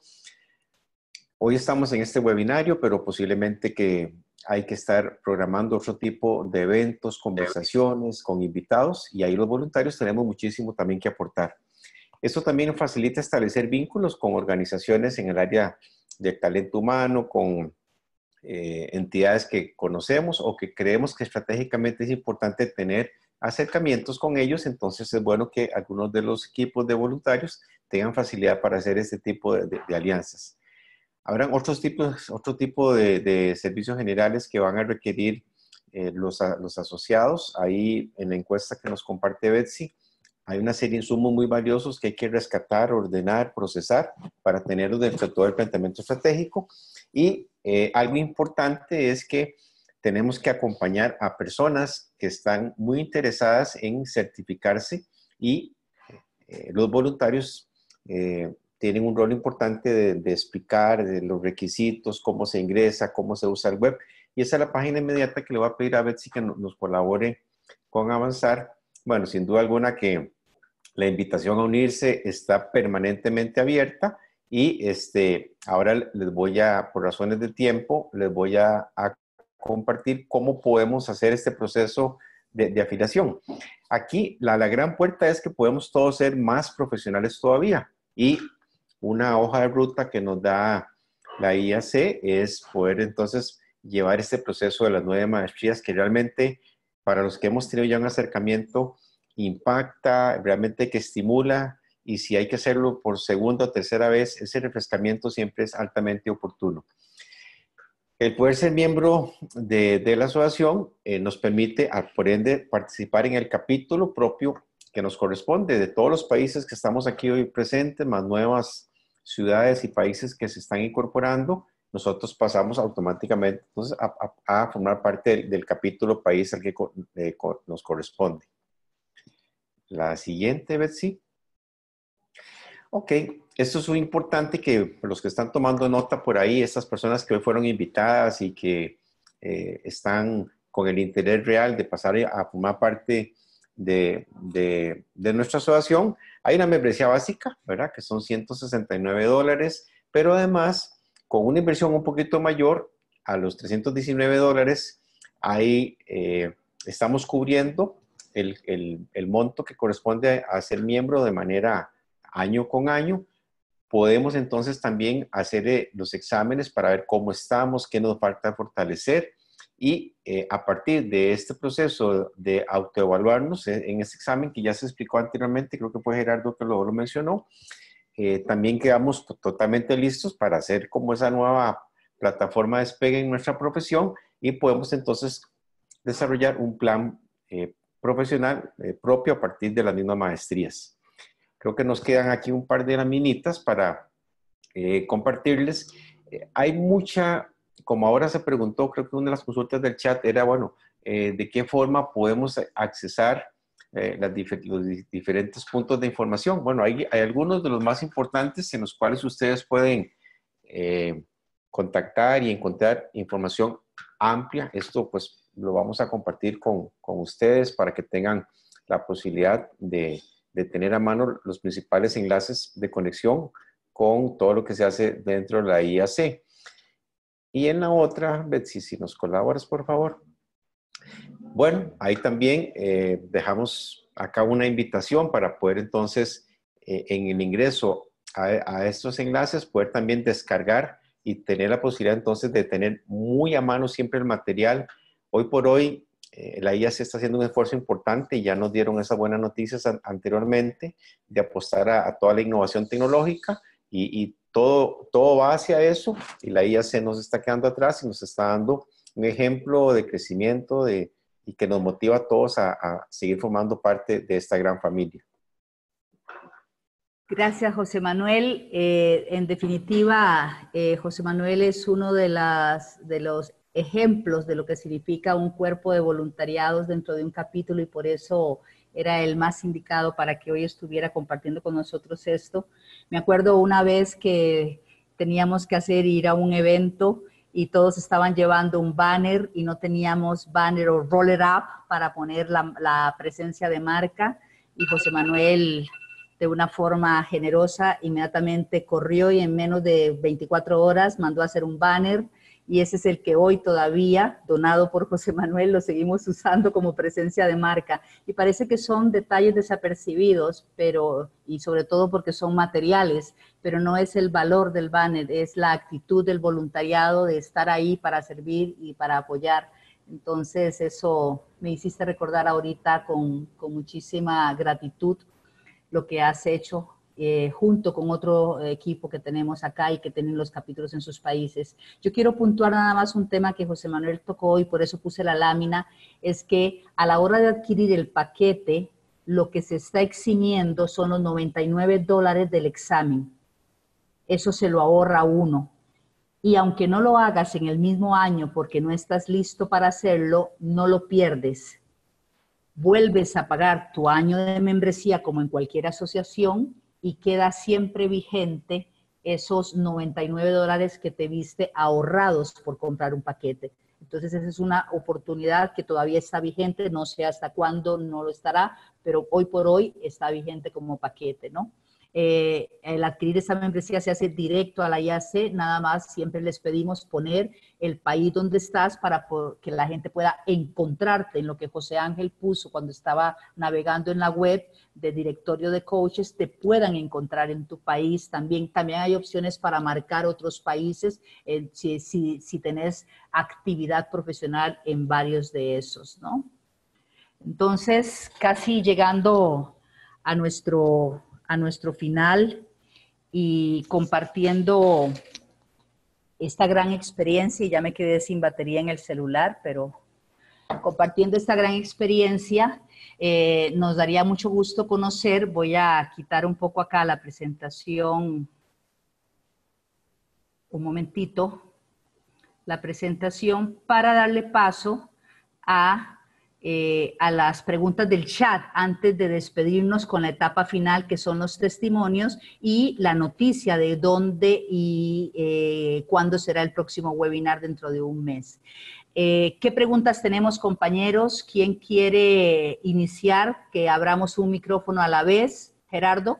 Hoy estamos en este webinario, pero posiblemente que hay que estar programando otro tipo de eventos, conversaciones con invitados, y ahí los voluntarios tenemos muchísimo también que aportar. Esto también facilita establecer vínculos con organizaciones en el área del talento humano, con eh, entidades que conocemos o que creemos que estratégicamente es importante tener acercamientos con ellos. Entonces es bueno que algunos de los equipos de voluntarios tengan facilidad para hacer este tipo de, de, de alianzas. Habrán otros tipos, otro tipo de, de servicios generales que van a requerir eh, los, los asociados. Ahí en la encuesta que nos comparte Betsy, hay una serie de insumos muy valiosos que hay que rescatar, ordenar, procesar para tenerlos dentro de todo el planteamiento estratégico. Y eh, algo importante es que tenemos que acompañar a personas que están muy interesadas en certificarse, y eh, los voluntarios eh, tienen un rol importante de, de explicar de los requisitos, cómo se ingresa, cómo se usa el web. Y esa es la página inmediata que le voy a pedir a Betsy que nos colabore con Avanzar. Bueno, sin duda alguna que la invitación a unirse está permanentemente abierta, y este, ahora les voy a, por razones de tiempo, les voy a, a compartir cómo podemos hacer este proceso de, de afiliación. Aquí la, la gran puerta es que podemos todos ser más profesionales todavía, y una hoja de ruta que nos da la I A C es poder entonces llevar este proceso de las nueve maestrías que realmente, para los que hemos tenido ya un acercamiento, impacta, realmente que estimula, y si hay que hacerlo por segunda o tercera vez, ese refrescamiento siempre es altamente oportuno. El poder ser miembro de, de la asociación eh, nos permite, por ende, participar en el capítulo propio que nos corresponde de todos los países que estamos aquí hoy presentes, más nuevas ciudades y países que se están incorporando. Nosotros pasamos automáticamente entonces, a, a, a formar parte del, del capítulo país al que eh, nos corresponde. La siguiente, Betsy. Ok, esto es muy importante que los que están tomando nota por ahí, estas personas que hoy fueron invitadas y que eh, están con el interés real de pasar a formar parte de, de, de nuestra asociación, hay una membresía básica, ¿verdad? Que son ciento sesenta y nueve dólares, pero además, con una inversión un poquito mayor, a los trescientos diecinueve dólares, ahí eh, estamos cubriendo El, el, el monto que corresponde a ser miembro de manera año con año. Podemos entonces también hacer eh, los exámenes para ver cómo estamos, qué nos falta fortalecer, y eh, a partir de este proceso de autoevaluarnos eh, en este examen que ya se explicó anteriormente, creo que fue Gerardo que lo, lo mencionó, eh, también quedamos totalmente listos para hacer como esa nueva plataforma de despegue en nuestra profesión, y podemos entonces desarrollar un plan eh, profesional eh, propio a partir de las mismas maestrías. Creo que nos quedan aquí un par de laminitas para eh, compartirles. Eh, hay mucha, como ahora se preguntó, creo que una de las consultas del chat era, bueno, eh, ¿de qué forma podemos accesar eh, las dif los diferentes puntos de información? Bueno, hay, hay algunos de los más importantes en los cuales ustedes pueden eh, contactar y encontrar información amplia. Esto pues lo vamos a compartir con, con ustedes para que tengan la posibilidad de, de tener a mano los principales enlaces de conexión con todo lo que se hace dentro de la I A C. Y en la otra, Betsy, si nos colaboras, por favor. Bueno, ahí también eh, dejamos acá una invitación para poder entonces, eh, en el ingreso a, a estos enlaces, poder también descargar y tener la posibilidad entonces de tener muy a mano siempre el material. Hoy por hoy, eh, la I A C está haciendo un esfuerzo importante, y ya nos dieron esas buenas noticias an anteriormente, de apostar a, a toda la innovación tecnológica, y, y todo, todo va hacia eso, y la I A C nos está quedando atrás y nos está dando un ejemplo de crecimiento, de, y que nos motiva a todos a, a seguir formando parte de esta gran familia. Gracias, José Manuel. Eh, en definitiva, eh, José Manuel es uno de, las, de los ejemplos de lo que significa un cuerpo de voluntariados dentro de un capítulo, y por eso era el más indicado para que hoy estuviera compartiendo con nosotros esto. Me acuerdo una vez que teníamos que hacer ir a un evento y todos estaban llevando un banner y no teníamos banner o roller up para poner la, la presencia de marca, y José Manuel, de una forma generosa, inmediatamente corrió y en menos de veinticuatro horas mandó a hacer un banner, y ese es el que hoy todavía, donado por José Manuel, lo seguimos usando como presencia de marca. Y parece que son detalles desapercibidos, pero, y sobre todo porque son materiales, pero no es el valor del banner, es la actitud del voluntariado de estar ahí para servir y para apoyar. Entonces eso me hiciste recordar ahorita con, con muchísima gratitud lo que has hecho eh, junto con otro equipo que tenemos acá y que tienen los capítulos en sus países. Yo quiero puntuar nada más un tema que José Manuel tocó y por eso puse la lámina, es que a la hora de adquirir el paquete, lo que se está eximiendo son los noventa y nueve dólares del examen. Eso se lo ahorra uno. Y aunque no lo hagas en el mismo año porque no estás listo para hacerlo, no lo pierdes. Vuelves a pagar tu año de membresía como en cualquier asociación y queda siempre vigente esos noventa y nueve dólares que te viste ahorrados por comprar un paquete. Entonces esa es una oportunidad que todavía está vigente, no sé hasta cuándo no lo estará, pero hoy por hoy está vigente como paquete, ¿no? Eh, el adquirir esa membresía se hace directo a la I A C, nada más siempre les pedimos poner el país donde estás para que la gente pueda encontrarte en lo que José Ángel puso cuando estaba navegando en la web de directorio de coaches, te puedan encontrar en tu país. También, también hay opciones para marcar otros países eh, si, si, si tenés actividad profesional en varios de esos, ¿no? Entonces, casi llegando a nuestro... a nuestro final y compartiendo esta gran experiencia, y ya me quedé sin batería en el celular, pero compartiendo esta gran experiencia, eh, nos daría mucho gusto conocer, voy a quitar un poco acá la presentación, un momentito, la presentación para darle paso a... Eh, a las preguntas del chat antes de despedirnos con la etapa final, que son los testimonios y la noticia de dónde y eh, cuándo será el próximo webinar dentro de un mes. Eh, ¿Qué preguntas tenemos, compañeros? ¿Quién quiere iniciar? Que abramos un micrófono a la vez. Gerardo.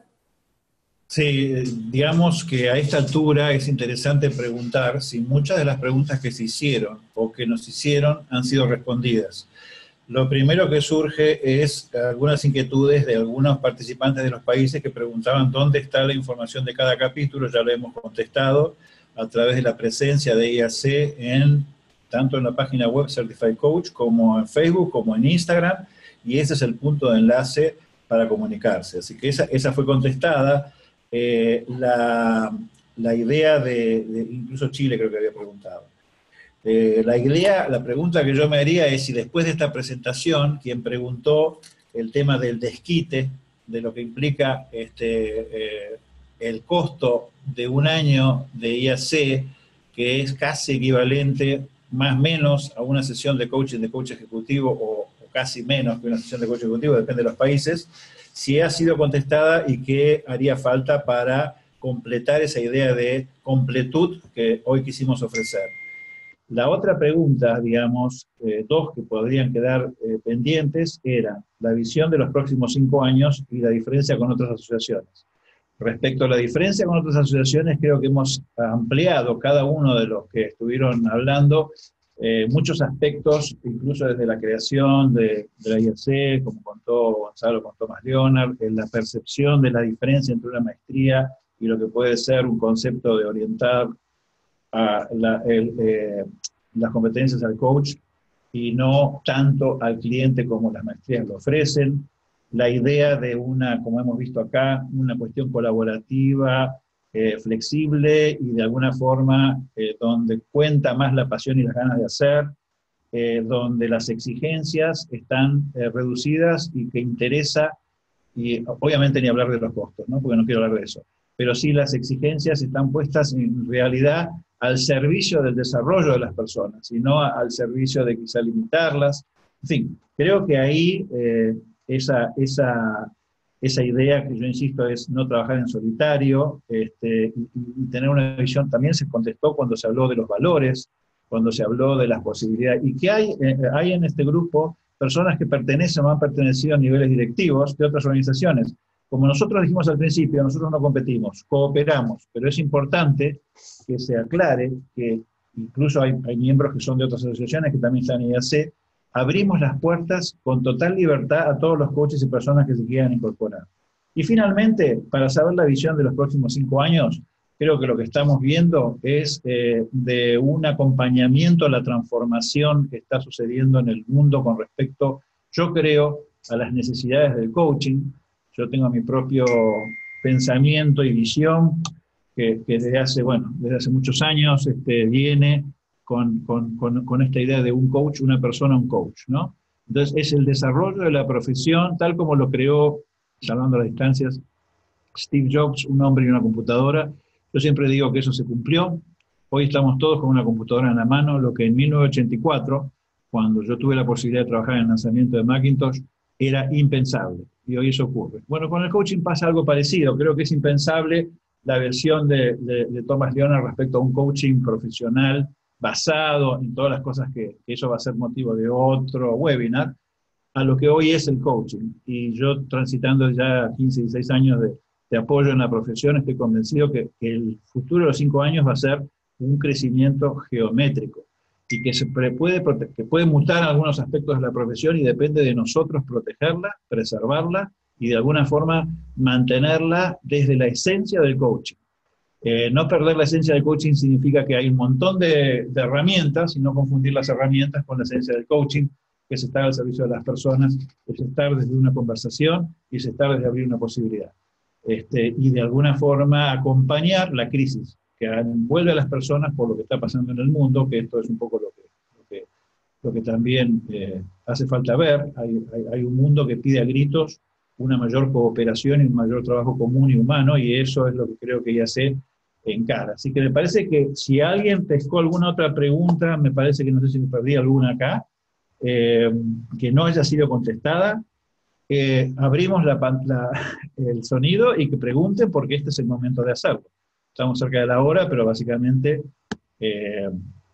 Sí, digamos que a esta altura es interesante preguntar si muchas de las preguntas que se hicieron o que nos hicieron han sido respondidas. Lo primero que surge es algunas inquietudes de algunos participantes de los países que preguntaban dónde está la información de cada capítulo. Ya lo hemos contestado a través de la presencia de I A C en, tanto en la página web Certified Coach como en Facebook, como en Instagram, y ese es el punto de enlace para comunicarse. Así que esa, esa fue contestada. Eh, la, la idea de, de, incluso Chile creo que había preguntado. Eh, la idea, la pregunta que yo me haría es si después de esta presentación, quien preguntó el tema del desquite, de lo que implica este, eh, el costo de un año de I A C, que es casi equivalente, más o menos, a una sesión de coaching de coach ejecutivo, o, o casi menos que una sesión de coach ejecutivo, depende de los países, si ha sido contestada y qué haría falta para completar esa idea de completud que hoy quisimos ofrecer. La otra pregunta, digamos, eh, dos que podrían quedar eh, pendientes, era la visión de los próximos cinco años y la diferencia con otras asociaciones. Respecto a la diferencia con otras asociaciones, creo que hemos ampliado cada uno de los que estuvieron hablando eh, muchos aspectos, incluso desde la creación de, de la I A C, como contó Gonzalo con Thomas Leonard, en la percepción de la diferencia entre una maestría y lo que puede ser un concepto de orientar a la, el, eh, las competencias al coach y no tanto al cliente como las maestrías lo ofrecen. La idea de una, como hemos visto acá, una cuestión colaborativa, eh, flexible y de alguna forma eh, donde cuenta más la pasión y las ganas de hacer. eh, donde las exigencias están eh, reducidas y que interesa, y obviamente ni hablar de los costos, ¿no? Porque no quiero hablar de eso, pero sí las exigencias están puestas en realidad al servicio del desarrollo de las personas, y no al servicio de quizá limitarlas. En fin, creo que ahí eh, esa, esa, esa idea que yo insisto es no trabajar en solitario, este, y, y tener una visión, también se contestó cuando se habló de los valores, cuando se habló de las posibilidades, y que hay, eh, hay en este grupo personas que pertenecen o han pertenecido a niveles directivos de otras organizaciones. Como nosotros dijimos al principio, nosotros no competimos, cooperamos, pero es importante que se aclare que incluso hay, hay miembros que son de otras asociaciones que también están en I A C, abrimos las puertas con total libertad a todos los coaches y personas que se quieran incorporar. Y finalmente, para saber la visión de los próximos cinco años, creo que lo que estamos viendo es eh, de un acompañamiento a la transformación que está sucediendo en el mundo con respecto, yo creo, a las necesidades del coaching. Yo tengo mi propio pensamiento y visión que, que desde hace, bueno, desde hace muchos años este, viene con, con, con, con esta idea de un coach, una persona, un coach, ¿no? Entonces es el desarrollo de la profesión tal como lo creó, salvando las distancias, Steve Jobs, un hombre y una computadora. Yo siempre digo que eso se cumplió. Hoy estamos todos con una computadora en la mano, lo que en mil novecientos ochenta y cuatro, cuando yo tuve la posibilidad de trabajar en el lanzamiento de Macintosh, era impensable. Y hoy eso ocurre. Bueno, con el coaching pasa algo parecido. Creo que es impensable la versión de, de, de Thomas Leonard respecto a un coaching profesional basado en todas las cosas que, que eso va a ser motivo de otro webinar, a lo que hoy es el coaching. Y yo, transitando ya quince, dieciséis años de, de apoyo en la profesión, estoy convencido que, que el futuro de los cinco años va a ser un crecimiento geométrico y que, se puede, que puede mutar algunos aspectos de la profesión y depende de nosotros protegerla, preservarla y de alguna forma mantenerla desde la esencia del coaching. Eh, no perder la esencia del coaching significa que hay un montón de, de herramientas y no confundir las herramientas con la esencia del coaching, que es estar al servicio de las personas, es estar desde una conversación y es estar desde abrir una posibilidad. Este, y de alguna forma acompañar la crisis que envuelve a las personas por lo que está pasando en el mundo, que esto es un poco lo que, lo que, lo que también eh, hace falta ver. Hay, hay, hay un mundo que pide a gritos una mayor cooperación y un mayor trabajo común y humano, y eso es lo que creo que I A C encara. Así que me parece que si alguien pescó alguna otra pregunta, me parece que no sé si me perdí alguna acá, eh, que no haya sido contestada, eh, abrimos la, la, el sonido y que pregunten, porque este es el momento de hacerlo. Estamos cerca de la hora, pero básicamente eh,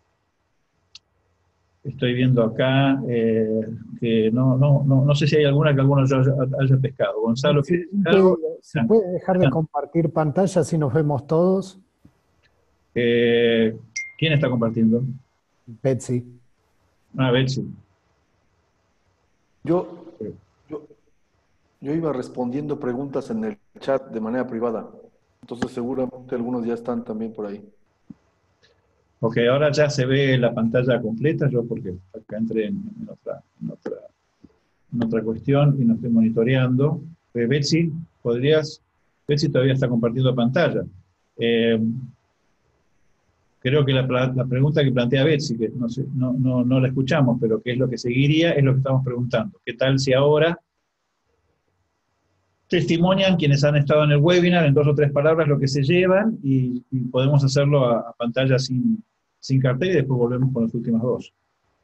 estoy viendo acá eh, que no, no, no, no sé si hay alguna que alguno ya haya, haya pescado. Gonzalo, sí, algo? ¿Se ah, puede dejar de compartir pantalla si nos vemos todos? Eh, ¿Quién está compartiendo? Betsy. Ah, Betsy. Yo, yo, yo iba respondiendo preguntas en el chat de manera privada. Entonces seguramente algunos ya están también por ahí. Ok, ahora ya se ve la pantalla completa, yo porque acá entré en, en, otra, en, otra, en otra cuestión y no estoy monitoreando. Eh, Betsy, ¿podrías? Betsy todavía está compartiendo pantalla. Eh, creo que la, la pregunta que plantea Betsy, que no, sé, no, no, no la escuchamos, pero qué es lo que seguiría, es lo que estamos preguntando. ¿Qué tal si ahora testimonian quienes han estado en el webinar en dos o tres palabras lo que se llevan y, y podemos hacerlo a, a pantalla sin, sin cartel y después volvemos con las últimas dos?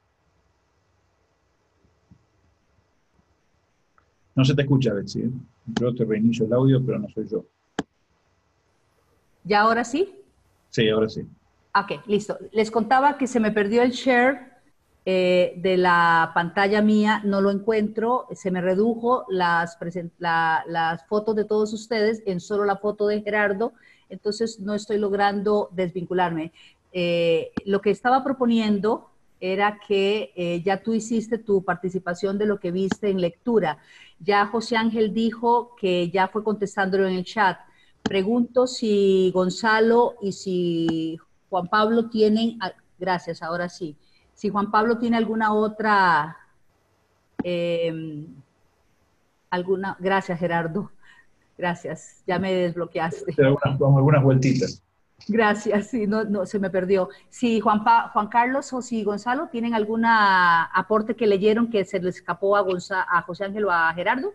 No se te escucha, Betsy, ¿eh? Yo te reinicio el audio, pero no soy yo. ¿Ya ahora sí? Sí, ahora sí. Ok, listo. Les contaba que se me perdió el share Eh, de la pantalla mía, no lo encuentro, se me redujo las, la, las fotos de todos ustedes en solo la foto de Gerardo, entonces no estoy logrando desvincularme. Eh, lo que estaba proponiendo era que eh, ya tú hiciste tu participación de lo que viste en lectura. Ya José Ángel dijo que ya fue contestándolo en el chat. Pregunto si Gonzalo y si Juan Pablo tienen... Gracias, ahora sí. Si Juan Pablo tiene alguna otra, eh, alguna, gracias Gerardo, gracias, ya me desbloqueaste. Algunas, algunas vueltitas. Gracias, sí, no, no, se me perdió. Si Juan, pa, Juan Carlos o si Gonzalo tienen algún aporte que leyeron que se les escapó a, Gonza, a José Ángel o a Gerardo.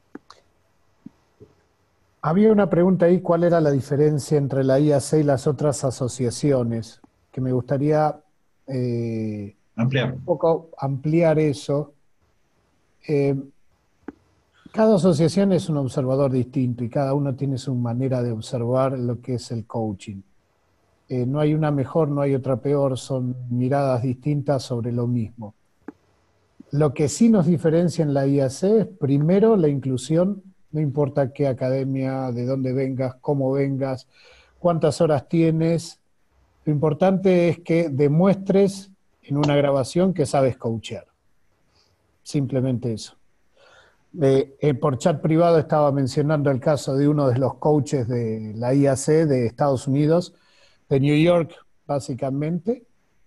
Había una pregunta ahí, ¿cuál era la diferencia entre la I A C y las otras asociaciones? Que me gustaría eh, ampliar. un poco ampliar eso. Eh, cada asociación es un observador distinto y cada uno tiene su manera de observar lo que es el coaching. Eh, no hay una mejor, no hay otra peor, son miradas distintas sobre lo mismo. Lo que sí nos diferencia en la I A C es, primero, la inclusión. No importa qué academia, de dónde vengas, cómo vengas, cuántas horas tienes. Lo importante es que demuestres en una grabación que sabes coachear. Simplemente eso. Eh, eh, por chat privado estaba mencionando el caso de uno de los coaches de la I A C de Estados Unidos, de New York, básicamente,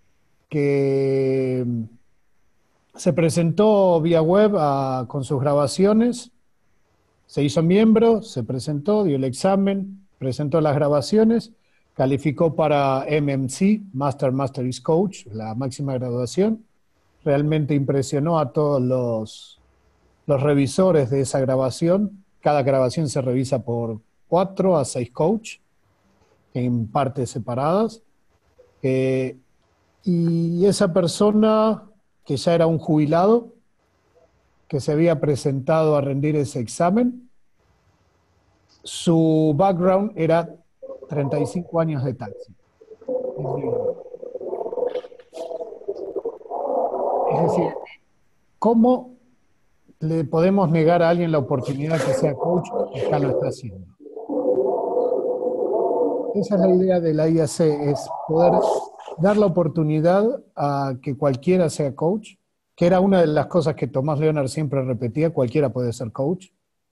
que se presentó vía web a, con sus grabaciones. Se hizo miembro, se presentó, dio el examen, presentó las grabaciones, calificó para M M C, Master Mastery Coach, la máxima graduación. Realmente impresionó a todos los, los revisores de esa grabación. Cada grabación se revisa por cuatro a seis coaches en partes separadas. Eh, y esa persona, que ya era un jubilado, que se había presentado a rendir ese examen, su background era treinta y cinco años de taxi. Es decir, ¿cómo le podemos negar a alguien la oportunidad que sea coach que acá lo está haciendo? Esa es la idea de la I A C, es poder dar la oportunidad a que cualquiera sea coach, que era una de las cosas que Tomás Leonard siempre repetía, cualquiera puede ser coach,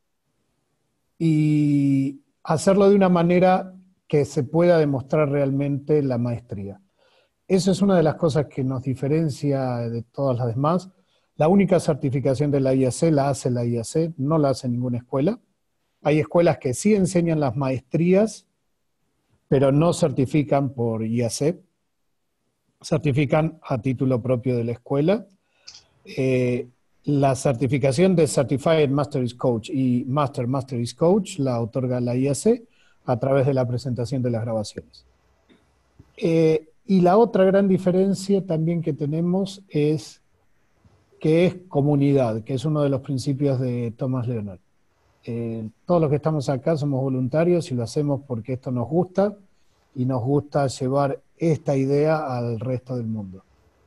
y hacerlo de una manera que se pueda demostrar realmente la maestría. Eso es una de las cosas que nos diferencia de todas las demás. La única certificación de la I A C la hace la I A C, no la hace ninguna escuela. Hay escuelas que sí enseñan las maestrías, pero no certifican por I A C. Certifican a título propio de la escuela. Eh, la certificación de Certified Mastery Coach y Master Mastery Coach la otorga la I A C a través de la presentación de las grabaciones. Eh, y la otra gran diferencia también que tenemos es que es comunidad, que es uno de los principios de Thomas Leonard. Eh, todos los que estamos acá somos voluntarios y lo hacemos porque esto nos gusta y nos gusta llevar esta idea al resto del mundo.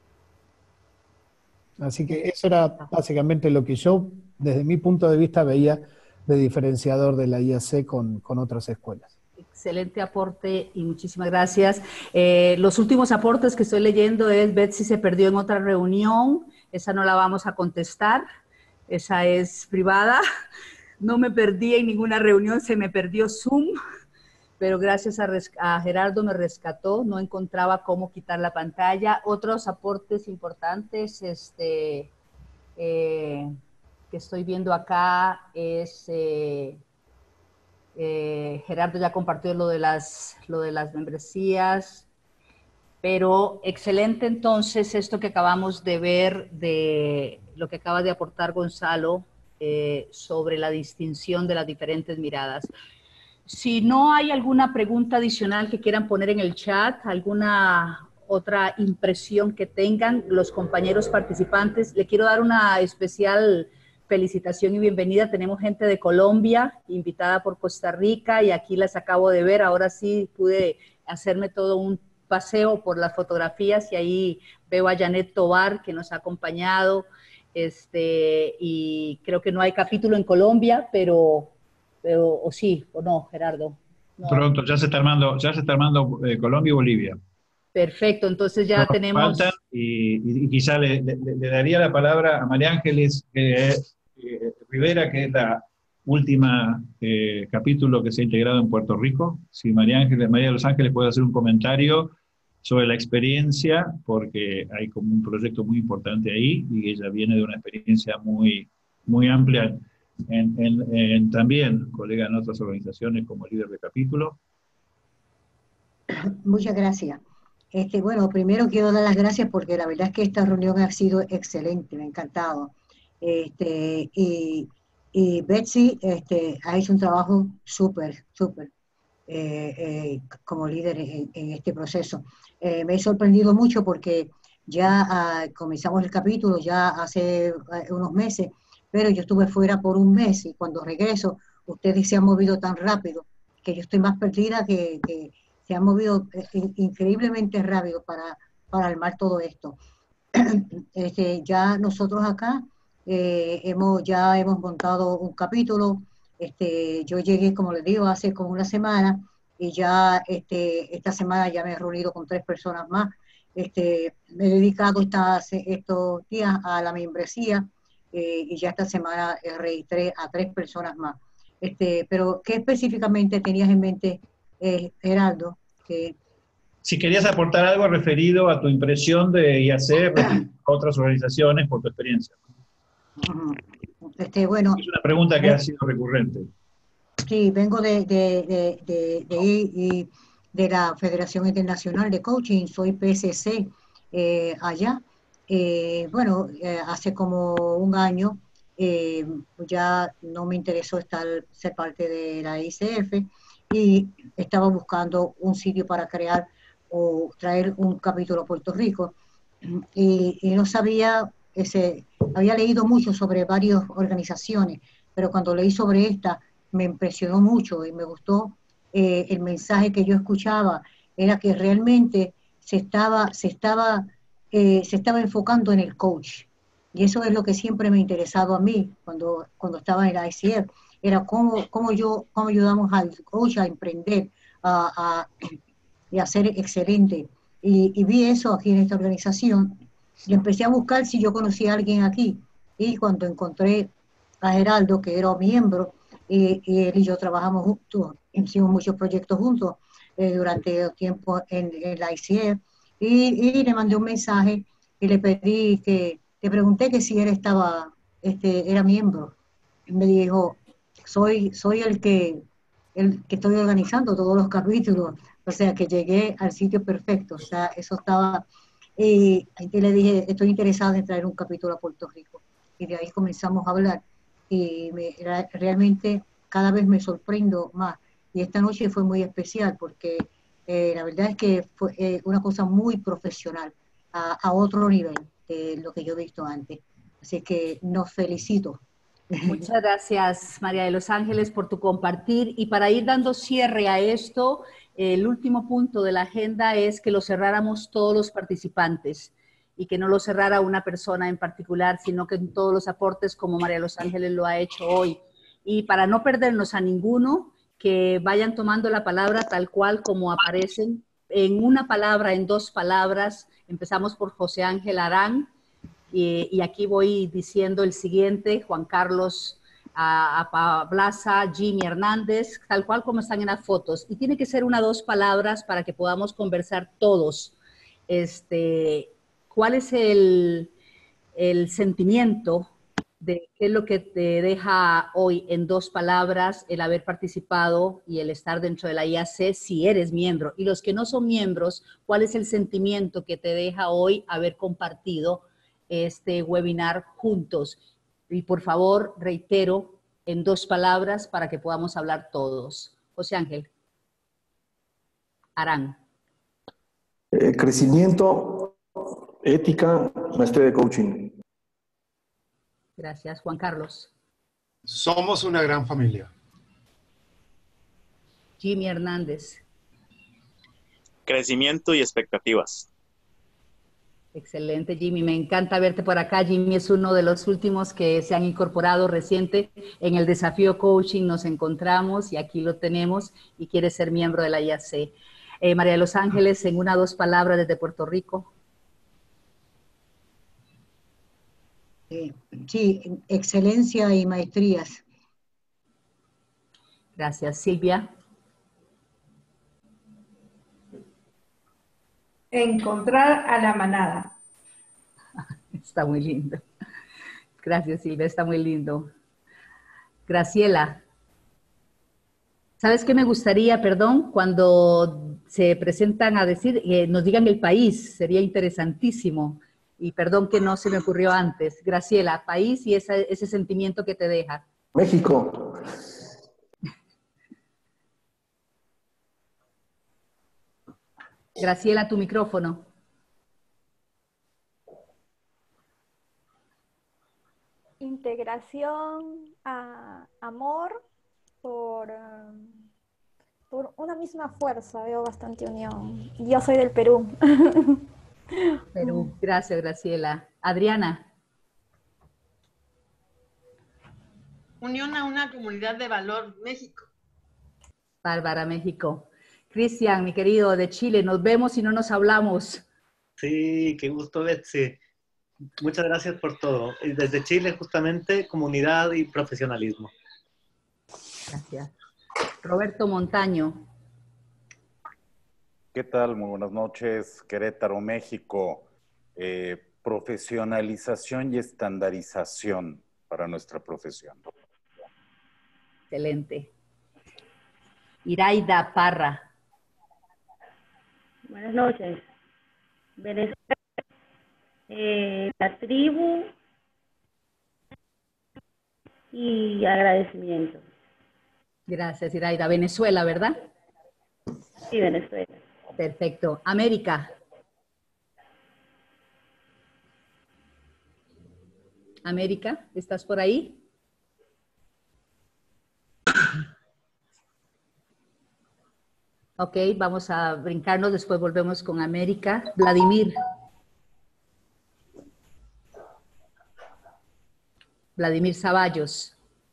Así que eso era básicamente lo que yo, desde mi punto de vista, veía de diferenciador de la I A C con, con otras escuelas. Excelente aporte y muchísimas gracias. Eh, los últimos aportes que estoy leyendo es Betsy se perdió en otra reunión, esa no la vamos a contestar, esa es privada. No me perdí en ninguna reunión, se me perdió Zoom, pero gracias a, a Gerardo me rescató, no encontraba cómo quitar la pantalla. Otros aportes importantes este, eh, que estoy viendo acá es... Eh, Eh, Gerardo ya compartió lo de, las, lo de las membresías, pero excelente entonces esto que acabamos de ver, de lo que acaba de aportar Gonzalo eh, sobre la distinción de las diferentes miradas. Si no hay alguna pregunta adicional que quieran poner en el chat, alguna otra impresión que tengan los compañeros participantes, le quiero dar una especial felicitación y bienvenida. Tenemos gente de Colombia, invitada por Costa Rica, y aquí las acabo de ver. Ahora sí pude hacerme todo un paseo por las fotografías y ahí veo a Janet Tobar, que nos ha acompañado, este, y creo que no hay capítulo en Colombia, pero, pero o sí, o no, Gerardo. No. Pronto, ya se está armando, ya se está armando eh, Colombia y Bolivia. Perfecto, entonces ya Nos tenemos... faltan, y, y, y quizá le, le, le daría la palabra a María Ángeles eh, eh, Rivera, que es la última eh, capítulo que se ha integrado en Puerto Rico. Si María Ángeles, María de los Ángeles puede hacer un comentario sobre la experiencia, porque hay como un proyecto muy importante ahí, y ella viene de una experiencia muy, muy amplia, en, en, en, también colega en otras organizaciones como líder de capítulo. Muchas gracias. Este, bueno, primero quiero dar las gracias porque la verdad es que esta reunión ha sido excelente, me ha encantado. Este, y, y Betsy este, ha hecho un trabajo súper, súper eh, eh, como líder en, en este proceso. Eh, me he sorprendido mucho porque ya ah, comenzamos el capítulo ya hace uh, unos meses, pero yo estuve fuera por un mes y cuando regreso ustedes se han movido tan rápido que yo estoy más perdida que... que se han movido increíblemente rápido para, para armar todo esto. Este, ya nosotros acá eh, hemos, ya hemos montado un capítulo. Este, yo llegué, como les digo, hace como una semana y ya este, esta semana ya me he reunido con tres personas más. Este, me he dedicado estas, estos días a la membresía eh, y ya esta semana registré a tres personas más. Este, pero, ¿qué específicamente tenías en mente, eh, Gerardo? Que... Si querías aportar algo referido a tu impresión de I A C respecto a otras organizaciones por tu experiencia. Este, bueno, es una pregunta que eh, ha sido recurrente. Sí, vengo de, de, de, de, de, de la Federación Internacional de Coaching, soy P S C eh, allá. Eh, bueno, eh, hace como un año eh, ya no me interesó estar, ser parte de la I C F y estaba buscando un sitio para crear o traer un capítulo a Puerto Rico y, y no sabía, ese, había leído mucho sobre varias organizaciones, pero cuando leí sobre esta me impresionó mucho y me gustó eh, el mensaje que yo escuchaba, era que realmente se estaba, se estaba, eh, se estaba enfocando en el coach. Y eso es lo que siempre me ha interesado a mí cuando, cuando estaba en la I C F, era cómo, cómo, yo, cómo ayudamos al coach a emprender, a, a, y a ser excelente. Y, y vi eso aquí en esta organización y empecé a buscar si yo conocía a alguien aquí. Y cuando encontré a Geraldo, que era miembro, y, y él y yo trabajamos juntos, hicimos muchos proyectos juntos eh, durante tiempo en, en la I C F, y, y le mandé un mensaje y le pedí que, le pregunté que si él estaba, este, era miembro. Y me dijo, soy, soy el que, el que estoy organizando todos los capítulos, o sea que llegué al sitio perfecto, o sea, eso estaba, y, y le dije, estoy interesada en traer un capítulo a Puerto Rico, y de ahí comenzamos a hablar, y me, realmente cada vez me sorprendo más, y esta noche fue muy especial, porque eh, la verdad es que fue eh, una cosa muy profesional, a, a otro nivel de lo que yo he visto antes, así que nos felicito. Muchas gracias, María de los Ángeles, por tu compartir. Y para ir dando cierre a esto, el último punto de la agenda es que lo cerráramos todos los participantes y que no lo cerrara una persona en particular, sino que en todos los aportes, como María de los Ángeles lo ha hecho hoy. Y para no perdernos a ninguno, que vayan tomando la palabra tal cual como aparecen, en una palabra, en dos palabras. Empezamos por José Ángel Arán. Y, y aquí voy diciendo el siguiente: Juan Carlos a, a Pablaza, Jimmy Hernández, tal cual como están en las fotos. Y tiene que ser una o dos palabras para que podamos conversar todos. Este, ¿cuál es el, el sentimiento de qué es lo que te deja hoy en dos palabras el haber participado y el estar dentro de la I A C si eres miembro? Y los que no son miembros, ¿cuál es el sentimiento que te deja hoy haber compartido este webinar juntos? Y por favor, reitero, en dos palabras para que podamos hablar todos. José Ángel Arán. Eh, crecimiento, ética, maestría de coaching. Gracias. Juan Carlos. Somos una gran familia. Jimmy Hernández. Crecimiento y expectativas. Excelente, Jimmy. Me encanta verte por acá. Jimmy es uno de los últimos que se han incorporado reciente en el desafío coaching. Nos encontramos y aquí lo tenemos y quiere ser miembro de la I A C. Eh, María de los Ángeles, en una o dos palabras desde Puerto Rico. Eh, sí, excelencia y maestrías. Gracias. Silvia. Encontrar a la manada. Está muy lindo. Gracias, Silvia, está muy lindo. Graciela. ¿Sabes qué me gustaría, perdón? Cuando se presentan a decir, eh, nos digan el país, sería interesantísimo. Y perdón que no se me ocurrió antes. Graciela, país y esa, ese sentimiento que te deja. México. Graciela, tu micrófono. Integración, a, amor, por, um, por una misma fuerza, veo bastante unión. Yo soy del Perú. Perú, gracias Graciela. Adriana. Unión a una comunidad de valor, México. Bárbara, México. Cristian, mi querido, de Chile, nos vemos y no nos hablamos. Sí, qué gusto, Betsy. Muchas gracias por todo. Y desde Chile, justamente, comunidad y profesionalismo. Gracias. Roberto Montaño. ¿Qué tal? Muy buenas noches. Querétaro, México. Eh, profesionalización y estandarización para nuestra profesión. Excelente. Iraida Parra. Buenas noches. Venezuela, eh, la tribu y agradecimiento. Gracias, Iraida. Venezuela, ¿verdad? Sí, Venezuela. Perfecto. América. América, ¿estás por ahí? Ok, vamos a brincarnos, después volvemos con América. Vladimir. Vladimir Zavallos.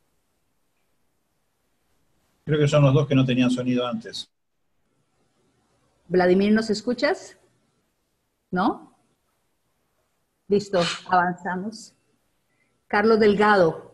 Creo que son los dos que no tenían sonido antes. Vladimir, ¿nos escuchas? ¿No? Listo, avanzamos. Carlos Delgado.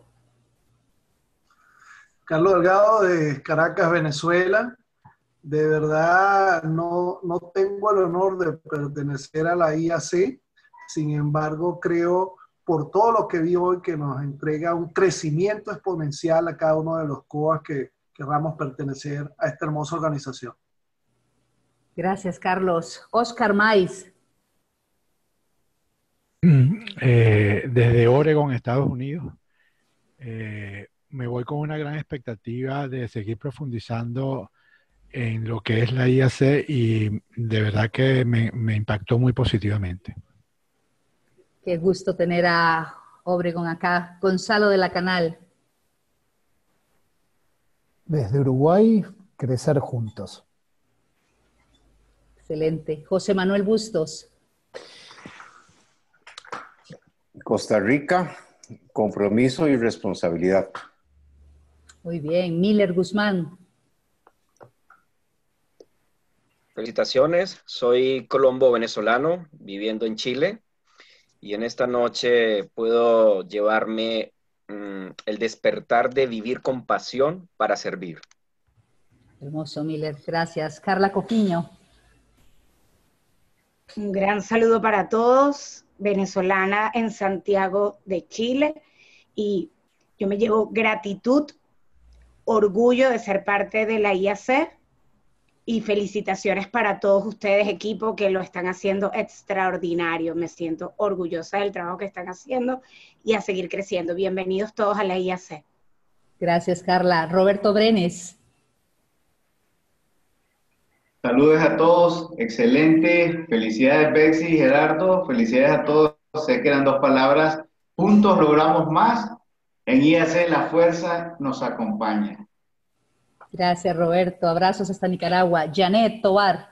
Carlos Delgado de Caracas, Venezuela. De verdad no, no tengo el honor de pertenecer a la I A C, sin embargo creo por todo lo que vi hoy que nos entrega un crecimiento exponencial a cada uno de los C O As que querramos pertenecer a esta hermosa organización. Gracias, Carlos. Oscar Maiz. Eh, desde Oregon, Estados Unidos, eh, me voy con una gran expectativa de seguir profundizando en lo que es la I A C y de verdad que me, me impactó muy positivamente. Qué gusto tener a Obregón acá. Gonzalo de la Canal. Desde Uruguay, crecer juntos. Excelente. José Manuel Bustos. Costa Rica, compromiso y responsabilidad. Muy bien. Miller Guzmán. Felicitaciones, soy colombo venezolano viviendo en Chile y en esta noche puedo llevarme mmm, el despertar de vivir con pasión para servir. Hermoso, Miller, gracias. Carla Coquiño. Un gran saludo para todos, venezolana en Santiago de Chile, y yo me llevo gratitud, orgullo de ser parte de la I A C y felicitaciones para todos ustedes, equipo, que lo están haciendo extraordinario. Me siento orgullosa del trabajo que están haciendo y a seguir creciendo. Bienvenidos todos a la I A C. Gracias, Carla. Roberto Brenes. Saludos a todos, excelente, felicidades Betsy y Gerardo, felicidades a todos, sé que eran dos palabras, juntos logramos más, en I A C la fuerza nos acompaña. Gracias, Roberto, abrazos hasta Nicaragua. Janet Tovar.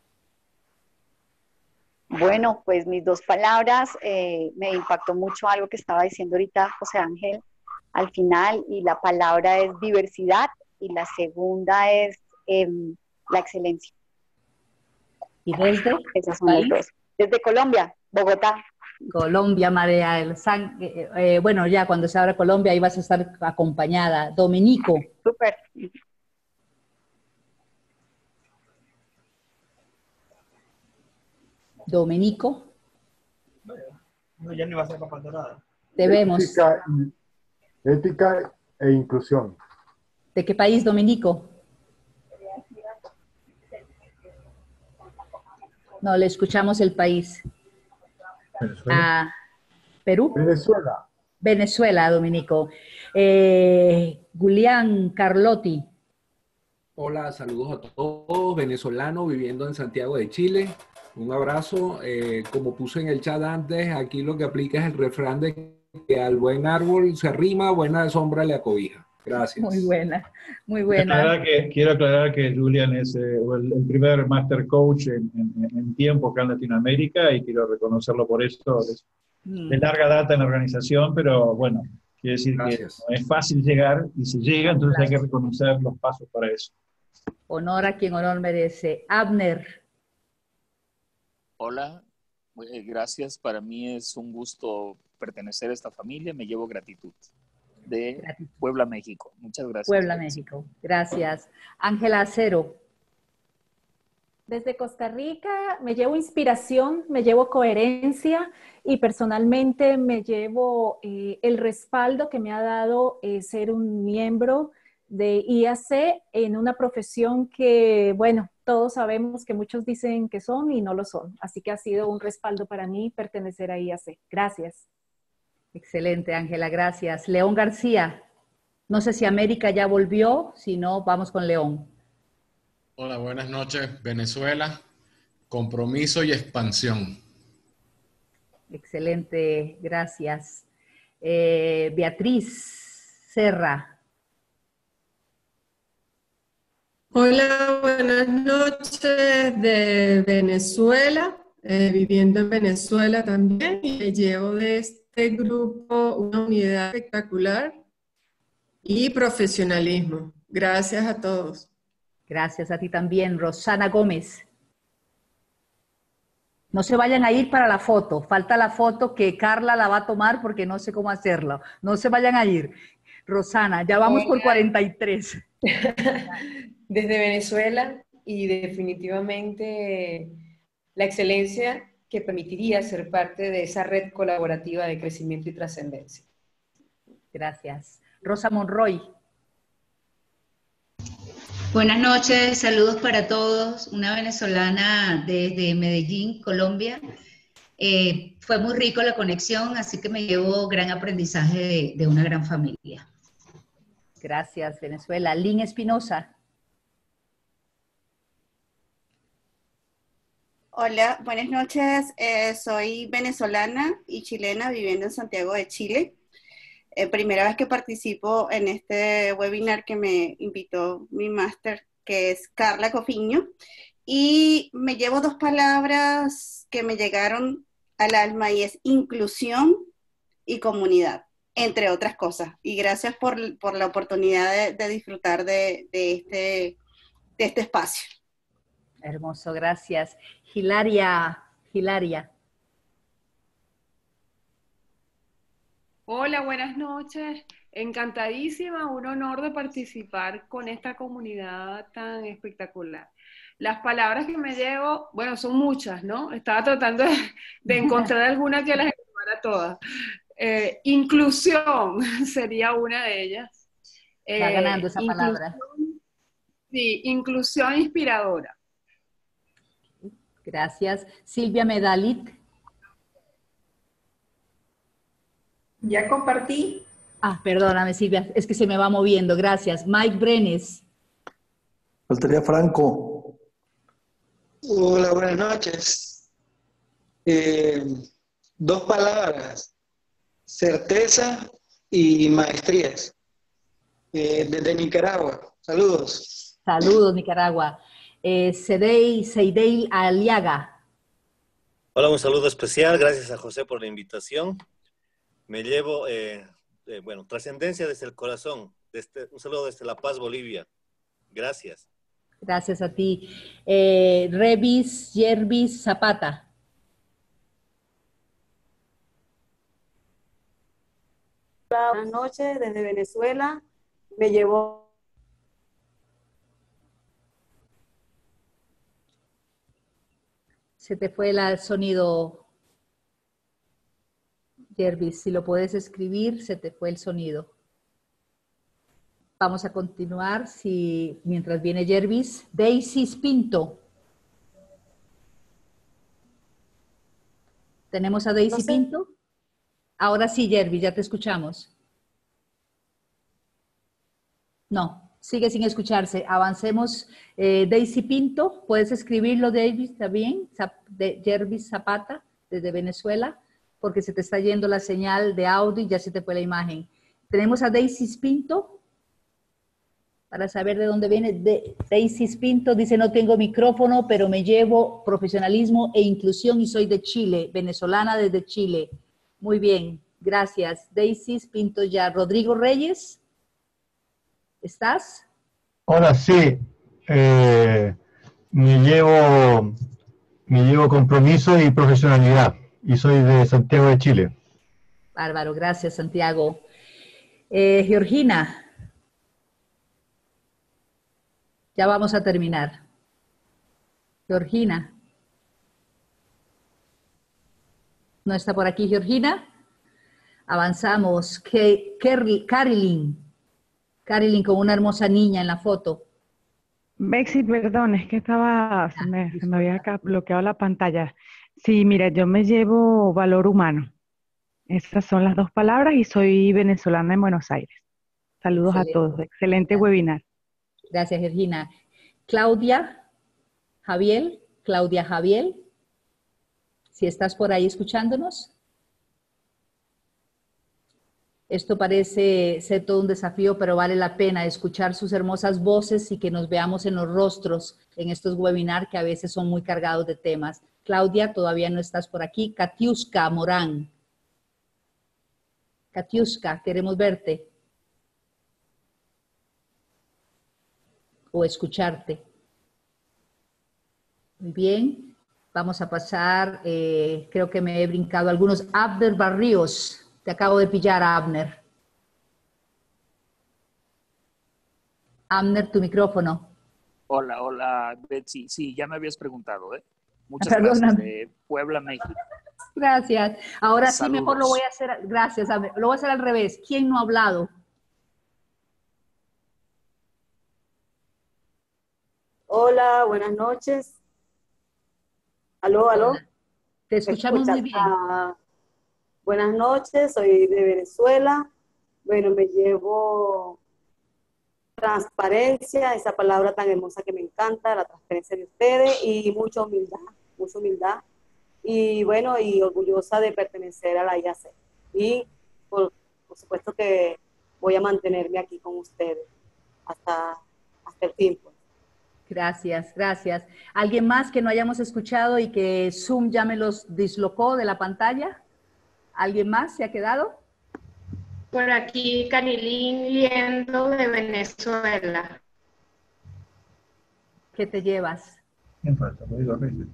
Bueno, pues mis dos palabras, eh, me impactó mucho algo que estaba diciendo ahorita José Ángel al final, y la palabra es diversidad y la segunda es eh, la excelencia. ¿Y desde? Esas son las dos. Desde Colombia, Bogotá. Colombia, María del San... Eh, eh, bueno, ya cuando se abra Colombia ahí vas a estar acompañada. Dominico. Súper. Domenico. No, ya no iba a ser papá dorada. Te vemos. Ética, ética e inclusión. ¿De qué país, Domenico? No, le escuchamos el país. Venezuela. Ah, ¿Perú? Venezuela. Venezuela, Dominico. Eh, Julián Carlotti. Hola, saludos a todos, venezolanos viviendo en Santiago de Chile. Un abrazo. Eh, como puse en el chat antes, aquí lo que aplica es el refrán de que al buen árbol se arrima, buena sombra le acobija. Gracias. Muy buena, muy Quiero buena. aclarar que, quiero aclarar que Julian es eh, el, el primer Master Coach en, en, en tiempo acá en Latinoamérica y quiero reconocerlo por eso. Es de larga data en la organización, pero bueno, quiere decir Gracias. que no es fácil llegar y se llega, entonces hay que reconocer los pasos para eso. Honor a quien honor merece. Abner. Hola, eh, gracias. Para mí es un gusto pertenecer a esta familia. Me llevo gratitud de Gratitud. Puebla, México. Muchas gracias. Puebla, México. Gracias. Ángela Acero. Desde Costa Rica me llevo inspiración, me llevo coherencia y personalmente me llevo eh, el respaldo que me ha dado eh, ser un miembro de I A C en una profesión que, bueno, todos sabemos que muchos dicen que son y no lo son. Así que ha sido un respaldo para mí pertenecer a I A C. Gracias. Excelente, Ángela, gracias. León García. No sé si América ya volvió, si no, vamos con León. Hola, buenas noches. Venezuela, compromiso y expansión. Excelente, gracias. Eh, Beatriz Serra. Hola, buenas noches de Venezuela, eh, viviendo en Venezuela también, y me llevo de este grupo una unidad espectacular y profesionalismo. Gracias a todos. Gracias a ti también, Rosana Gómez. No se vayan a ir para la foto, falta la foto que Carla la va a tomar porque no sé cómo hacerlo. No se vayan a ir. Rosana, ya vamos Hola. por cuarenta y tres. Desde Venezuela y definitivamente la excelencia que permitiría ser parte de esa red colaborativa de crecimiento y trascendencia. Gracias. Rosa Monroy. Buenas noches, saludos para todos. Una venezolana desde Medellín, Colombia. Eh, fue muy rico la conexión, así que me llevo gran aprendizaje de, de una gran familia. Gracias, Venezuela. Lynn Espinosa. Hola, buenas noches. Eh, soy venezolana y chilena viviendo en Santiago de Chile. Eh, primera vez que participo en este webinar que me invitó mi máster, que es Carla Cofiño. Y me llevo dos palabras que me llegaron al alma y es inclusión y comunidad, entre otras cosas. Y gracias por, por la oportunidad de, de disfrutar de, de, este, de este espacio. Hermoso, gracias. Hilaria, Hilaria. Hola, buenas noches. Encantadísima, un honor de participar con esta comunidad tan espectacular. Las palabras que me llevo, bueno, son muchas, ¿no? Estaba tratando de, de encontrar alguna que las englobara todas. Eh, inclusión sería una de ellas. Está Eh, ganando esa palabra. inclusión, sí, inclusión inspiradora. Gracias. Silvia Medalit. Ya compartí. Ah, perdóname, Silvia, es que se me va moviendo. Gracias. Mike Brenes. Faltaría Franco. Hola, buenas noches. Eh, dos palabras, certeza y maestrías. Eh, desde Nicaragua. Saludos. Saludos, Nicaragua. Eh, Seidei, Seidei Aliaga. Hola, un saludo especial. Gracias a José por la invitación. Me llevo, eh, eh, bueno, trascendencia desde el corazón. Desde, un saludo desde La Paz, Bolivia. Gracias. Gracias a ti. Eh, Revis Yervis Zapata. Buenas noches desde Venezuela. Me llevo. Se te fue el sonido, Yervis. Si lo puedes escribir, se te fue el sonido. Vamos a continuar si, mientras viene Yervis. Daisy Pinto. ¿Tenemos a Daisy No sé. Pinto? Ahora sí, Jervis, ya te escuchamos. No, sigue sin escucharse. Avancemos. Eh, Daisy Pinto, ¿puedes escribirlo, Davis, está bien? Zap- de Jervis Zapata, desde Venezuela, porque se te está yendo la señal de audio y ya se te fue la imagen. Tenemos a Daisy Pinto, para saber de dónde viene. De, Daisy Pinto dice, no tengo micrófono, pero me llevo profesionalismo e inclusión y soy de Chile, venezolana desde Chile. Muy bien, gracias. Daisy Pinto ya. Rodrigo Reyes, ¿estás? Hola, sí. Eh, me llevo, me llevo compromiso y profesionalidad. Y soy de Santiago de Chile. Bárbaro, gracias, Santiago. Eh, Georgina. Ya vamos a terminar. Georgina. ¿No está por aquí Georgina? Avanzamos. Ke- Kerry- Carilyn. Carilyn con una hermosa niña en la foto. Bexy, perdón, es que estaba, se me, se me había acá bloqueado la pantalla. Sí, mira, yo me llevo valor humano. Esas son las dos palabras y soy venezolana en Buenos Aires. Saludos Excelente. a todos. Excelente webinar. Gracias, Georgina. Claudia Javier. Claudia Javier. Si estás por ahí escuchándonos. Esto parece ser todo un desafío, pero vale la pena escuchar sus hermosas voces y que nos veamos en los rostros en estos webinars que a veces son muy cargados de temas. Claudia, todavía no estás por aquí. Katiuska Morán. Katiuska, queremos verte. O escucharte. Muy bien. Vamos a pasar, eh, creo que me he brincado algunos. Abner Barrios. Te acabo de pillar, Abner. Abner, tu micrófono. Hola, hola, Betsy. Sí, ya me habías preguntado, ¿eh? Muchas Perdóname. gracias, de Puebla, México. Gracias. Ahora sí, Saludos. mejor lo voy a hacer. Gracias, Abner. Lo voy a hacer al revés. ¿Quién no ha hablado? Hola, buenas noches. Aló, aló. Te escuchamos ¿Me muy escuchas? bien. Ah, buenas noches, soy de Venezuela. Bueno, me llevo transparencia, esa palabra tan hermosa que me encanta, la transparencia de ustedes, y mucha humildad, mucha humildad. Y bueno, y orgullosa de pertenecer a la I A C. Y por, por supuesto que voy a mantenerme aquí con ustedes hasta, hasta el fin, pues. Gracias, gracias. ¿Alguien más que no hayamos escuchado y que Zoom ya me los dislocó de la pantalla? ¿Alguien más se ha quedado? Por aquí, Carilín Liendo de Venezuela. ¿Qué te llevas? ¿Quién falta? Rodrigo Reyes.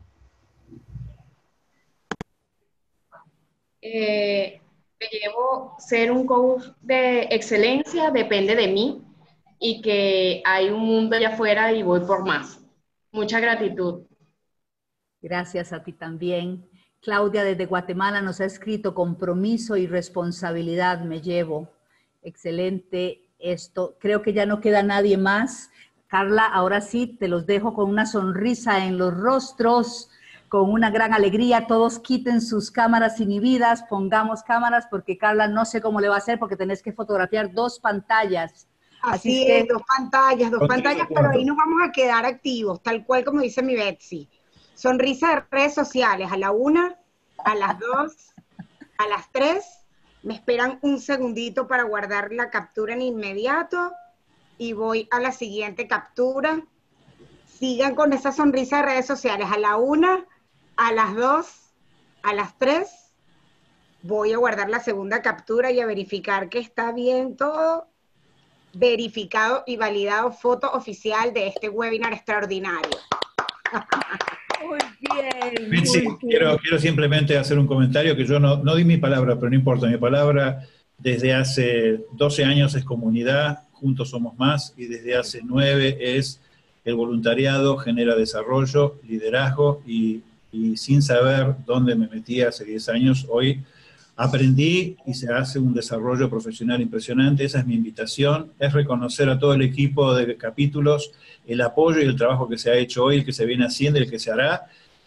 Eh, me llevo ser un coach de excelencia, depende de mí, y que hay un mundo allá afuera y voy por más. Mucha gratitud. Gracias a ti también. Claudia desde Guatemala nos ha escrito compromiso y responsabilidad me llevo. Excelente esto. Creo que ya no queda nadie más. Carla, ahora sí te los dejo con una sonrisa en los rostros, con una gran alegría. Todos quiten sus cámaras inhibidas, pongamos cámaras porque Carla no sé cómo le va a hacer porque tenés que fotografiar dos pantallas. Así, Así que- es, dos pantallas, dos Contigo, pantallas, cuatro. pero ahí nos vamos a quedar activos, tal cual como dice mi Betsy. Sonrisa de redes sociales, a la una, a las dos, a las tres. Me esperan un segundito para guardar la captura en inmediato y voy a la siguiente captura. Sigan con esa sonrisa de redes sociales, a la una, a las dos, a las tres. Voy a guardar la segunda captura y a verificar que está bien todo. Verificado y validado, foto oficial de este webinar extraordinario. Muy bien. Betsy, muy bien. quiero, quiero simplemente hacer un comentario que yo no, no di mi palabra, pero no importa, mi palabra desde hace doce años es comunidad, juntos somos más, y desde hace nueve es el voluntariado, genera desarrollo, liderazgo, y, y sin saber dónde me metí hace diez años, hoy aprendí y se hace un desarrollo profesional impresionante. Esa es mi invitación, es reconocer a todo el equipo de capítulos, el apoyo y el trabajo que se ha hecho hoy, el que se viene haciendo y el que se hará,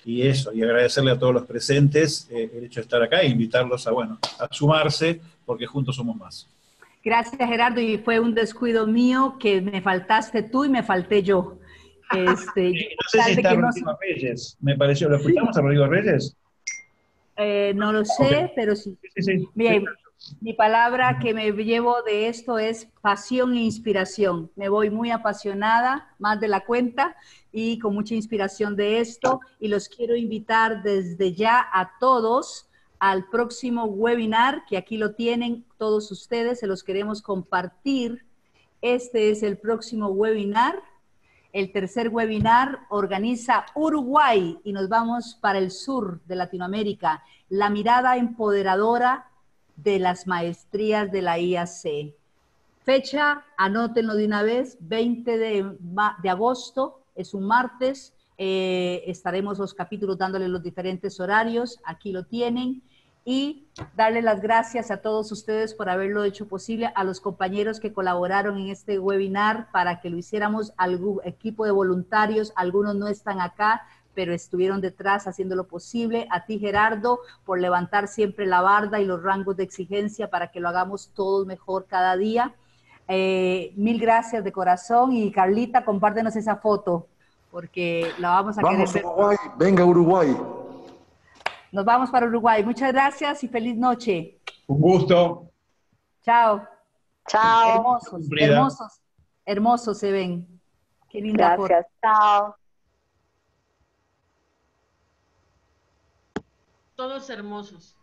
y eso, y agradecerle a todos los presentes eh, el hecho de estar acá e invitarlos a, bueno, a sumarse, porque juntos somos más. Gracias, Gerardo, y fue un descuido mío que me faltaste tú y me falté yo. Este, no sé si está Rodrigo no... Reyes, me pareció, ¿lo escuchamos a Rodrigo Reyes? Eh, no lo sé, okay. Pero sí. sí, sí, sí. Bien, sí. Mi palabra que me llevo de esto es pasión e inspiración. Me voy muy apasionada, más de la cuenta, y con mucha inspiración de esto, y los quiero invitar desde ya a todos al próximo webinar, que aquí lo tienen todos ustedes, se los queremos compartir. Este es el próximo webinar. El tercer webinar organiza Uruguay y nos vamos para el sur de Latinoamérica. La mirada empoderadora de las maestrías de la I A C. Fecha, anótenlo de una vez, veinte de, de agosto, es un martes. Eh, estaremos los capítulos dándoles los diferentes horarios, aquí lo tienen. Y darle las gracias a todos ustedes por haberlo hecho posible, a los compañeros que colaboraron en este webinar para que lo hiciéramos, al equipo de voluntarios, algunos no están acá, pero estuvieron detrás haciéndolo posible, a ti Gerardo, por levantar siempre la barda y los rangos de exigencia para que lo hagamos todos mejor cada día. Eh, mil gracias de corazón, y Carlita, compártenos esa foto, porque la vamos a vamos, querer ver. Uruguay, venga Uruguay. Nos vamos para Uruguay. Muchas gracias y feliz noche. Un gusto. Chao. Chao. Hermosos, Cumplida. hermosos, hermosos se ven. Qué linda foto. Gracias, chao. Todos hermosos.